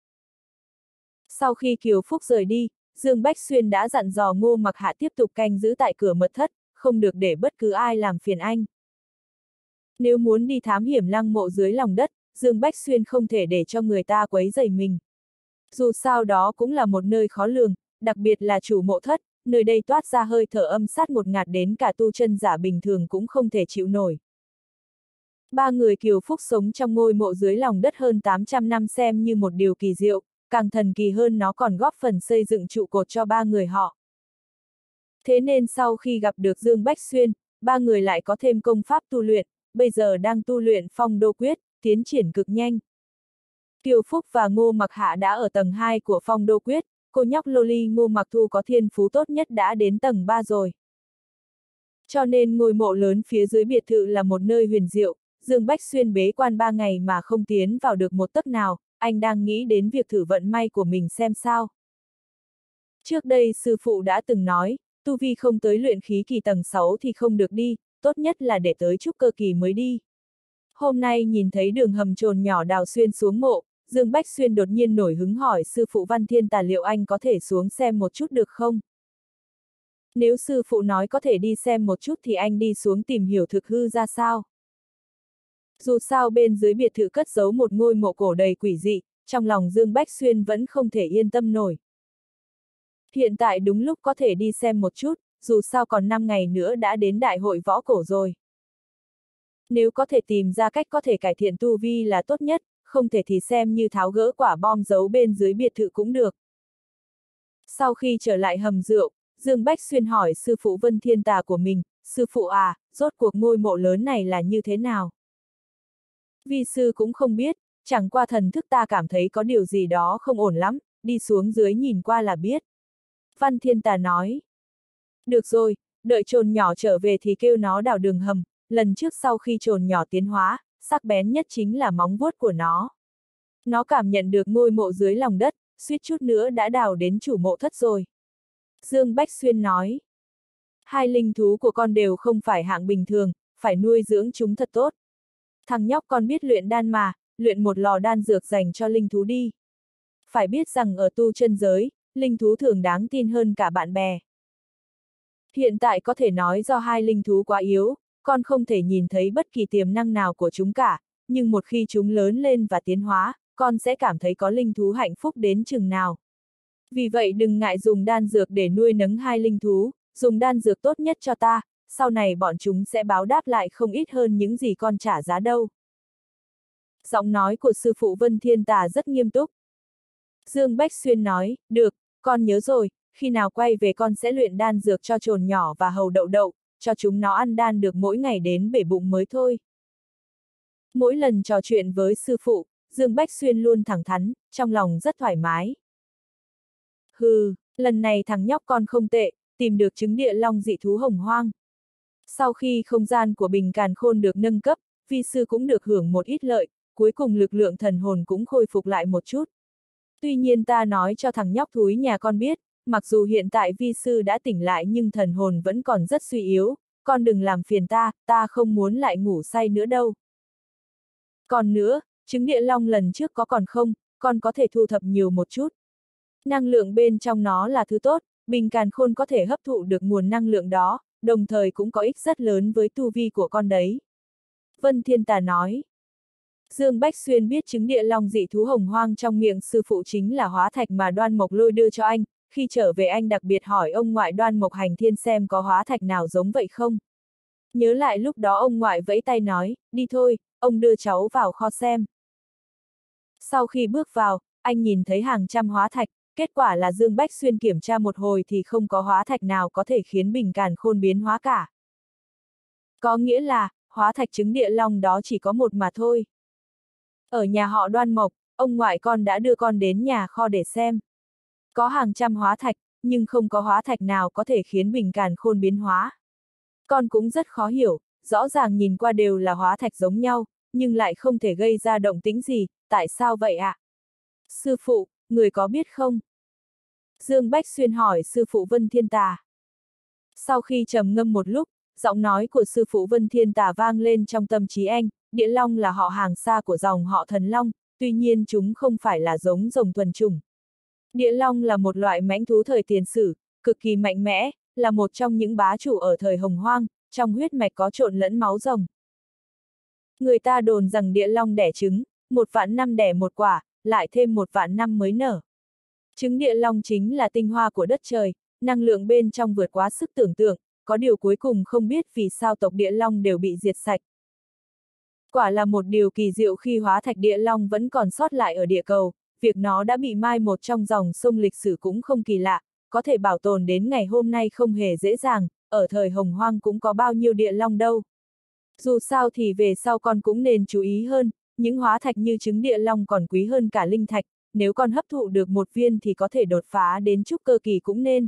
Sau khi Kiều Phúc rời đi, Dương Bách Xuyên đã dặn dò Ngô Mặc Hạ tiếp tục canh giữ tại cửa mật thất, không được để bất cứ ai làm phiền anh. Nếu muốn đi thám hiểm lăng mộ dưới lòng đất, Dương Bách Xuyên không thể để cho người ta quấy rầy mình. Dù sao đó cũng là một nơi khó lường, đặc biệt là chủ mộ thất, nơi đây toát ra hơi thở âm sát ngột ngạt đến cả tu chân giả bình thường cũng không thể chịu nổi. Ba người Kiều Phúc sống trong ngôi mộ dưới lòng đất hơn 800 năm xem như một điều kỳ diệu, càng thần kỳ hơn nó còn góp phần xây dựng trụ cột cho ba người họ. Thế nên sau khi gặp được Dương Bách Xuyên, ba người lại có thêm công pháp tu luyện, bây giờ đang tu luyện Phong Đô Quyết, tiến triển cực nhanh. Kiều Phúc và Ngô Mặc Hạ đã ở tầng 2 của Phong Đô Quyết, cô nhóc Loli Ngô Mặc Thu có thiên phú tốt nhất đã đến tầng 3 rồi. Cho nên ngôi mộ lớn phía dưới biệt thự là một nơi huyền diệu, Dương Bách Xuyên bế quan 3 ngày mà không tiến vào được một tấc nào, anh đang nghĩ đến việc thử vận may của mình xem sao. Trước đây sư phụ đã từng nói, tu vi không tới luyện khí kỳ tầng 6 thì không được đi, tốt nhất là để tới trúc cơ kỳ mới đi. Hôm nay nhìn thấy đường hầm trồn nhỏ đào xuyên xuống mộ, Dương Bách Xuyên đột nhiên nổi hứng hỏi sư phụ Văn Thiên Tà liệu anh có thể xuống xem một chút được không? Nếu sư phụ nói có thể đi xem một chút thì anh đi xuống tìm hiểu thực hư ra sao. Dù sao bên dưới biệt thự cất giấu một ngôi mộ cổ đầy quỷ dị, trong lòng Dương Bách Xuyên vẫn không thể yên tâm nổi. Hiện tại đúng lúc có thể đi xem một chút, dù sao còn 5 ngày nữa đã đến đại hội võ cổ rồi. Nếu có thể tìm ra cách có thể cải thiện tu vi là tốt nhất, không thể thì xem như tháo gỡ quả bom giấu bên dưới biệt thự cũng được. Sau khi trở lại hầm rượu, Dương Bách Xuyên hỏi sư phụ Vân Thiên Tà của mình, sư phụ à, rốt cuộc ngôi mộ lớn này là như thế nào? Vi sư cũng không biết, chẳng qua thần thức ta cảm thấy có điều gì đó không ổn lắm, đi xuống dưới nhìn qua là biết. Văn Thiên Tà nói. Được rồi, đợi trồn nhỏ trở về thì kêu nó đào đường hầm, lần trước sau khi trồn nhỏ tiến hóa, sắc bén nhất chính là móng vuốt của nó. Nó cảm nhận được ngôi mộ dưới lòng đất, suýt chút nữa đã đào đến chủ mộ thất rồi. Dương Bách Xuyên nói. Hai linh thú của con đều không phải hạng bình thường, phải nuôi dưỡng chúng thật tốt. Thằng nhóc con biết luyện đan mà, luyện một lò đan dược dành cho linh thú đi. Phải biết rằng ở tu chân giới, linh thú thường đáng tin hơn cả bạn bè. Hiện tại có thể nói do hai linh thú quá yếu, con không thể nhìn thấy bất kỳ tiềm năng nào của chúng cả, nhưng một khi chúng lớn lên và tiến hóa, con sẽ cảm thấy có linh thú hạnh phúc đến chừng nào. Vì vậy đừng ngại dùng đan dược để nuôi nấng hai linh thú, dùng đan dược tốt nhất cho ta, sau này bọn chúng sẽ báo đáp lại không ít hơn những gì con trả giá đâu. Giọng nói của sư phụ Vân Thiên Tà rất nghiêm túc. Dương Bách Xuyên nói, được, con nhớ rồi, khi nào quay về con sẽ luyện đan dược cho trồn nhỏ và hầu đậu đậu, cho chúng nó ăn đan được mỗi ngày đến bể bụng mới thôi. Mỗi lần trò chuyện với sư phụ, Dương Bách Xuyên luôn thẳng thắn, trong lòng rất thoải mái. Hừ, lần này thằng nhóc con không tệ, tìm được trứng địa long dị thú hồng hoang. Sau khi không gian của Bình Càn Khôn được nâng cấp, vi sư cũng được hưởng một ít lợi, cuối cùng lực lượng thần hồn cũng khôi phục lại một chút. Tuy nhiên ta nói cho thằng nhóc thúi nhà con biết, mặc dù hiện tại vi sư đã tỉnh lại nhưng thần hồn vẫn còn rất suy yếu, con đừng làm phiền ta không muốn lại ngủ say nữa đâu. Còn nữa, trứng địa long lần trước có còn không, con có thể thu thập nhiều một chút. Năng lượng bên trong nó là thứ tốt, Bình Càn Khôn có thể hấp thụ được nguồn năng lượng đó, đồng thời cũng có ích rất lớn với tu vi của con đấy. Vân Thiên Tà nói. Dương Bách Xuyên biết trứng địa long dị thú hồng hoang trong miệng sư phụ chính là hóa thạch mà Đoan Mộc Lôi đưa cho anh, khi trở về anh đặc biệt hỏi ông ngoại Đoan Mộc Hành Thiên xem có hóa thạch nào giống vậy không. Nhớ lại lúc đó ông ngoại vẫy tay nói, đi thôi, ông đưa cháu vào kho xem. Sau khi bước vào, anh nhìn thấy hàng trăm hóa thạch, kết quả là Dương Bách Xuyên kiểm tra một hồi thì không có hóa thạch nào có thể khiến Bình Càn Khôn biến hóa cả. Có nghĩa là, hóa thạch trứng địa long đó chỉ có một mà thôi. Ở nhà họ Đoan Mộc, ông ngoại con đã đưa con đến nhà kho để xem. Có hàng trăm hóa thạch, nhưng không có hóa thạch nào có thể khiến Bình Càn Khôn biến hóa. Con cũng rất khó hiểu, rõ ràng nhìn qua đều là hóa thạch giống nhau, nhưng lại không thể gây ra động tĩnh gì, tại sao vậy ạ? Sư phụ, người có biết không? Dương Bách Xuyên hỏi sư phụ Vân Thiên Tà. Sau khi trầm ngâm một lúc, giọng nói của sư phụ Vân Thiên Tà vang lên trong tâm trí anh, Địa Long là họ hàng xa của dòng họ Thần Long, tuy nhiên chúng không phải là giống rồng thuần chủng. Địa Long là một loại mãnh thú thời tiền sử, cực kỳ mạnh mẽ, là một trong những bá chủ ở thời Hồng Hoang, trong huyết mạch có trộn lẫn máu rồng. Người ta đồn rằng Địa Long đẻ trứng, 1 vạn năm đẻ một quả, lại thêm 1 vạn năm mới nở. Trứng Địa Long chính là tinh hoa của đất trời, năng lượng bên trong vượt quá sức tưởng tượng, có điều cuối cùng không biết vì sao tộc Địa Long đều bị diệt sạch. Quả là một điều kỳ diệu khi hóa thạch Địa Long vẫn còn sót lại ở địa cầu, việc nó đã bị mai một trong dòng sông lịch sử cũng không kỳ lạ, có thể bảo tồn đến ngày hôm nay không hề dễ dàng, ở thời Hồng Hoang cũng có bao nhiêu Địa Long đâu. Dù sao thì về sau con cũng nên chú ý hơn, những hóa thạch như trứng Địa Long còn quý hơn cả linh thạch, nếu con hấp thụ được một viên thì có thể đột phá đến trúc cơ kỳ cũng nên.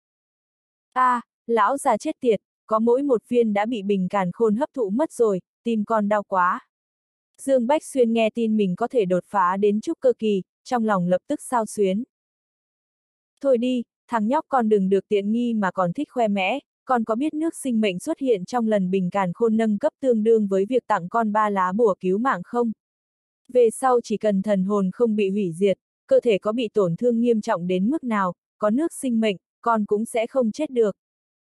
Lão già chết tiệt, có mỗi một viên đã bị Bình Càn Khôn hấp thụ mất rồi, tim con đau quá. Dương Bách Xuyên nghe tin mình có thể đột phá đến trúc cơ kỳ, trong lòng lập tức xao xuyến. Thôi đi, thằng nhóc con đừng được tiện nghi mà còn thích khoe mẽ, con có biết nước sinh mệnh xuất hiện trong lần Bình Càn Khôn nâng cấp tương đương với việc tặng con 3 lá bùa cứu mạng không? Về sau chỉ cần thần hồn không bị hủy diệt, cơ thể có bị tổn thương nghiêm trọng đến mức nào, có nước sinh mệnh, con cũng sẽ không chết được.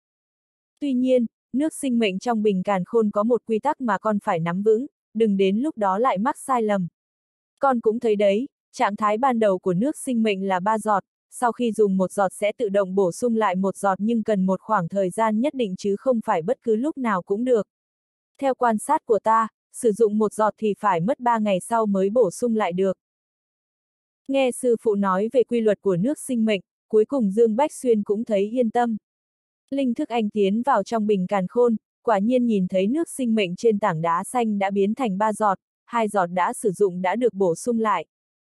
Tuy nhiên, nước sinh mệnh trong bình càn khôn có một quy tắc mà con phải nắm vững, đừng đến lúc đó lại mắc sai lầm. Con cũng thấy đấy, trạng thái ban đầu của nước sinh mệnh là 3 giọt, sau khi dùng 1 giọt sẽ tự động bổ sung lại 1 giọt nhưng cần một khoảng thời gian nhất định chứ không phải bất cứ lúc nào cũng được. Theo quan sát của ta, sử dụng 1 giọt thì phải mất 3 ngày sau mới bổ sung lại được. Nghe sư phụ nói về quy luật của nước sinh mệnh, cuối cùng Dương Bách Xuyên cũng thấy yên tâm. Linh thức anh tiến vào trong bình càn khôn, quả nhiên nhìn thấy nước sinh mệnh trên tảng đá xanh đã biến thành 3 giọt, 2 giọt đã sử dụng đã được bổ sung lại.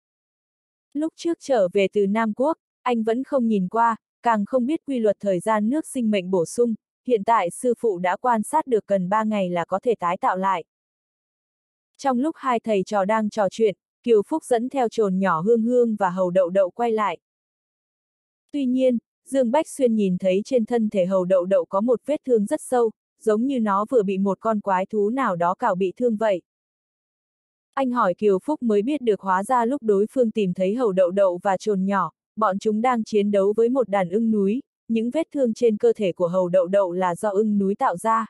Lúc trước trở về từ Nam Quốc, anh vẫn không nhìn qua, càng không biết quy luật thời gian nước sinh mệnh bổ sung, hiện tại sư phụ đã quan sát được cần 3 ngày là có thể tái tạo lại. Trong lúc hai thầy trò đang trò chuyện, Kiều Phúc dẫn theo trồn nhỏ Hương Hương và Hầu Đậu Đậu quay lại. Tuy nhiên, Dương Bách Xuyên nhìn thấy trên thân thể Hầu Đậu Đậu có một vết thương rất sâu, giống như nó vừa bị một con quái thú nào đó cào bị thương vậy. Anh hỏi Kiều Phúc mới biết được hóa ra lúc đối phương tìm thấy Hầu Đậu Đậu và trồn nhỏ, bọn chúng đang chiến đấu với một đàn ưng núi, những vết thương trên cơ thể của Hầu Đậu Đậu là do ưng núi tạo ra.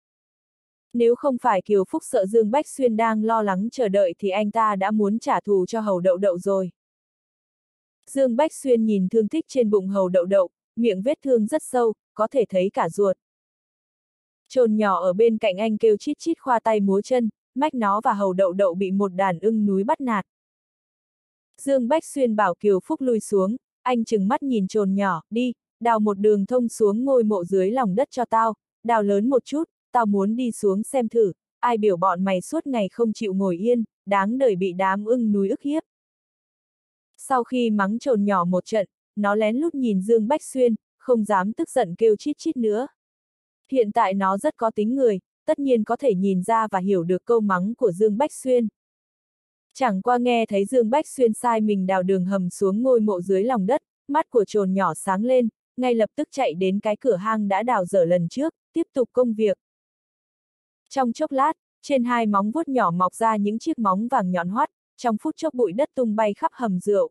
Nếu không phải Kiều Phúc sợ Dương Bách Xuyên đang lo lắng chờ đợi thì anh ta đã muốn trả thù cho Hầu Đậu Đậu rồi. Dương Bách Xuyên nhìn thương tích trên bụng Hầu Đậu Đậu, miệng vết thương rất sâu, có thể thấy cả ruột. Trồn nhỏ ở bên cạnh anh kêu chít chít khoa tay múa chân, mách nó và Hầu Đậu Đậu bị một đàn ưng núi bắt nạt. Dương Bách Xuyên bảo Kiều Phúc lui xuống, anh trừng mắt nhìn trồn nhỏ, đi, đào một đường thông xuống ngôi mộ dưới lòng đất cho tao, đào lớn một chút, tao muốn đi xuống xem thử, ai biểu bọn mày suốt ngày không chịu ngồi yên, đáng đời bị đám ưng núi ức hiếp. Sau khi mắng trồn nhỏ một trận, nó lén lút nhìn Dương Bách Xuyên, không dám tức giận kêu chít chít nữa. Hiện tại nó rất có tính người, tất nhiên có thể nhìn ra và hiểu được câu mắng của Dương Bách Xuyên. Chẳng qua nghe thấy Dương Bách Xuyên sai mình đào đường hầm xuống ngôi mộ dưới lòng đất, mắt của trồn nhỏ sáng lên, ngay lập tức chạy đến cái cửa hang đã đào dở lần trước, tiếp tục công việc. Trong chốc lát, trên hai móng vuốt nhỏ mọc ra những chiếc móng vàng nhọn hoắt, trong phút chốc bụi đất tung bay khắp hầm rượu.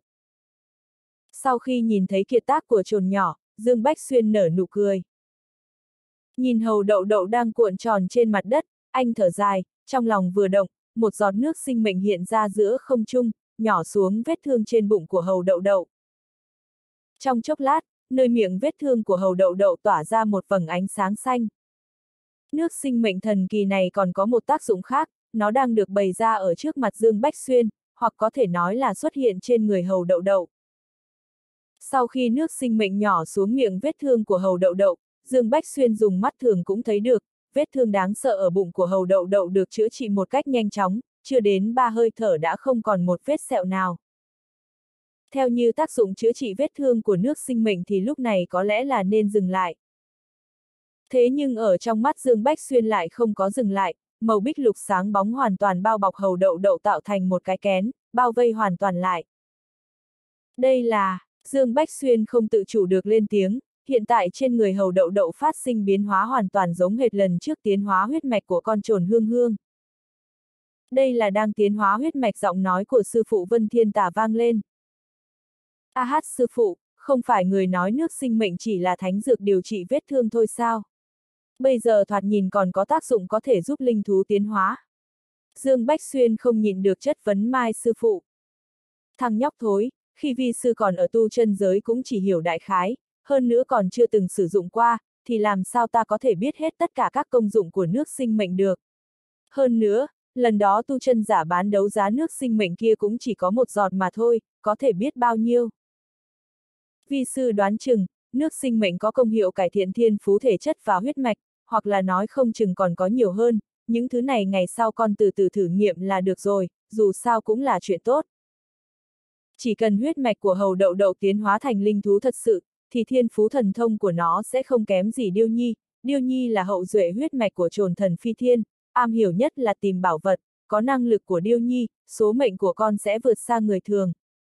Sau khi nhìn thấy kiệt tác của trồn nhỏ, Dương Bách Xuyên nở nụ cười. Nhìn Hầu Đậu Đậu đang cuộn tròn trên mặt đất, anh thở dài, trong lòng vừa động, một giọt nước sinh mệnh hiện ra giữa không trung, nhỏ xuống vết thương trên bụng của Hầu Đậu Đậu. Trong chốc lát, nơi miệng vết thương của Hầu Đậu Đậu tỏa ra một vầng ánh sáng xanh. Nước sinh mệnh thần kỳ này còn có một tác dụng khác, nó đang được bày ra ở trước mặt Dương Bách Xuyên, hoặc có thể nói là xuất hiện trên người Hầu Đậu Đậu. Sau khi nước sinh mệnh nhỏ xuống miệng vết thương của Hầu Đậu Đậu, Dương Bách Xuyên dùng mắt thường cũng thấy được, vết thương đáng sợ ở bụng của Hầu Đậu Đậu được chữa trị một cách nhanh chóng, chưa đến 3 hơi thở đã không còn một vết sẹo nào. Theo như tác dụng chữa trị vết thương của nước sinh mệnh thì lúc này có lẽ là nên dừng lại. Thế nhưng ở trong mắt Dương Bách Xuyên lại không có dừng lại, màu bích lục sáng bóng hoàn toàn bao bọc Hầu Đậu Đậu tạo thành một cái kén, bao vây hoàn toàn lại. Đây là, Dương Bách Xuyên không tự chủ được lên tiếng, hiện tại trên người Hầu Đậu Đậu phát sinh biến hóa hoàn toàn giống hệt lần trước tiến hóa huyết mạch của con trồn Hương Hương. Đây là đang tiến hóa huyết mạch, giọng nói của sư phụ Vân Thiên Tả vang lên. A hát sư phụ, không phải người nói nước sinh mệnh chỉ là thánh dược điều trị vết thương thôi sao? Bây giờ thoạt nhìn còn có tác dụng có thể giúp linh thú tiến hóa. Dương Bách Xuyên không nhịn được chất vấn Mai sư phụ. Thằng nhóc thối, khi vi sư còn ở tu chân giới cũng chỉ hiểu đại khái, hơn nữa còn chưa từng sử dụng qua, thì làm sao ta có thể biết hết tất cả các công dụng của nước sinh mệnh được. Hơn nữa, lần đó tu chân giả bán đấu giá nước sinh mệnh kia cũng chỉ có một giọt mà thôi, có thể biết bao nhiêu. Vi sư đoán chừng, nước sinh mệnh có công hiệu cải thiện thiên phú thể chất và huyết mạch, hoặc là nói không chừng còn có nhiều hơn, những thứ này ngày sau con từ từ thử nghiệm là được rồi, dù sao cũng là chuyện tốt. Chỉ cần huyết mạch của Hầu Đậu Đậu tiến hóa thành linh thú thật sự, thì thiên phú thần thông của nó sẽ không kém gì Điêu Nhi. Điêu Nhi là hậu duệ huyết mạch của trồn thần phi thiên, am hiểu nhất là tìm bảo vật, có năng lực của Điêu Nhi, số mệnh của con sẽ vượt xa người thường.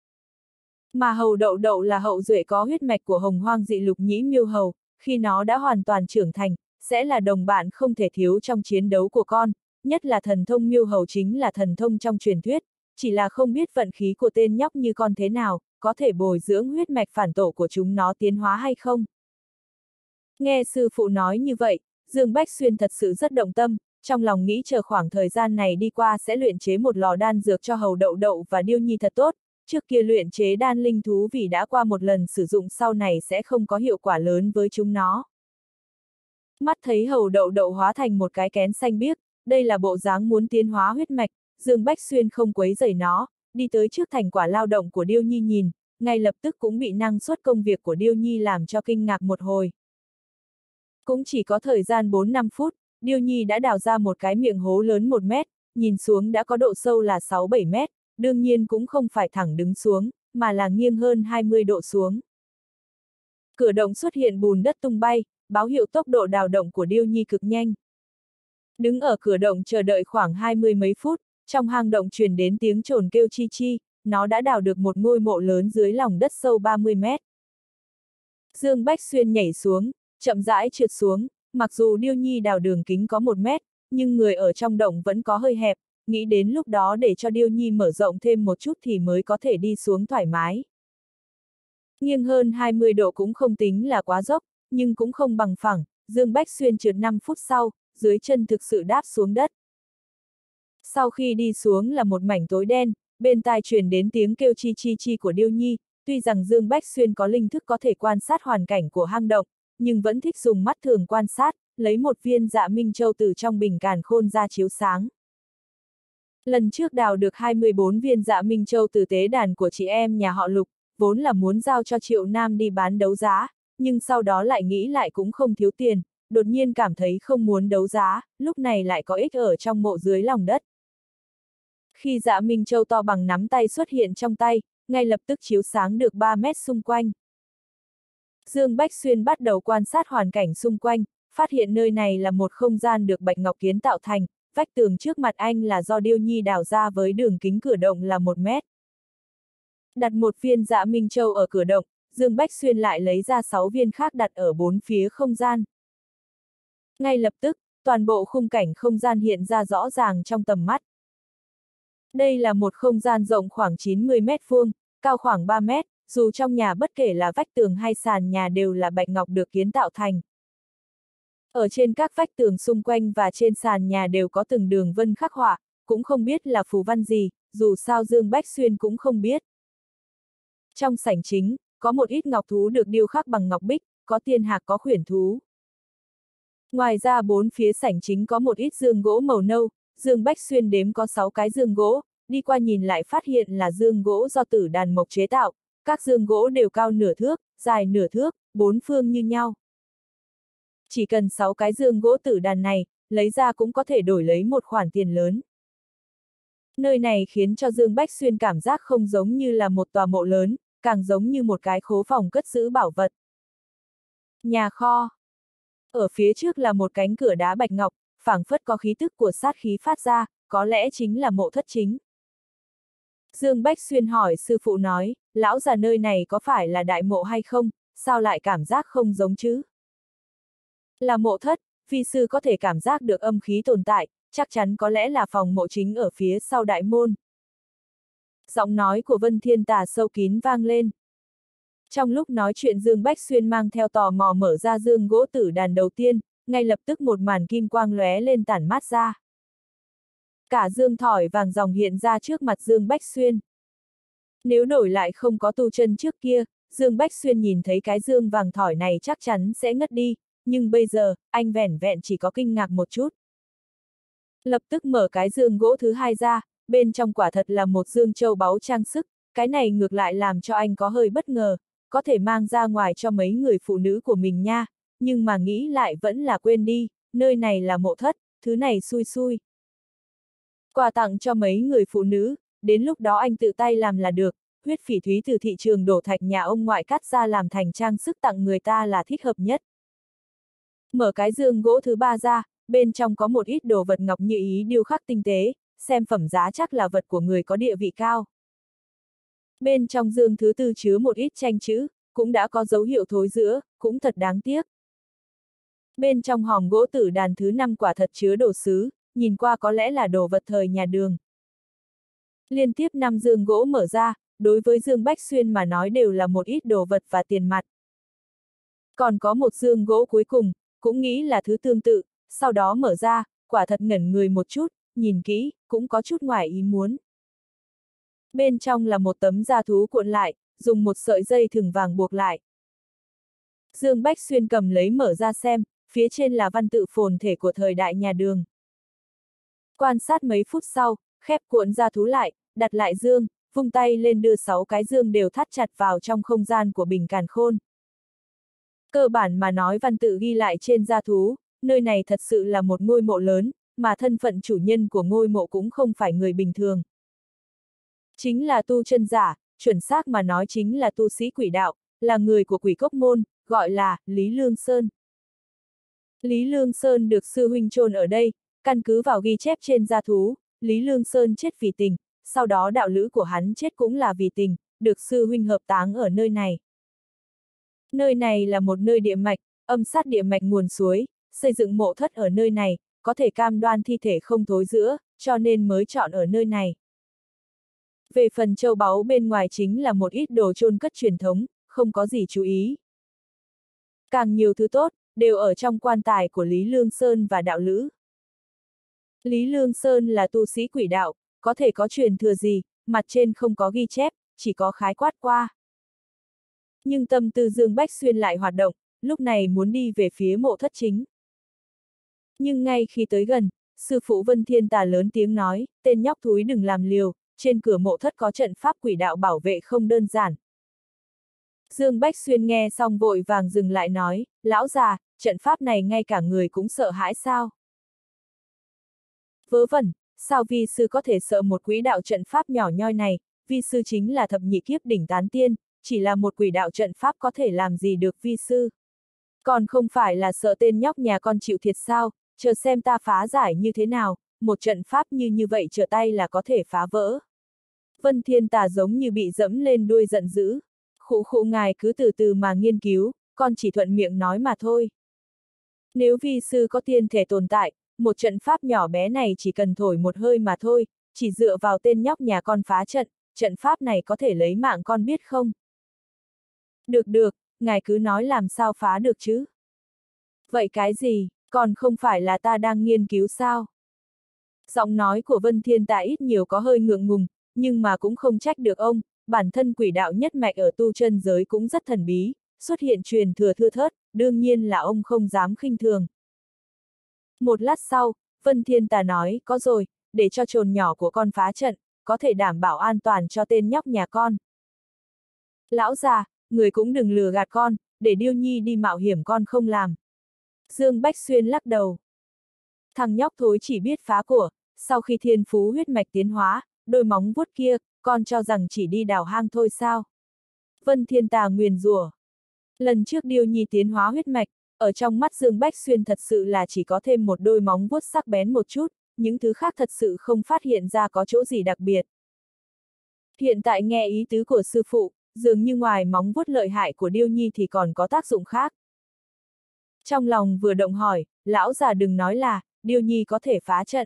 Mà Hầu Đậu Đậu là hậu duệ có huyết mạch của Hồng Hoang dị lục nhĩ miêu hầu, khi nó đã hoàn toàn trưởng thành, sẽ là đồng bạn không thể thiếu trong chiến đấu của con, nhất là thần thông miêu hầu chính là thần thông trong truyền thuyết, chỉ là không biết vận khí của tên nhóc như con thế nào, có thể bồi dưỡng huyết mạch phản tổ của chúng nó tiến hóa hay không. Nghe sư phụ nói như vậy, Dương Bách Xuyên thật sự rất động tâm, trong lòng nghĩ chờ khoảng thời gian này đi qua sẽ luyện chế một lò đan dược cho Hầu Đậu Đậu và Điêu Nhi thật tốt, trước kia luyện chế đan linh thú vì đã qua một lần sử dụng sau này sẽ không có hiệu quả lớn với chúng nó. Mắt thấy Hầu Đậu Đậu hóa thành một cái kén xanh biếc, đây là bộ dáng muốn tiến hóa huyết mạch, Dương Bách Xuyên không quấy rầy nó, đi tới trước thành quả lao động của Điêu Nhi nhìn, ngay lập tức cũng bị năng suất công việc của Điêu Nhi làm cho kinh ngạc một hồi. Cũng chỉ có thời gian 4-5 phút, Điêu Nhi đã đào ra một cái miệng hố lớn 1 mét, nhìn xuống đã có độ sâu là 6-7 mét, đương nhiên cũng không phải thẳng đứng xuống, mà là nghiêng hơn 20 độ xuống. Cửa động xuất hiện bùn đất tung bay, báo hiệu tốc độ đào động của Điêu Nhi cực nhanh. Đứng ở cửa động chờ đợi khoảng 20 mấy phút, trong hang động truyền đến tiếng chồn kêu chi chi, nó đã đào được một ngôi mộ lớn dưới lòng đất sâu 30 mét. Dương Bách Xuyên nhảy xuống, chậm rãi trượt xuống, mặc dù Điêu Nhi đào đường kính có 1 mét, nhưng người ở trong động vẫn có hơi hẹp, nghĩ đến lúc đó để cho Điêu Nhi mở rộng thêm một chút thì mới có thể đi xuống thoải mái. Nghiêng hơn 20 độ cũng không tính là quá dốc, nhưng cũng không bằng phẳng, Dương Bách Xuyên trượt 5 phút sau, dưới chân thực sự đáp xuống đất. Sau khi đi xuống là một mảnh tối đen, bên tai truyền đến tiếng kêu chi chi chi của Điêu Nhi, tuy rằng Dương Bách Xuyên có linh thức có thể quan sát hoàn cảnh của hang động, nhưng vẫn thích dùng mắt thường quan sát, lấy một viên dạ minh châu từ trong bình càn khôn ra chiếu sáng. Lần trước đào được 24 viên dạ minh châu từ tế đàn của chị em nhà họ Lục, vốn là muốn giao cho Triệu Nam đi bán đấu giá, nhưng sau đó lại nghĩ lại cũng không thiếu tiền, đột nhiên cảm thấy không muốn đấu giá, lúc này lại có ích ở trong mộ dưới lòng đất. Khi dạ minh châu to bằng nắm tay xuất hiện trong tay, ngay lập tức chiếu sáng được 3 mét xung quanh. Dương Bách Xuyên bắt đầu quan sát hoàn cảnh xung quanh, phát hiện nơi này là một không gian được bạch ngọc kiến tạo thành, vách tường trước mặt anh là do Điêu Nhi đào ra với đường kính cửa động là 1 mét. Đặt một viên dạ minh châu ở cửa động, Dương Bách Xuyên lại lấy ra 6 viên khác đặt ở 4 phía không gian. Ngay lập tức, toàn bộ khung cảnh không gian hiện ra rõ ràng trong tầm mắt. Đây là một không gian rộng khoảng 90 mét vuông, cao khoảng 3 mét, dù trong nhà bất kể là vách tường hay sàn nhà đều là bạch ngọc được kiến tạo thành. Ở trên các vách tường xung quanh và trên sàn nhà đều có từng đường vân khắc họa, cũng không biết là phù văn gì, dù sao Dương Bách Xuyên cũng không biết. Trong sảnh chính, có một ít ngọc thú được điêu khắc bằng ngọc bích, có tiên hạc có khuyển thú. Ngoài ra 4 phía sảnh chính có một ít giường gỗ màu nâu, Dương Bách Xuyên đếm có 6 cái giường gỗ, đi qua nhìn lại phát hiện là giường gỗ do Tử Đàn Mộc chế tạo, các giường gỗ đều cao nửa thước, dài nửa thước, 4 phương như nhau. Chỉ cần 6 cái giường gỗ Tử Đàn này, lấy ra cũng có thể đổi lấy một khoản tiền lớn. Nơi này khiến cho Dương Bách Xuyên cảm giác không giống như là một tòa mộ lớn, càng giống như một cái khố phòng cất giữ bảo vật. Nhà kho. Ở phía trước là một cánh cửa đá bạch ngọc, phảng phất có khí tức của sát khí phát ra, có lẽ chính là mộ thất chính. Dương Bách Xuyên hỏi sư phụ nói, lão già nơi này có phải là đại mộ hay không, sao lại cảm giác không giống chứ? Là mộ thất, vi sư có thể cảm giác được âm khí tồn tại, chắc chắn có lẽ là phòng mộ chính ở phía sau đại môn. Giọng nói của Vân Thiên Tà sâu kín vang lên. Trong lúc nói chuyện Dương Bách Xuyên mang theo tò mò mở ra giường gỗ Tử Đàn đầu tiên, ngay lập tức một màn kim quang lóe lên tản mát ra. Cả dương thỏi vàng ròng hiện ra trước mặt Dương Bách Xuyên. Nếu đổi lại không có tu chân trước kia, Dương Bách Xuyên nhìn thấy cái dương vàng thỏi này chắc chắn sẽ ngất đi, nhưng bây giờ, anh vẻn vẹn chỉ có kinh ngạc một chút. Lập tức mở cái dương gỗ thứ hai ra, bên trong quả thật là một dương châu báu trang sức, cái này ngược lại làm cho anh có hơi bất ngờ, có thể mang ra ngoài cho mấy người phụ nữ của mình nha, nhưng mà nghĩ lại vẫn là quên đi, nơi này là mộ thất, thứ này xui xui. Quà tặng cho mấy người phụ nữ, đến lúc đó anh tự tay làm là được, huyết phỉ thúy từ thị trường đổ thạch nhà ông ngoại cắt ra làm thành trang sức tặng người ta là thích hợp nhất. Mở cái dương gỗ thứ ba ra, bên trong có một ít đồ vật ngọc như ý điêu khắc tinh tế, xem phẩm giá chắc là vật của người có địa vị cao. Bên trong dương thứ tư chứa một ít tranh chữ, cũng đã có dấu hiệu thối rữa, cũng thật đáng tiếc. Bên trong hòm gỗ Tử Đàn thứ 5 quả thật chứa đồ sứ, nhìn qua có lẽ là đồ vật thời nhà Đường. Liên tiếp 5 dương gỗ mở ra, đối với Dương Bách Xuyên mà nói đều là một ít đồ vật và tiền mặt. Còn có một dương gỗ cuối cùng, cũng nghĩ là thứ tương tự, sau đó mở ra, quả thật ngẩn người một chút, nhìn kỹ, cũng có chút ngoài ý muốn. Bên trong là một tấm da thú cuộn lại, dùng một sợi dây thừng vàng buộc lại. Dương Bách Xuyên cầm lấy mở ra xem, phía trên là văn tự phồn thể của thời đại nhà Đường. Quan sát mấy phút sau, khép cuộn da thú lại, đặt lại dương, vung tay lên đưa 6 cái dương đều thắt chặt vào trong không gian của bình càn khôn. Cơ bản mà nói văn tự ghi lại trên da thú, nơi này thật sự là một ngôi mộ lớn, mà thân phận chủ nhân của ngôi mộ cũng không phải người bình thường. Chính là tu chân giả, chuẩn xác mà nói chính là tu sĩ quỷ đạo, là người của quỷ cốc môn, gọi là Lý Lương Sơn. Lý Lương Sơn được sư huynh chôn ở đây, căn cứ vào ghi chép trên da thú, Lý Lương Sơn chết vì tình, sau đó đạo lữ của hắn chết cũng là vì tình, được sư huynh hợp táng ở nơi này. Nơi này là một nơi địa mạch, âm sát địa mạch nguồn suối, xây dựng mộ thất ở nơi này, có thể cam đoan thi thể không thối rữa, cho nên mới chọn ở nơi này. Về phần châu báu bên ngoài chính là một ít đồ chôn cất truyền thống, không có gì chú ý. Càng nhiều thứ tốt, đều ở trong quan tài của Lý Lương Sơn và đạo lữ. Lý Lương Sơn là tu sĩ quỷ đạo, có thể có truyền thừa gì, mặt trên không có ghi chép, chỉ có khái quát qua. Nhưng tâm tư Dương Bách Xuyên lại hoạt động, lúc này muốn đi về phía mộ thất chính. Nhưng ngay khi tới gần, sư phụ Vân Thiên Tà lớn tiếng nói, tên nhóc thúi đừng làm liều, trên cửa mộ thất có trận pháp quỷ đạo bảo vệ không đơn giản. Dương Bách Xuyên nghe xong vội vàng dừng lại nói, lão già, trận pháp này ngay cả người cũng sợ hãi sao? Vớ vẩn, sao vi sư có thể sợ một quỷ đạo trận pháp nhỏ nhoi này, vi sư chính là thập nhị kiếp đỉnh tán tiên, chỉ là một quỷ đạo trận pháp có thể làm gì được vi sư. Còn không phải là sợ tên nhóc nhà con chịu thiệt sao, chờ xem ta phá giải như thế nào, một trận pháp như vậy trở tay là có thể phá vỡ. Vân Thiên Tà giống như bị dẫm lên đuôi giận dữ. Khụ khụ ngài cứ từ từ mà nghiên cứu, con chỉ thuận miệng nói mà thôi. Nếu vi sư có tiên thể tồn tại, một trận pháp nhỏ bé này chỉ cần thổi một hơi mà thôi, chỉ dựa vào tên nhóc nhà con phá trận, trận pháp này có thể lấy mạng con biết không? Được, ngài cứ nói làm sao phá được chứ? Vậy cái gì, còn không phải là ta đang nghiên cứu sao? Giọng nói của Vân Thiên Tà ít nhiều có hơi ngượng ngùng, nhưng mà cũng không trách được ông, bản thân quỷ đạo nhất mạch ở tu chân giới cũng rất thần bí, xuất hiện truyền thừa thưa thớt, đương nhiên là ông không dám khinh thường. Một lát sau, Vân Thiên Tà nói, có rồi, để cho trồn nhỏ của con phá trận, có thể đảm bảo an toàn cho tên nhóc nhà con. Lão già, người cũng đừng lừa gạt con, để Điêu Nhi đi mạo hiểm con không làm. Dương Bách Xuyên lắc đầu. Thằng nhóc thối chỉ biết phá của, sau khi thiên phú huyết mạch tiến hóa, đôi móng vuốt kia, con cho rằng chỉ đi đào hang thôi sao? Vân Thiên Tà nguyền rủa. Lần trước Điêu Nhi tiến hóa huyết mạch, ở trong mắt Dương Bách Xuyên thật sự là chỉ có thêm một đôi móng vuốt sắc bén một chút, những thứ khác thật sự không phát hiện ra có chỗ gì đặc biệt. Hiện tại nghe ý tứ của sư phụ, dường như ngoài móng vuốt lợi hại của Điêu Nhi thì còn có tác dụng khác. Trong lòng vừa động hỏi, lão già đừng nói là, Điêu Nhi có thể phá trận.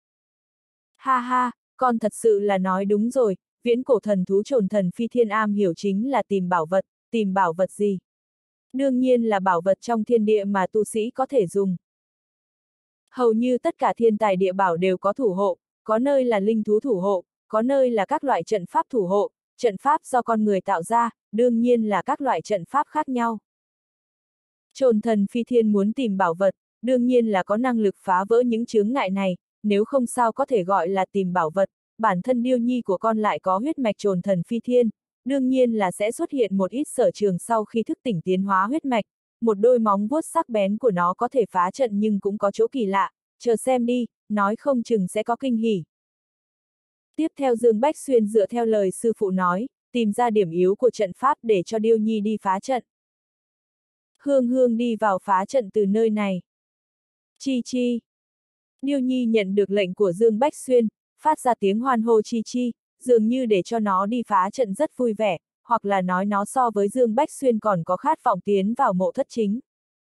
Ha ha, con thật sự là nói đúng rồi, viễn cổ thần thú trồn thần phi thiên am hiểu chính là tìm bảo vật gì? Đương nhiên là bảo vật trong thiên địa mà tu sĩ có thể dùng. Hầu như tất cả thiên tài địa bảo đều có thủ hộ, có nơi là linh thú thủ hộ, có nơi là các loại trận pháp thủ hộ, trận pháp do con người tạo ra, đương nhiên là các loại trận pháp khác nhau. Trồn thần phi thiên muốn tìm bảo vật, đương nhiên là có năng lực phá vỡ những chướng ngại này, nếu không sao có thể gọi là tìm bảo vật, bản thân Điêu Nhi của con lại có huyết mạch trồn thần phi thiên, đương nhiên là sẽ xuất hiện một ít sở trường sau khi thức tỉnh tiến hóa huyết mạch, một đôi móng vuốt sắc bén của nó có thể phá trận nhưng cũng có chỗ kỳ lạ, chờ xem đi, nói không chừng sẽ có kinh hỉ. Tiếp theo Dương Bách Xuyên dựa theo lời sư phụ nói, tìm ra điểm yếu của trận pháp để cho Điêu Nhi đi phá trận. Hương đi vào phá trận từ nơi này. Chi chi. Điêu Nhi nhận được lệnh của Dương Bách Xuyên, phát ra tiếng hoan hô chi chi, dường như để cho nó đi phá trận rất vui vẻ, hoặc là nói nó so với Dương Bách Xuyên còn có khát vọng tiến vào mộ thất chính.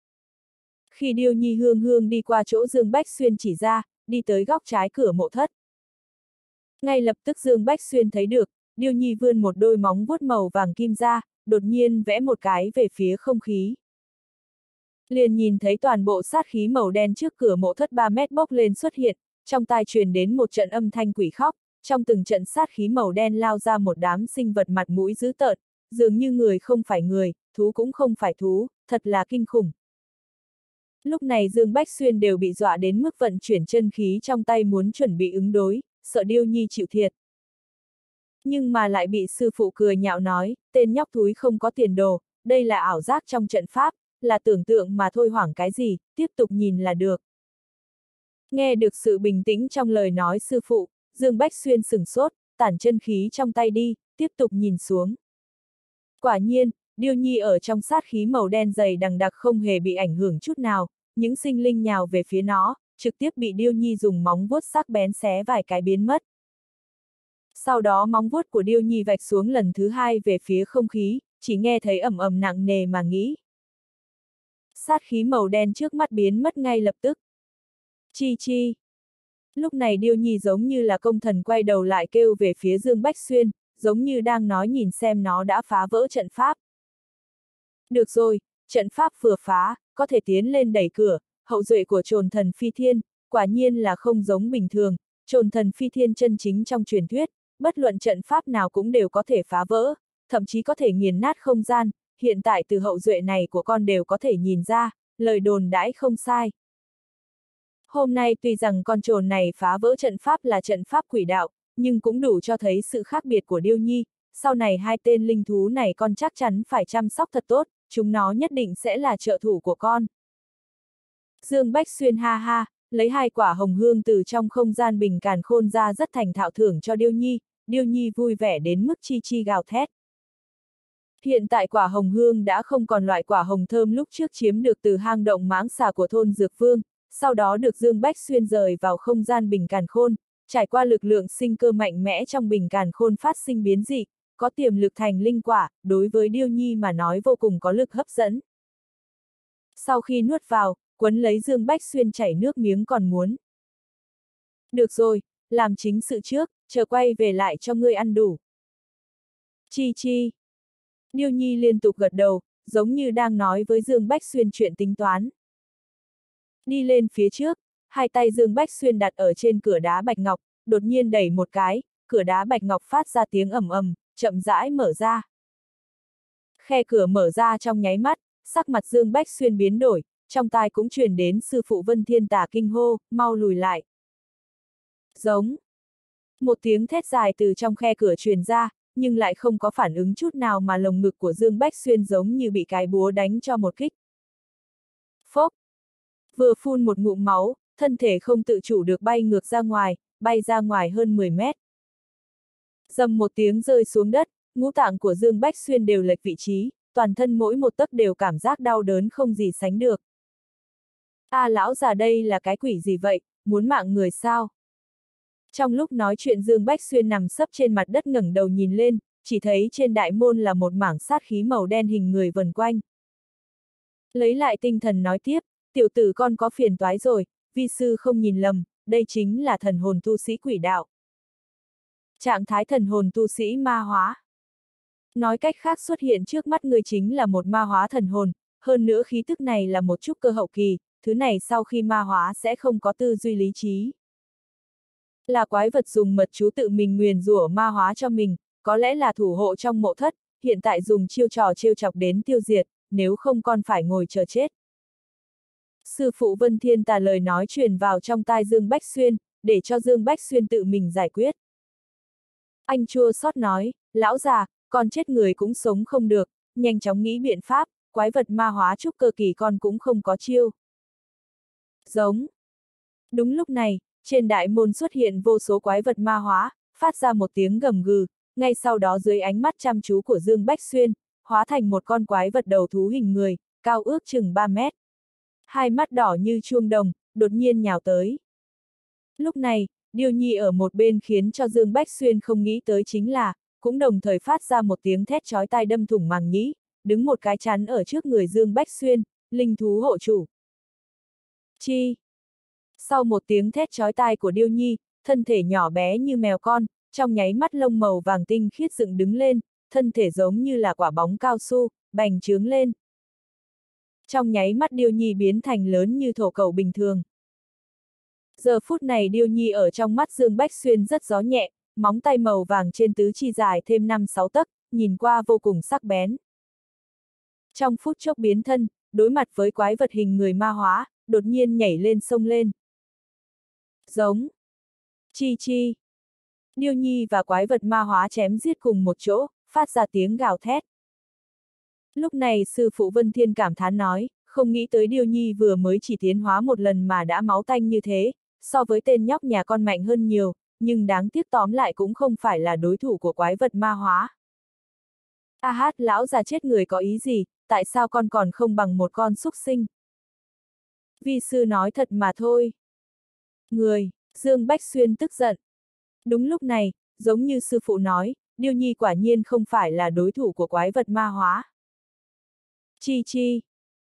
Khi Điêu Nhi hương đi qua chỗ Dương Bách Xuyên chỉ ra, đi tới góc trái cửa mộ thất. Ngay lập tức Dương Bách Xuyên thấy được, Điêu Nhi vươn một đôi móng vuốt màu vàng kim ra, đột nhiên vẽ một cái về phía không khí. Liền nhìn thấy toàn bộ sát khí màu đen trước cửa mộ thất 3 mét bốc lên xuất hiện, trong tai truyền đến một trận âm thanh quỷ khóc, trong từng trận sát khí màu đen lao ra một đám sinh vật mặt mũi dữ tợn, dường như người không phải người, thú cũng không phải thú, thật là kinh khủng. Lúc này Dương Bách Xuyên đều bị dọa đến mức vận chuyển chân khí trong tay muốn chuẩn bị ứng đối, sợ Điêu Nhi chịu thiệt. Nhưng mà lại bị sư phụ cười nhạo nói, tên nhóc thúi không có tiền đồ, đây là ảo giác trong trận pháp, là tưởng tượng mà thôi, hoảng cái gì, tiếp tục nhìn là được. Nghe được sự bình tĩnh trong lời nói sư phụ, Dương Bách Xuyên sửng sốt, tản chân khí trong tay đi, tiếp tục nhìn xuống. Quả nhiên, Điêu Nhi ở trong sát khí màu đen dày đằng đặc không hề bị ảnh hưởng chút nào, những sinh linh nhào về phía nó, trực tiếp bị Điêu Nhi dùng móng vuốt sắc bén xé vài cái biến mất. Sau đó móng vuốt của Điêu Nhi vạch xuống lần thứ hai về phía không khí, chỉ nghe thấy ầm ầm nặng nề mà nghĩ. Sát khí màu đen trước mắt biến mất ngay lập tức. Chi chi. Lúc này Điêu Nhi giống như là công thần quay đầu lại kêu về phía Dương Bách Xuyên, giống như đang nói nhìn xem nó đã phá vỡ trận pháp. Được rồi, trận pháp vừa phá, có thể tiến lên đẩy cửa, hậu duệ của Trồn Thần Phi Thiên, quả nhiên là không giống bình thường, Trồn Thần Phi Thiên chân chính trong truyền thuyết, bất luận trận pháp nào cũng đều có thể phá vỡ, thậm chí có thể nghiền nát không gian, hiện tại từ hậu duệ này của con đều có thể nhìn ra, lời đồn đãi không sai. Hôm nay tuy rằng con trồn này phá vỡ trận pháp là trận pháp quỷ đạo, nhưng cũng đủ cho thấy sự khác biệt của Điêu Nhi, sau này hai tên linh thú này con chắc chắn phải chăm sóc thật tốt, chúng nó nhất định sẽ là trợ thủ của con. Dương Bách Xuyên ha ha, lấy 2 quả hồng hương từ trong không gian bình càn khôn ra rất thành thạo thưởng cho Điêu Nhi vui vẻ đến mức chi chi gào thét. Hiện tại quả hồng hương đã không còn loại quả hồng thơm lúc trước chiếm được từ hang động mãng xà của thôn Dược Vương, sau đó được Dương Bách Xuyên rời vào không gian bình càn khôn, trải qua lực lượng sinh cơ mạnh mẽ trong bình càn khôn phát sinh biến dị, có tiềm lực thành linh quả, đối với Điêu Nhi mà nói vô cùng có lực hấp dẫn. Sau khi nuốt vào, quấn lấy Dương Bách Xuyên chảy nước miếng còn muốn. Được rồi, làm chính sự trước, chờ quay về lại cho ngươi ăn đủ. Chi chi. Điêu Nhi liên tục gật đầu, giống như đang nói với Dương Bách Xuyên chuyện tính toán. Đi lên phía trước, 2 tay Dương Bách Xuyên đặt ở trên cửa đá bạch ngọc, đột nhiên đẩy một cái, cửa đá bạch ngọc phát ra tiếng ầm ầm, chậm rãi mở ra. Khe cửa mở ra trong nháy mắt, sắc mặt Dương Bách Xuyên biến đổi, trong tai cũng truyền đến sư phụ Vân Thiên Tà kinh hô, mau lùi lại. Giống. Một tiếng thét dài từ trong khe cửa truyền ra, nhưng lại không có phản ứng chút nào mà lồng ngực của Dương Bách Xuyên giống như bị cái búa đánh cho một kích. Phốc. Vừa phun một ngụm máu, thân thể không tự chủ được bay ngược ra ngoài, bay ra ngoài hơn 10 mét. Dầm một tiếng rơi xuống đất, ngũ tạng của Dương Bách Xuyên đều lệch vị trí, toàn thân mỗi một tấc đều cảm giác đau đớn không gì sánh được. Lão già đây là cái quỷ gì vậy, muốn mạng người sao? Trong lúc nói chuyện Dương Bách Xuyên nằm sấp trên mặt đất ngẩng đầu nhìn lên, chỉ thấy trên đại môn là một mảng sát khí màu đen hình người vần quanh. Lấy lại tinh thần nói tiếp, tiểu tử con có phiền toái rồi, vi sư không nhìn lầm, đây chính là thần hồn tu sĩ quỷ đạo. Trạng thái thần hồn tu sĩ ma hóa. Nói cách khác xuất hiện trước mắt người chính là một ma hóa thần hồn, hơn nữa khí tức này là một chút cơ hậu kỳ, thứ này sau khi ma hóa sẽ không có tư duy lý trí. Là quái vật dùng mật chú tự mình nguyền rủa ma hóa cho mình, có lẽ là thủ hộ trong mộ thất, hiện tại dùng chiêu trò trêu chọc đến tiêu diệt, nếu không con phải ngồi chờ chết. Sư phụ Vân Thiên Tà lời nói truyền vào trong tai Dương Bách Xuyên, để cho Dương Bách Xuyên tự mình giải quyết. Anh chua xót nói, lão già, con chết người cũng sống không được, nhanh chóng nghĩ biện pháp, quái vật ma hóa trúc cơ kỳ con cũng không có chiêu. Giống. Đúng lúc này, trên đại môn xuất hiện vô số quái vật ma hóa, phát ra một tiếng gầm gừ, ngay sau đó dưới ánh mắt chăm chú của Dương Bách Xuyên, hóa thành một con quái vật đầu thú hình người, cao ước chừng 3 mét. 2 mắt đỏ như chuông đồng, đột nhiên nhào tới. Lúc này, Điêu Nhi ở một bên khiến cho Dương Bách Xuyên không nghĩ tới chính là, cũng đồng thời phát ra một tiếng thét chói tai đâm thủng màng nhĩ, đứng một cái chắn ở trước người Dương Bách Xuyên, linh thú hộ chủ. Chi! Sau một tiếng thét chói tai của Điêu Nhi, thân thể nhỏ bé như mèo con, trong nháy mắt lông màu vàng tinh khiết dựng đứng lên, thân thể giống như là quả bóng cao su, bành trướng lên. Trong nháy mắt Điêu Nhi biến thành lớn như thổ cầu bình thường. Giờ phút này Điêu Nhi ở trong mắt Dương Bách Xuyên rất gió nhẹ, móng tay màu vàng trên tứ chi dài thêm 5-6 tấc, nhìn qua vô cùng sắc bén. Trong phút chốc biến thân, đối mặt với quái vật hình người ma hóa, đột nhiên nhảy lên sông lên. Giống. Chi chi. Điêu Nhi và quái vật ma hóa chém giết cùng một chỗ, phát ra tiếng gào thét. Lúc này sư phụ Vân Thiên cảm thán nói, không nghĩ tới Điêu Nhi vừa mới chỉ tiến hóa một lần mà đã máu tanh như thế, so với tên nhóc nhà con mạnh hơn nhiều, nhưng đáng tiếc tóm lại cũng không phải là đối thủ của quái vật ma hóa. A hát, lão già chết người có ý gì, tại sao con còn không bằng một con súc sinh? Vi sư nói thật mà thôi. Người, Dương Bách Xuyên tức giận. Đúng lúc này, giống như sư phụ nói, Điêu Nhi quả nhiên không phải là đối thủ của quái vật ma hóa. Chi chi.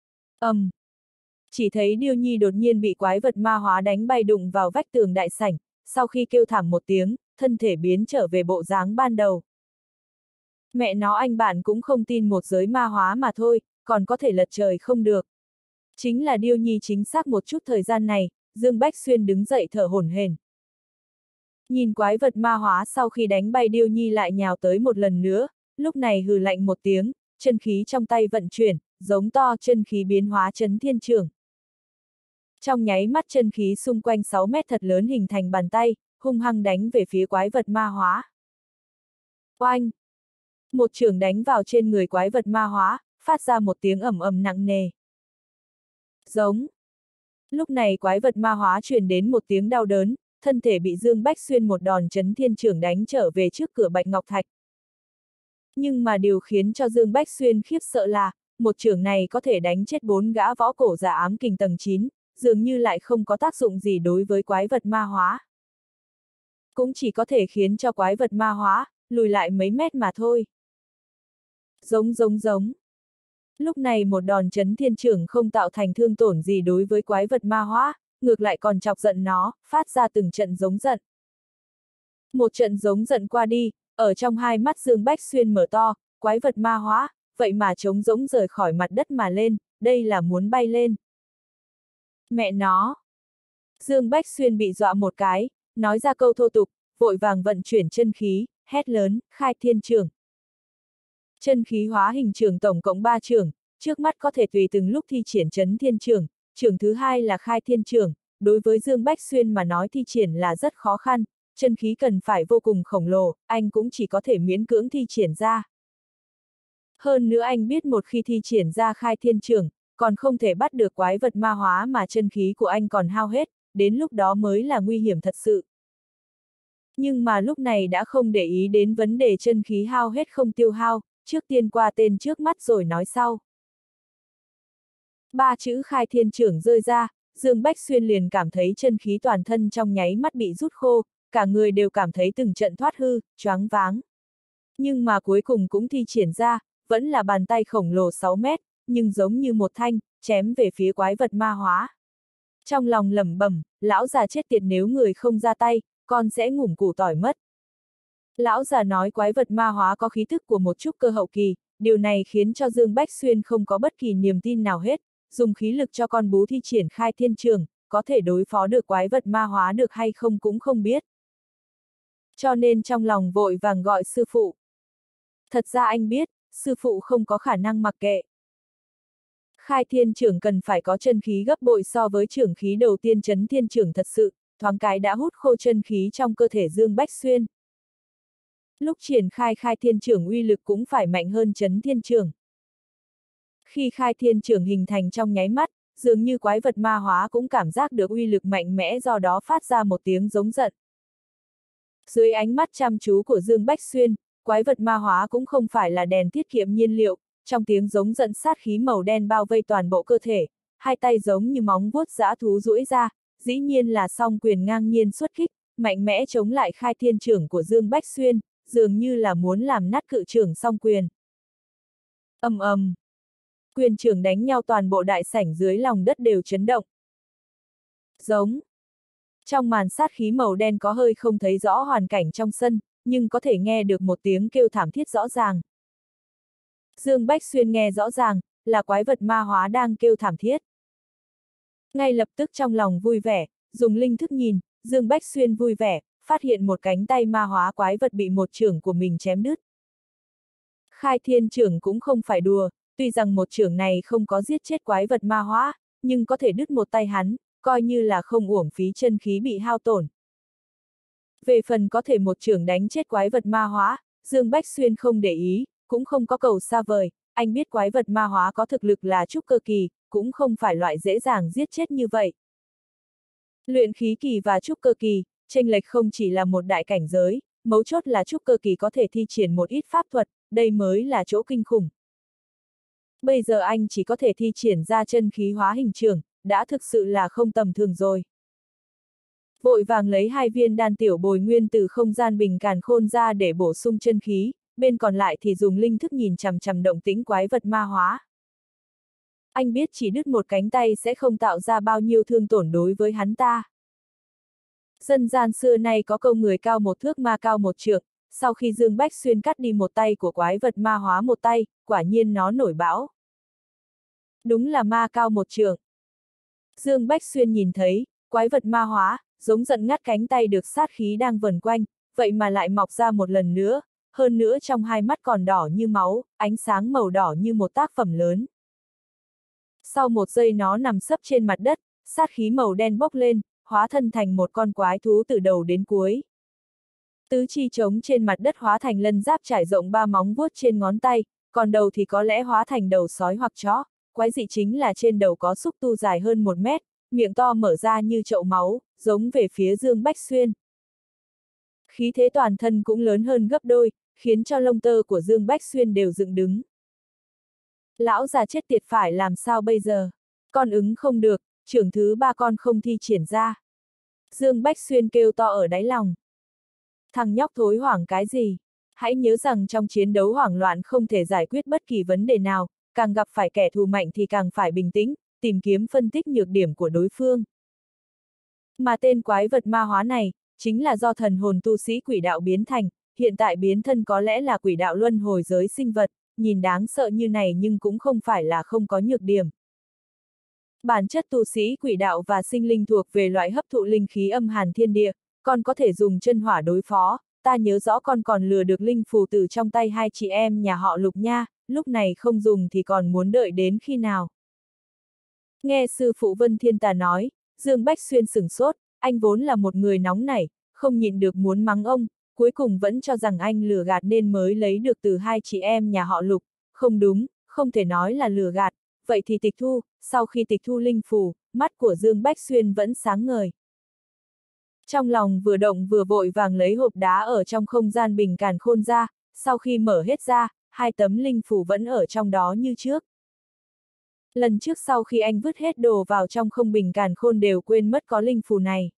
Chỉ thấy Điêu Nhi đột nhiên bị quái vật ma hóa đánh bay đụng vào vách tường đại sảnh, sau khi kêu thảm một tiếng, thân thể biến trở về bộ dáng ban đầu. Mẹ nó, anh bạn cũng không tin một giới ma hóa mà thôi, còn có thể lật trời không được. Chính là Điêu Nhi chính xác một chút thời gian này, Dương Bách Xuyên đứng dậy thở hổn hển. Nhìn quái vật ma hóa sau khi đánh bay Điêu Nhi lại nhào tới một lần nữa, lúc này hừ lạnh một tiếng, chân khí trong tay vận chuyển, giống to chân khí biến hóa chấn thiên trường. Trong nháy mắt chân khí xung quanh 6 mét thật lớn hình thành bàn tay, hung hăng đánh về phía quái vật ma hóa. Oanh! Một chưởng đánh vào trên người quái vật ma hóa, phát ra một tiếng ầm ầm nặng nề. Giống! Lúc này quái vật ma hóa truyền đến một tiếng đau đớn, thân thể bị Dương Bách Xuyên một đòn chấn thiên chưởng đánh trở về trước cửa Bạch Ngọc Thạch. Nhưng mà điều khiến cho Dương Bách Xuyên khiếp sợ là, một chưởng này có thể đánh chết 4 gã võ cổ giả ám kình tầng 9, dường như lại không có tác dụng gì đối với quái vật ma hóa. Cũng chỉ có thể khiến cho quái vật ma hóa, lùi lại mấy mét mà thôi. Giống. Lúc này một đòn chấn thiên chưởng không tạo thành thương tổn gì đối với quái vật ma hóa, ngược lại còn chọc giận nó, phát ra từng trận giống giận. Một trận giống giận qua đi, ở trong hai mắt Dương Bách Xuyên mở to, quái vật ma hóa, vậy mà trống rỗng rời khỏi mặt đất mà lên, đây là muốn bay lên. Mẹ nó! Dương Bách Xuyên bị dọa một cái, nói ra câu thô tục, vội vàng vận chuyển chân khí, hét lớn, khai thiên chưởng. Chân khí hóa hình chưởng tổng cộng 3 chưởng, trước mắt có thể tùy từng lúc thi triển chấn thiên chưởng, chưởng thứ hai là khai thiên chưởng, đối với Dương Bách Xuyên mà nói thi triển là rất khó khăn, chân khí cần phải vô cùng khổng lồ, anh cũng chỉ có thể miễn cưỡng thi triển ra. Hơn nữa anh biết một khi thi triển ra khai thiên chưởng, còn không thể bắt được quái vật ma hóa mà chân khí của anh còn hao hết, đến lúc đó mới là nguy hiểm thật sự. Nhưng mà lúc này đã không để ý đến vấn đề chân khí hao hết không tiêu hao, trước tiên qua tên trước mắt rồi nói sau. 3 chữ khai thiên chưởng rơi ra, Dương Bách Xuyên liền cảm thấy chân khí toàn thân trong nháy mắt bị rút khô, cả người đều cảm thấy từng trận thoát hư, choáng váng. Nhưng mà cuối cùng cũng thi triển ra, vẫn là bàn tay khổng lồ 6 mét, nhưng giống như một thanh, chém về phía quái vật ma hóa. Trong lòng lẩm bẩm, lão già chết tiệt, nếu người không ra tay, con sẽ ngủm củ tỏi mất. Lão già nói quái vật ma hóa có khí thức của một trúc cơ hậu kỳ, điều này khiến cho Dương Bách Xuyên không có bất kỳ niềm tin nào hết, dùng khí lực cho con bú thi triển khai thiên trường, có thể đối phó được quái vật ma hóa được hay không cũng không biết. Cho nên trong lòng vội vàng gọi sư phụ. Thật ra anh biết, sư phụ không có khả năng mặc kệ. Khai thiên chưởng cần phải có chân khí gấp bội so với chưởng khí đầu tiên chấn thiên chưởng thật sự, thoáng cái đã hút khô chân khí trong cơ thể Dương Bách Xuyên. Lúc triển khai khai thiên chưởng uy lực cũng phải mạnh hơn chấn thiên chưởng. Khi khai thiên chưởng hình thành trong nháy mắt, dường như quái vật ma hóa cũng cảm giác được uy lực mạnh mẽ, do đó phát ra một tiếng giống giận. Dưới ánh mắt chăm chú của Dương Bách Xuyên, quái vật ma hóa cũng không phải là đèn tiết kiệm nhiên liệu, trong tiếng giống giận sát khí màu đen bao vây toàn bộ cơ thể, hai tay giống như móng vuốt dã thú duỗi ra, dĩ nhiên là song quyền ngang nhiên xuất kích, mạnh mẽ chống lại khai thiên chưởng của Dương Bách Xuyên, dường như là muốn làm nát cự chưởng song quyền. Ầm. Quyền chưởng đánh nhau toàn bộ đại sảnh dưới lòng đất đều chấn động. Giống. Trong màn sát khí màu đen có hơi không thấy rõ hoàn cảnh trong sân, nhưng có thể nghe được một tiếng kêu thảm thiết rõ ràng. Dương Bách Xuyên nghe rõ ràng, là quái vật ma hóa đang kêu thảm thiết. Ngay lập tức trong lòng vui vẻ, dùng linh thức nhìn, Dương Bách Xuyên vui vẻ, phát hiện một cánh tay ma hóa quái vật bị một chưởng của mình chém đứt. Khai thiên chưởng cũng không phải đùa, tuy rằng một chưởng này không có giết chết quái vật ma hóa, nhưng có thể đứt một tay hắn, coi như là không uổng phí chân khí bị hao tổn. Về phần có thể một chưởng đánh chết quái vật ma hóa, Dương Bách Xuyên không để ý, cũng không có cầu xa vời, anh biết quái vật ma hóa có thực lực là trúc cơ kỳ, cũng không phải loại dễ dàng giết chết như vậy. Luyện khí kỳ và trúc cơ kỳ, chênh lệch không chỉ là một đại cảnh giới, mấu chốt là trúc cơ kỳ có thể thi triển một ít pháp thuật, đây mới là chỗ kinh khủng. Bây giờ anh chỉ có thể thi triển ra chân khí hóa hình chưởng, đã thực sự là không tầm thường rồi. Vội vàng lấy 2 viên đan tiểu bồi nguyên từ không gian bình càn khôn ra để bổ sung chân khí, bên còn lại thì dùng linh thức nhìn chằm chằm động tĩnh quái vật ma hóa. Anh biết chỉ đứt một cánh tay sẽ không tạo ra bao nhiêu thương tổn đối với hắn ta. Dân gian xưa nay có câu người cao một thước ma cao một trượng, sau khi Dương Bách Xuyên cắt đi một tay của quái vật ma hóa một tay, quả nhiên nó nổi bão. Đúng là ma cao một trượng. Dương Bách Xuyên nhìn thấy, quái vật ma hóa, giống giận ngắt cánh tay được sát khí đang vần quanh, vậy mà lại mọc ra một lần nữa, hơn nữa trong hai mắt còn đỏ như máu, ánh sáng màu đỏ như một tác phẩm lớn. Sau một giây nó nằm sấp trên mặt đất, sát khí màu đen bốc lên, hóa thân thành một con quái thú từ đầu đến cuối. Tứ chi trống trên mặt đất hóa thành lân giáp trải rộng 3 móng vuốt trên ngón tay, còn đầu thì có lẽ hóa thành đầu sói hoặc chó, quái dị chính là trên đầu có xúc tu dài hơn 1 mét, miệng to mở ra như chậu máu, giống về phía Dương Bách Xuyên. Khí thế toàn thân cũng lớn hơn gấp đôi, khiến cho lông tơ của Dương Bách Xuyên đều dựng đứng. Lão già chết tiệt phải làm sao bây giờ? Con ứng không được, chưởng thứ 3 con không thi triển ra. Dương Bách Xuyên kêu to ở đáy lòng. Thằng nhóc thối hoảng cái gì? Hãy nhớ rằng trong chiến đấu hoảng loạn không thể giải quyết bất kỳ vấn đề nào, càng gặp phải kẻ thù mạnh thì càng phải bình tĩnh, tìm kiếm phân tích nhược điểm của đối phương. Mà tên quái vật ma hóa này, chính là do thần hồn tu sĩ quỷ đạo biến thành, hiện tại biến thân có lẽ là quỷ đạo luân hồi giới sinh vật, nhìn đáng sợ như này nhưng cũng không phải là không có nhược điểm. Bản chất tu sĩ quỷ đạo và sinh linh thuộc về loại hấp thụ linh khí âm hàn thiên địa, con có thể dùng chân hỏa đối phó, ta nhớ rõ con còn lừa được linh phù từ trong tay 2 chị em nhà họ Lục nha, lúc này không dùng thì còn muốn đợi đến khi nào. Nghe sư phụ Vân Thiên Tà nói, Dương Bách Xuyên sửng sốt, anh vốn là một người nóng nảy, không nhịn được muốn mắng ông, cuối cùng vẫn cho rằng anh lừa gạt nên mới lấy được từ 2 chị em nhà họ Lục, không đúng, không thể nói là lừa gạt, vậy thì tịch thu, sau khi tịch thu linh phù, mắt của Dương Bách Xuyên vẫn sáng ngời. Trong lòng vừa động vừa vội vàng lấy hộp đá ở trong không gian bình càn khôn ra, sau khi mở hết ra, 2 tấm linh phù vẫn ở trong đó như trước. Lần trước sau khi anh vứt hết đồ vào trong không bình càn khôn đều quên mất có linh phù này.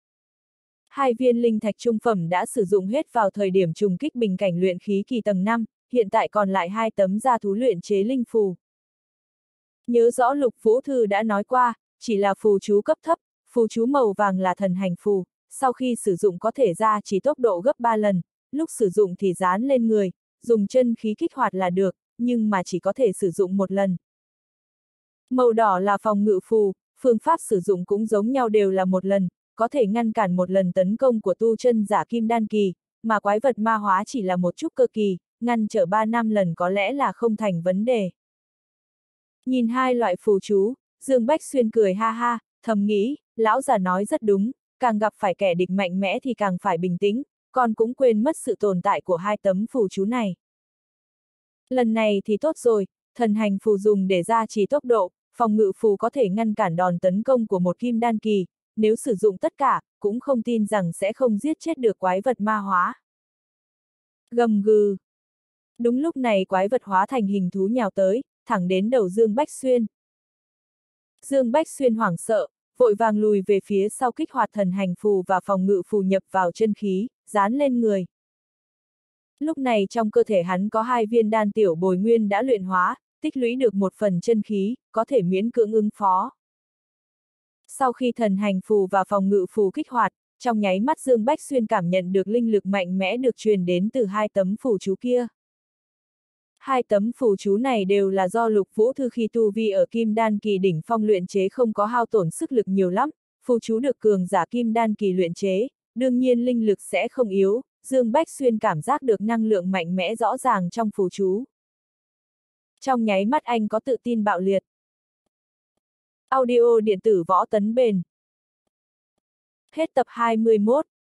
2 viên linh thạch trung phẩm đã sử dụng hết vào thời điểm trùng kích bình cảnh luyện khí kỳ tầng 5, hiện tại còn lại 2 tấm gia thú luyện chế linh phù. Nhớ rõ Lục Vũ Thư đã nói qua, chỉ là phù chú cấp thấp, phù chú màu vàng là thần hành phù, sau khi sử dụng có thể gia trì tốc độ gấp 3 lần, lúc sử dụng thì dán lên người, dùng chân khí kích hoạt là được, nhưng mà chỉ có thể sử dụng 1 lần. Màu đỏ là phòng ngự phù, phương pháp sử dụng cũng giống nhau đều là 1 lần, có thể ngăn cản 1 lần tấn công của tu chân giả kim đan kỳ, mà quái vật ma hóa chỉ là một chút cơ kỳ, ngăn trở 3-5 lần có lẽ là không thành vấn đề. Nhìn 2 loại phù chú, Dương Bách Xuyên cười ha ha, thầm nghĩ, lão già nói rất đúng, càng gặp phải kẻ địch mạnh mẽ thì càng phải bình tĩnh, còn cũng quên mất sự tồn tại của 2 tấm phù chú này. Lần này thì tốt rồi, thần hành phù dùng để gia trì tốc độ, phòng ngự phù có thể ngăn cản đòn tấn công của một kim đan kỳ, nếu sử dụng tất cả, cũng không tin rằng sẽ không giết chết được quái vật ma hóa. Gầm gừ. Đúng lúc này quái vật hóa thành hình thú nhào tới, thẳng đến đầu Dương Bách Xuyên. Dương Bách Xuyên hoảng sợ, vội vàng lùi về phía sau kích hoạt thần hành phù và phòng ngự phù nhập vào chân khí, dán lên người. Lúc này trong cơ thể hắn có 2 viên đan tiểu bồi nguyên đã luyện hóa, tích lũy được 1 phần chân khí, có thể miễn cưỡng ứng phó. Sau khi thần hành phù và phòng ngự phù kích hoạt, trong nháy mắt Dương Bách Xuyên cảm nhận được linh lực mạnh mẽ được truyền đến từ 2 tấm phù chú kia. Hai tấm phù chú này đều là do Lục Vũ Thư khi tu vi ở Kim Đan kỳ đỉnh phong luyện chế không có hao tổn sức lực nhiều lắm, phù chú được cường giả Kim Đan kỳ luyện chế, đương nhiên linh lực sẽ không yếu, Dương Bách Xuyên cảm giác được năng lượng mạnh mẽ rõ ràng trong phù chú. Trong nháy mắt anh có tự tin bạo liệt. Audio điện tử Võ Tấn Bền. Hết tập 21.